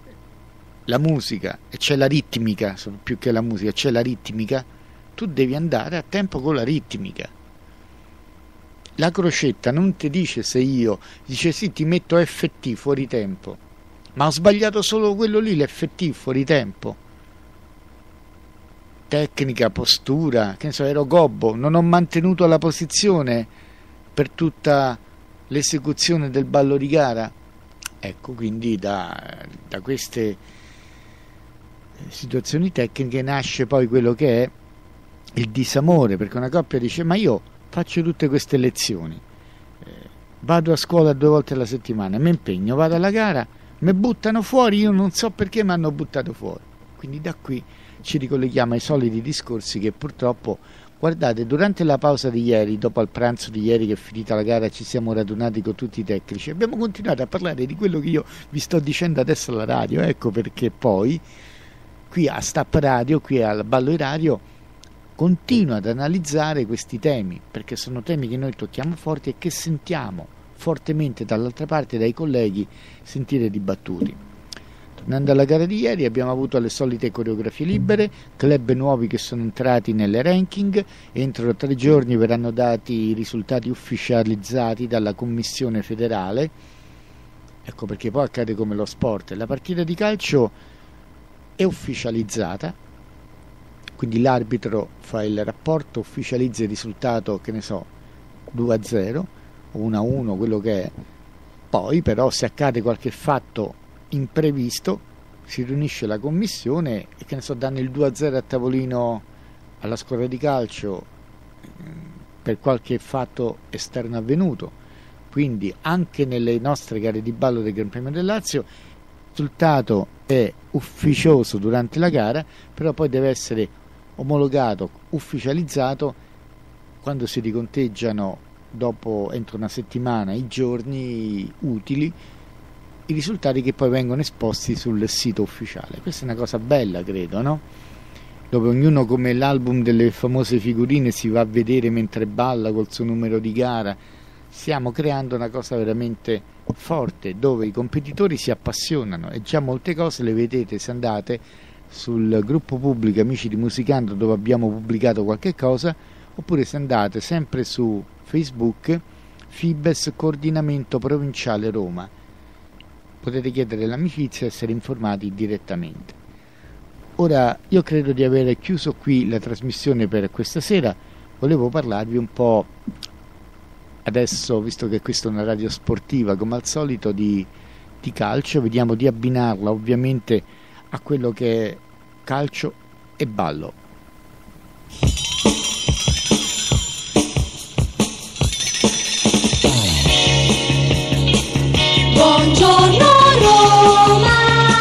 la musica e c'è la ritmica, più che la musica, c'è la ritmica, tu devi andare a tempo con la ritmica. La crocetta non ti dice se io, dice sì, ti metto F T fuori tempo, ma ho sbagliato solo quello lì, l'F T fuori tempo. Tecnica, postura, che ne so, ero gobbo, non ho mantenuto la posizione per tutta l'esecuzione del ballo di gara. Ecco, quindi da, da queste situazioni tecniche nasce poi quello che è il disamore, perché una coppia dice ma io faccio tutte queste lezioni, eh, vado a scuola due volte alla settimana, mi impegno, vado alla gara, mi buttano fuori, io non so perché mi hanno buttato fuori. Quindi da qui ci ricolleghiamo ai soliti discorsi che purtroppo, guardate, durante la pausa di ieri, dopo il pranzo di ieri che è finita la gara, ci siamo radunati con tutti i tecnici, abbiamo continuato a parlare di quello che io vi sto dicendo adesso alla radio. Ecco perché poi qui a Stap Radio, qui al Ballo Radio, continua ad analizzare questi temi, perché sono temi che noi tocchiamo forti e che sentiamo fortemente dall'altra parte dai colleghi sentire dibattuti. Tornando alla gara di ieri, abbiamo avuto le solite coreografie libere, club nuovi che sono entrati nelle ranking, entro tre giorni verranno dati i risultati ufficializzati dalla commissione federale. Ecco perché poi accade come lo sport, la partita di calcio è ufficializzata, quindi l'arbitro fa il rapporto, ufficializza il risultato, che ne so, due a zero o uno a uno, quello che è. Poi però se accade qualche fatto imprevisto si riunisce la commissione e, che ne so, danno il due a zero a tavolino alla squadra di calcio per qualche fatto esterno avvenuto. Quindi anche nelle nostre gare di ballo del Gran Premio del Lazio il risultato è ufficioso durante la gara, però poi deve essere omologato, ufficializzato quando si riconteggiano dopo, entro una settimana, i giorni utili, i risultati che poi vengono esposti sul sito ufficiale. Questa è una cosa bella, credo, no? dove ognuno, come l'album delle famose figurine, si va a vedere mentre balla col suo numero di gara. Stiamo creando una cosa veramente forte, dove i competitori si appassionano, e già molte cose le vedete se andate sul gruppo pubblico Amici di Musicando, dove abbiamo pubblicato qualche cosa, oppure se andate sempre su Facebook Fibes Coordinamento Provinciale Roma, potete chiedere l'amicizia e essere informati direttamente. Ora, io credo di aver chiuso qui la trasmissione per questa sera. Volevo parlarvi un po' adesso, visto che questa è una radio sportiva come al solito, di, di calcio. Vediamo di abbinarla ovviamente a quello che è calcio e ballo. Buongiorno Roma.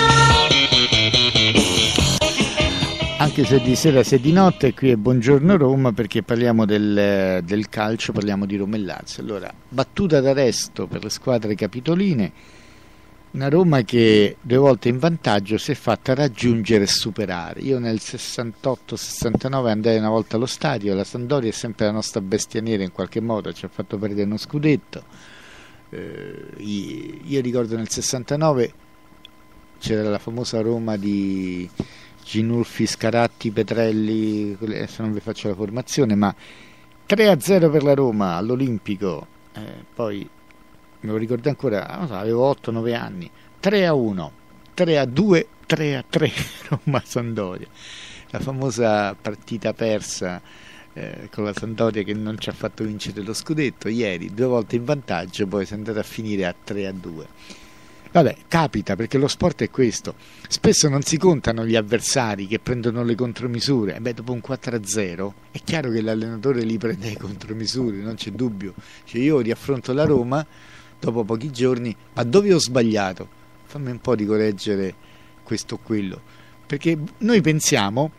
Anche se di sera se di notte, qui è Buongiorno Roma, perché parliamo del, del calcio, parliamo di Roma e Lazio. Allora, battuta d'arresto per le squadre capitoline, una Roma che due volte in vantaggio si è fatta raggiungere e superare. Io nel sessantotto sessantanove andai una volta allo stadio, la Sampdoria è sempre la nostra bestia nera in qualche modo, ci ha fatto perdere uno scudetto. Eh, io ricordo nel sessantanove c'era la famosa Roma di Ginulfi, Scaratti, Petrelli, adesso non vi faccio la formazione, ma tre a zero per la Roma all'Olimpico, eh, poi me lo ricordo ancora, non so, avevo otto nove anni, tre a uno, tre a due, tre a tre Roma Sampdoria, la famosa partita persa eh, con la Sampdoria che non ci ha fatto vincere lo scudetto ieri, due volte in vantaggio, poi si è andata a finire a tre a due. Vabbè, capita, perché lo sport è questo, spesso non si contano gli avversari che prendono le contromisure. E beh, dopo un quattro a zero è chiaro che l'allenatore li prende le contromisure, non c'è dubbio. Cioè, io riaffronto la Roma dopo pochi giorni, ma dove ho sbagliato? Fammi un po' di correggere questo o quello, perché noi pensiamo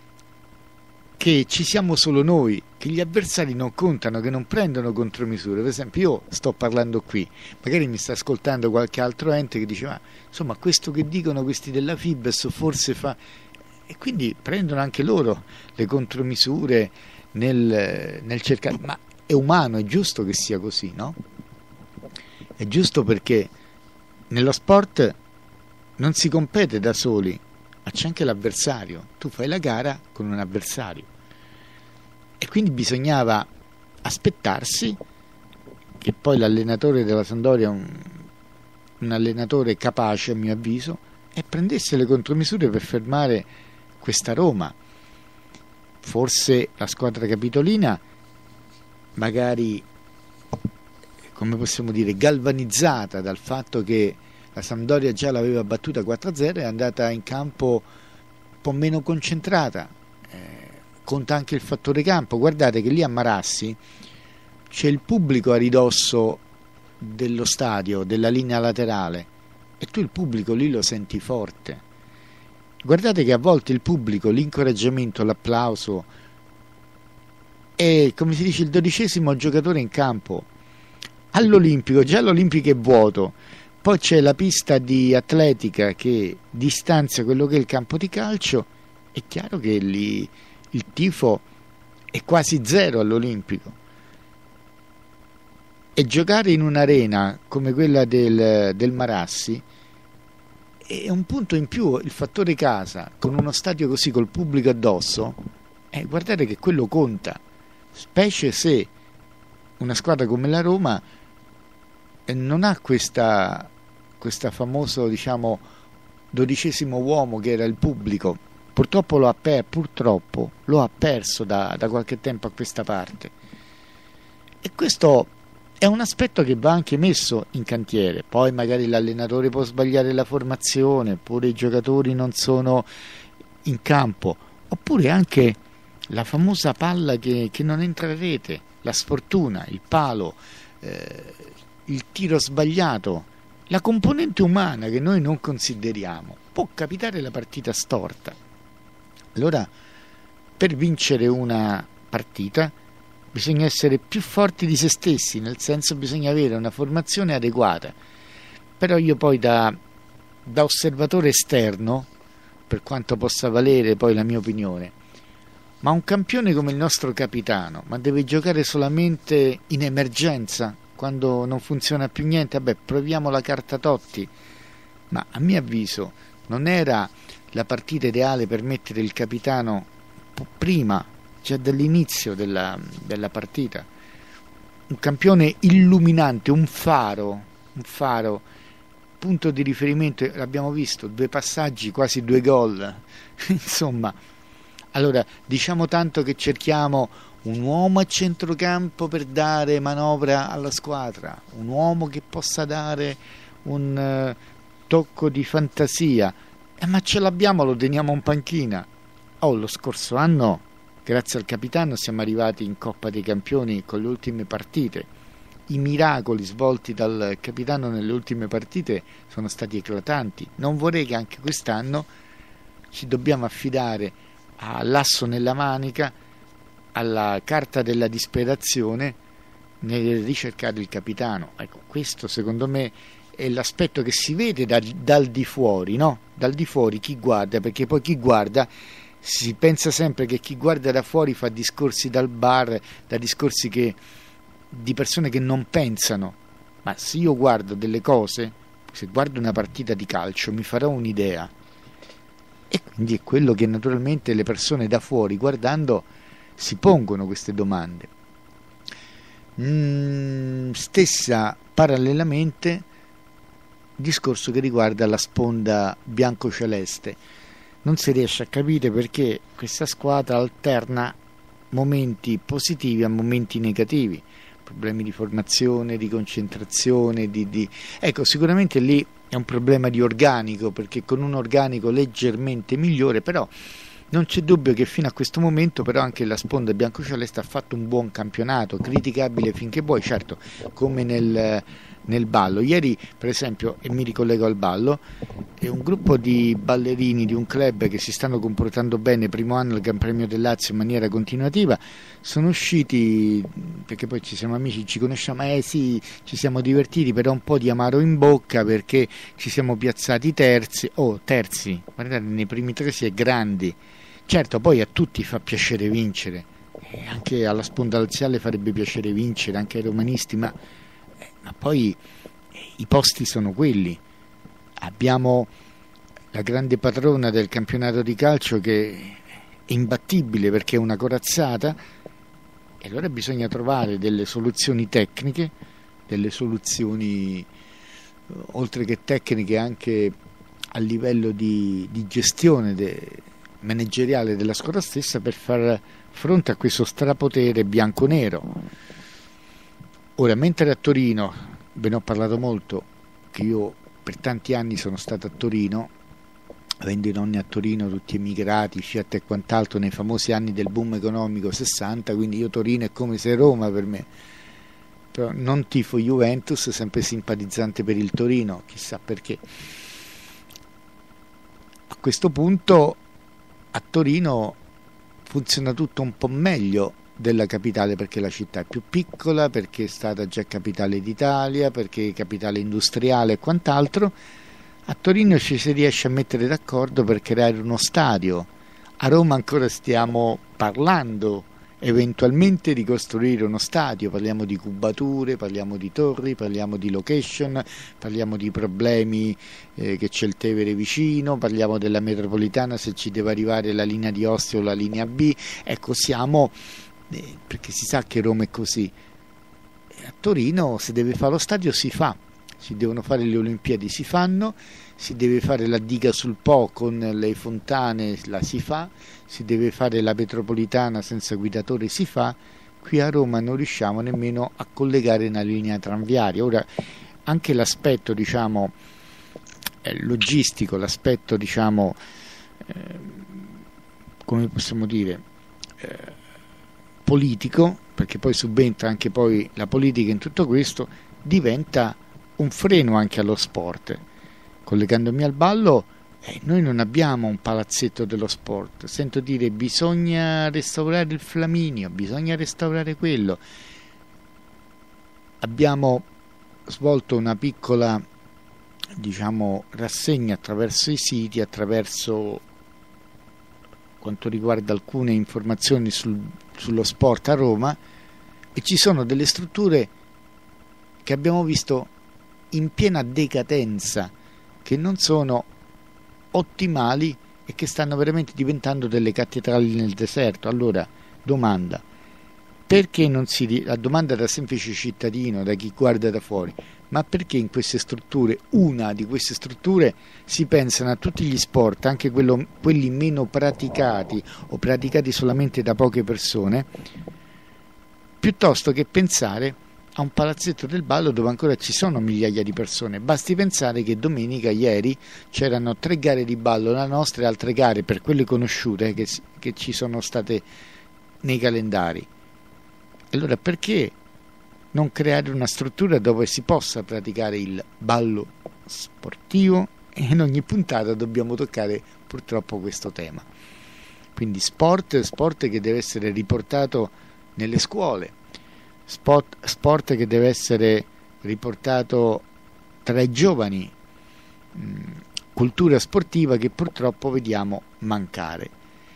che ci siamo solo noi, che gli avversari non contano, che non prendono contromisure. Per esempio, io sto parlando qui, magari mi sta ascoltando qualche altro ente che dice ma insomma questo che dicono questi della Fibes forse fa, e quindi prendono anche loro le contromisure nel, nel cercare, ma è umano, è giusto che sia così, no? È giusto, perché nello sport non si compete da soli, ma c'è anche l'avversario, tu fai la gara con un avversario, e quindi bisognava aspettarsi che poi l'allenatore della Sampdoria, un, un allenatore capace a mio avviso, e prendesse le contromisure per fermare questa Roma. Forse la squadra capitolina, magari, come possiamo dire, galvanizzata dal fatto che la Sampdoria già l'aveva battuta quattro a zero, è andata in campo un po' meno concentrata. Eh, conta anche il fattore campo. Guardate che lì a Marassi c'è il pubblico a ridosso dello stadio, della linea laterale, e tu il pubblico lì lo senti forte. Guardate che a volte il pubblico, l'incoraggiamento, l'applauso è, come si dice, il dodicesimo giocatore in campo. All'Olimpico, già l'Olimpico è vuoto, poi c'è la pista di atletica che distanzia quello che è il campo di calcio. È chiaro che lì il tifo è quasi zero all'Olimpico, e giocare in un'arena come quella del, del Marassi è un punto in più. Il fattore casa, con uno stadio così col pubblico addosso, eh, guardate che quello conta, specie se una squadra come la Roma non ha questa, questa famoso, diciamo, dodicesimo uomo che era il pubblico. Purtroppo lo ha, per, purtroppo lo ha perso da, da qualche tempo a questa parte, e questo è un aspetto che va anche messo in cantiere. Poi magari l'allenatore può sbagliare la formazione, oppure i giocatori non sono in campo, oppure anche la famosa palla che, che non entra in rete, la sfortuna, il palo, eh, il tiro sbagliato, la componente umana che noi non consideriamo. Può capitare la partita storta. Allora, per vincere una partita bisogna essere più forti di se stessi, nel senso bisogna avere una formazione adeguata. Però io poi da, da osservatore esterno, per quanto possa valere poi la mia opinione, ma un campione come il nostro capitano, ma deve giocare solamente in emergenza, quando non funziona più niente? Vabbè, proviamo la carta Totti, ma a mio avviso non era la partita ideale per mettere il capitano un po' prima, già dall'inizio della, della partita, un campione illuminante, un faro, un faro, punto di riferimento. L'abbiamo visto, due passaggi, quasi due gol, insomma. Allora, diciamo tanto che cerchiamo un uomo a centrocampo per dare manovra alla squadra, un uomo che possa dare un uh, tocco di fantasia, eh, ma ce l'abbiamo, lo teniamo in panchina. Oh, lo scorso anno, grazie al capitano, siamo arrivati in Coppa dei Campioni con le ultime partite. I miracoli svolti dal capitano nelle ultime partite sono stati eclatanti. Non vorrei che anche quest'anno ci dobbiamo affidare all'asso nella manica, alla carta della disperazione nel ricercare il capitano. Ecco, questo secondo me è l'aspetto che si vede da, dal di fuori, no? Dal di fuori chi guarda, perché poi chi guarda si pensa sempre che chi guarda da fuori fa discorsi dal bar, da discorsi che, di persone che non pensano. Ma se io guardo delle cose, se guardo una partita di calcio, mi farò un'idea. E quindi è quello che naturalmente le persone da fuori guardando si pongono queste domande. Mm, stessa parallelamente discorso che riguarda la sponda bianco-celeste. Non si riesce a capire perché questa squadra alterna momenti positivi a momenti negativi, problemi di formazione, di concentrazione, di, di... ecco, sicuramente lì è un problema di organico, perché con un organico leggermente migliore, però non c'è dubbio che fino a questo momento però anche la sponda biancoceleste ha fatto un buon campionato, criticabile finché puoi, certo, come nel, nel ballo. Ieri, per esempio, e mi ricollego al ballo, è un gruppo di ballerini di un club che si stanno comportando bene, primo anno al Gran Premio del Lazio in maniera continuativa, sono usciti, perché poi ci siamo amici, ci conosciamo, eh sì, ci siamo divertiti, però un po' di amaro in bocca perché ci siamo piazzati terzi, oh terzi, guardate, nei primi tre si è grandi. Certo, poi a tutti fa piacere vincere, eh, anche alla sponda laziale farebbe piacere vincere, anche ai romanisti, ma, eh, ma poi eh, i posti sono quelli. Abbiamo la grande padrona del campionato di calcio che è imbattibile perché è una corazzata, e allora bisogna trovare delle soluzioni tecniche, delle soluzioni eh, oltre che tecniche anche a livello di, di gestione de, manageriale della squadra stessa per far fronte a questo strapotere bianco-nero. Ora, mentre a Torino, ve ne ho parlato molto, che io per tanti anni sono stato a Torino, avendo i nonni a Torino tutti emigrati, Fiat e quant'altro nei famosi anni del boom economico sessanta, quindi io Torino è come se Roma per me, però non tifo Juventus, sempre simpatizzante per il Torino, chissà perché. A questo punto a Torino funziona tutto un po' meglio della capitale, perché la città è più piccola, perché è stata già capitale d'Italia, perché è capitale industriale e quant'altro. A Torino ci si riesce a mettere d'accordo per creare uno stadio. A Roma ancora stiamo parlando eventualmente di costruire uno stadio, parliamo di cubature, parliamo di torri, parliamo di location, parliamo di problemi eh, che c'è il Tevere vicino, parliamo della metropolitana, se ci deve arrivare la linea di Ostia o la linea B. Ecco, siamo eh, perché si sa che Roma è così. A Torino se deve fare lo stadio si fa, si devono fare le Olimpiadi, si fanno, si deve fare la diga sul Po con le fontane, la si fa, si deve fare la metropolitana senza guidatore, si fa. Qui a Roma non riusciamo nemmeno a collegare una linea tranviaria. Ora anche l'aspetto, diciamo, eh, logistico, l'aspetto, diciamo, eh, come possiamo dire, eh, politico, perché poi subentra anche poi la politica in tutto questo, diventa un freno anche allo sport. Collegandomi al ballo, eh, noi non abbiamo un palazzetto dello sport, sento dire bisogna restaurare il Flaminio, bisogna restaurare quello. Abbiamo svolto una piccola, diciamo, rassegna attraverso i siti, attraverso quanto riguarda alcune informazioni sul, sullo sport a Roma, e ci sono delle strutture che abbiamo visto in piena decadenza, che non sono ottimali e che stanno veramente diventando delle cattedrali nel deserto. Allora, domanda, perché non si, la domanda da semplice cittadino, da chi guarda da fuori, ma perché in queste strutture, una di queste strutture, si pensano a tutti gli sport, anche quello, quelli meno praticati o praticati solamente da poche persone, piuttosto che pensare a un palazzetto del ballo dove ancora ci sono migliaia di persone? Basti pensare che domenica, ieri, c'erano tre gare di ballo, la nostra e altre gare, per quelle conosciute, che, che ci sono state nei calendari. Allora perché non creare una struttura dove si possa praticare il ballo sportivo? E in ogni puntata dobbiamo toccare purtroppo questo tema. Quindi sport, sport che deve essere riportato nelle scuole, sport, sport che deve essere riportato tra i giovani, mh, cultura sportiva che purtroppo vediamo mancare.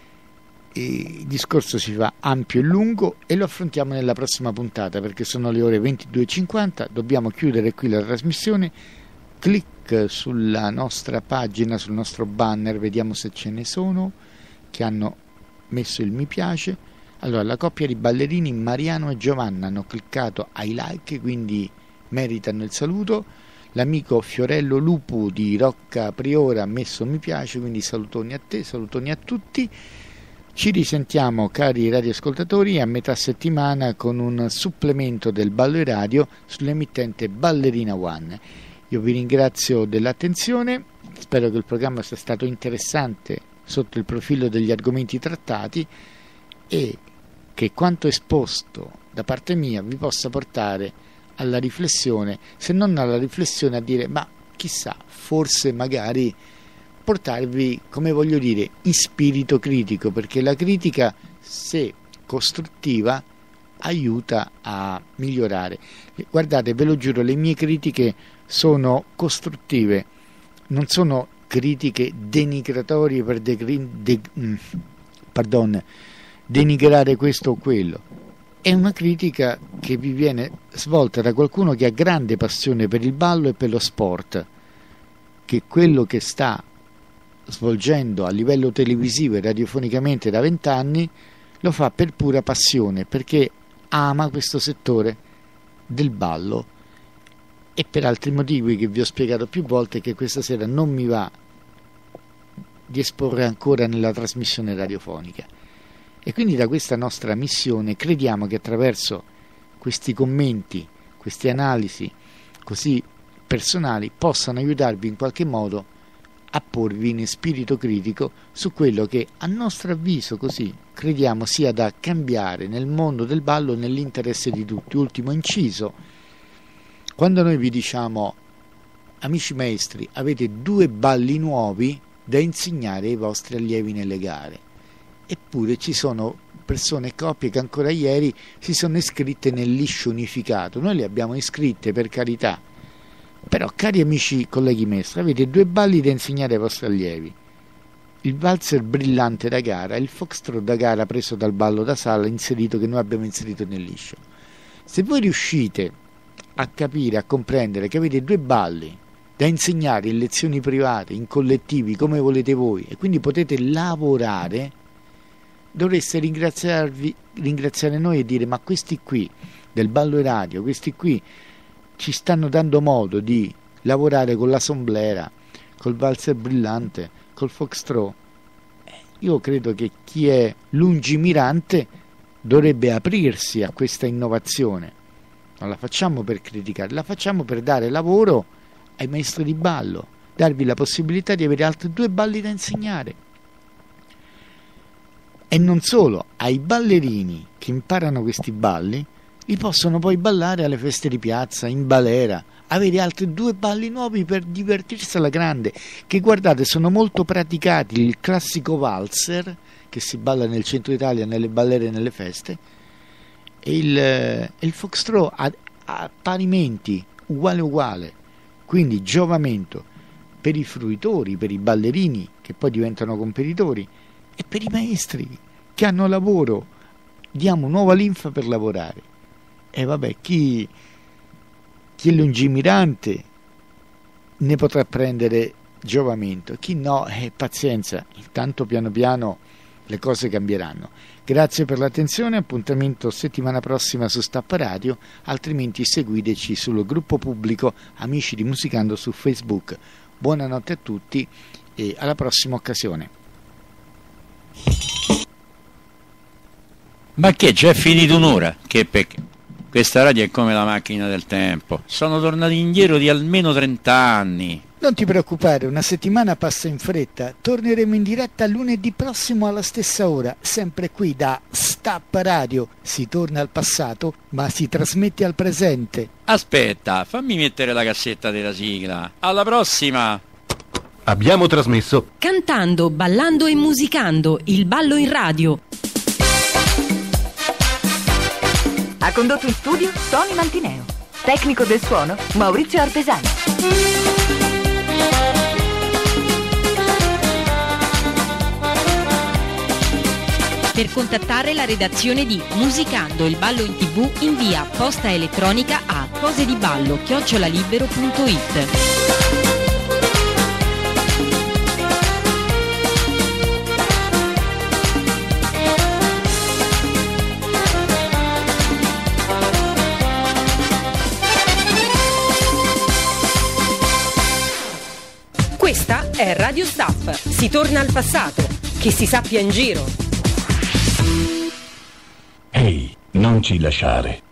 E il discorso si fa ampio e lungo e lo affrontiamo nella prossima puntata, perché sono le ore ventidue e cinquanta, dobbiamo chiudere qui la trasmissione. Clic sulla nostra pagina, sul nostro banner, vediamo se ce ne sono che hanno messo il mi piace. Allora, la coppia di ballerini Mariano e Giovanna hanno cliccato ai like, quindi meritano il saluto. L'amico Fiorello Lupu di Rocca Priora ha messo mi piace, quindi salutoni a te, salutoni a tutti. Ci risentiamo, cari radioascoltatori, a metà settimana con un supplemento del Ballo Radio sull'emittente Ballerina One. Io vi ringrazio dell'attenzione, spero che il programma sia stato interessante sotto il profilo degli argomenti trattati e che quanto esposto da parte mia vi possa portare alla riflessione, se non alla riflessione a dire ma chissà, forse magari portarvi, come voglio dire, in spirito critico, perché la critica, se costruttiva, aiuta a migliorare. Guardate, ve lo giuro, le mie critiche sono costruttive, non sono critiche denigratorie per de- de- pardon, denigrare questo o quello. È una critica che vi viene svolta da qualcuno che ha grande passione per il ballo e per lo sport, che quello che sta svolgendo a livello televisivo e radiofonicamente da vent'anni lo fa per pura passione, perché ama questo settore del ballo e per altri motivi che vi ho spiegato più volte, che questa sera non mi va di esporre ancora nella trasmissione radiofonica. E quindi da questa nostra missione crediamo che attraverso questi commenti, queste analisi così personali possano aiutarvi in qualche modo a porvi in spirito critico su quello che a nostro avviso così crediamo sia da cambiare nel mondo del ballo nell'interesse di tutti. Ultimo inciso, quando noi vi diciamo amici maestri avete due balli nuovi da insegnare ai vostri allievi nelle gare, eppure ci sono persone e coppie che ancora ieri si sono iscritte nel liscio unificato. Noi le abbiamo iscritte, per carità, però cari amici colleghi maestri, avete due balli da insegnare ai vostri allievi: il valzer brillante da gara e il foxtrot da gara preso dal ballo da sala inserito, che noi abbiamo inserito nel liscio. Se voi riuscite a capire, a comprendere che avete due balli da insegnare in lezioni private, in collettivi, come volete voi, e quindi potete lavorare, dovreste ringraziarvi, ringraziare noi e dire: ma questi qui del Ballo Radio, questi qui ci stanno dando modo di lavorare con la sombrera, col valzer brillante, col foxtrot. Io credo che chi è lungimirante dovrebbe aprirsi a questa innovazione. Non la facciamo per criticare, la facciamo per dare lavoro ai maestri di ballo, darvi la possibilità di avere altri due balli da insegnare. E non solo, ai ballerini che imparano questi balli li possono poi ballare alle feste di piazza, in balera, avere altri due balli nuovi per divertirsi alla grande, che guardate sono molto praticati. Il classico valzer che si balla nel centro Italia, nelle ballere e nelle feste, e il, il foxtrot a, a parimenti, uguale uguale. Quindi giovamento per i fruitori, per i ballerini che poi diventano competitori, e per i maestri che hanno lavoro diamo nuova linfa per lavorare. E vabbè, chi, chi è lungimirante ne potrà prendere giovamento, chi no, eh, pazienza, intanto piano piano le cose cambieranno. Grazie per l'attenzione, appuntamento settimana prossima su Stappa Radio, altrimenti seguiteci sul gruppo pubblico Amici di Musicando su Facebook. Buonanotte a tutti e alla prossima occasione. Ma che già è finita un'ora? Che peccato. Questa radio è come la macchina del tempo. Sono tornati indietro di almeno trent'anni. Non ti preoccupare, una settimana passa in fretta. Torneremo in diretta lunedì prossimo alla stessa ora, sempre qui da Stappa Radio. Si torna al passato, ma si trasmette al presente. Aspetta, fammi mettere la cassetta della sigla. Alla prossima! Abbiamo trasmesso Cantando, ballando e musicando, il ballo in radio. Ha condotto in studio Tony Mantineo. Tecnico del suono Maurizio Artesani. Per contattare la redazione di Musicando il ballo in tv, invia posta elettronica a cosediballo chiocciola libero punto it. Questa è Radio Staff. Si torna al passato. Che si sappia in giro. Ehi, non ci lasciare.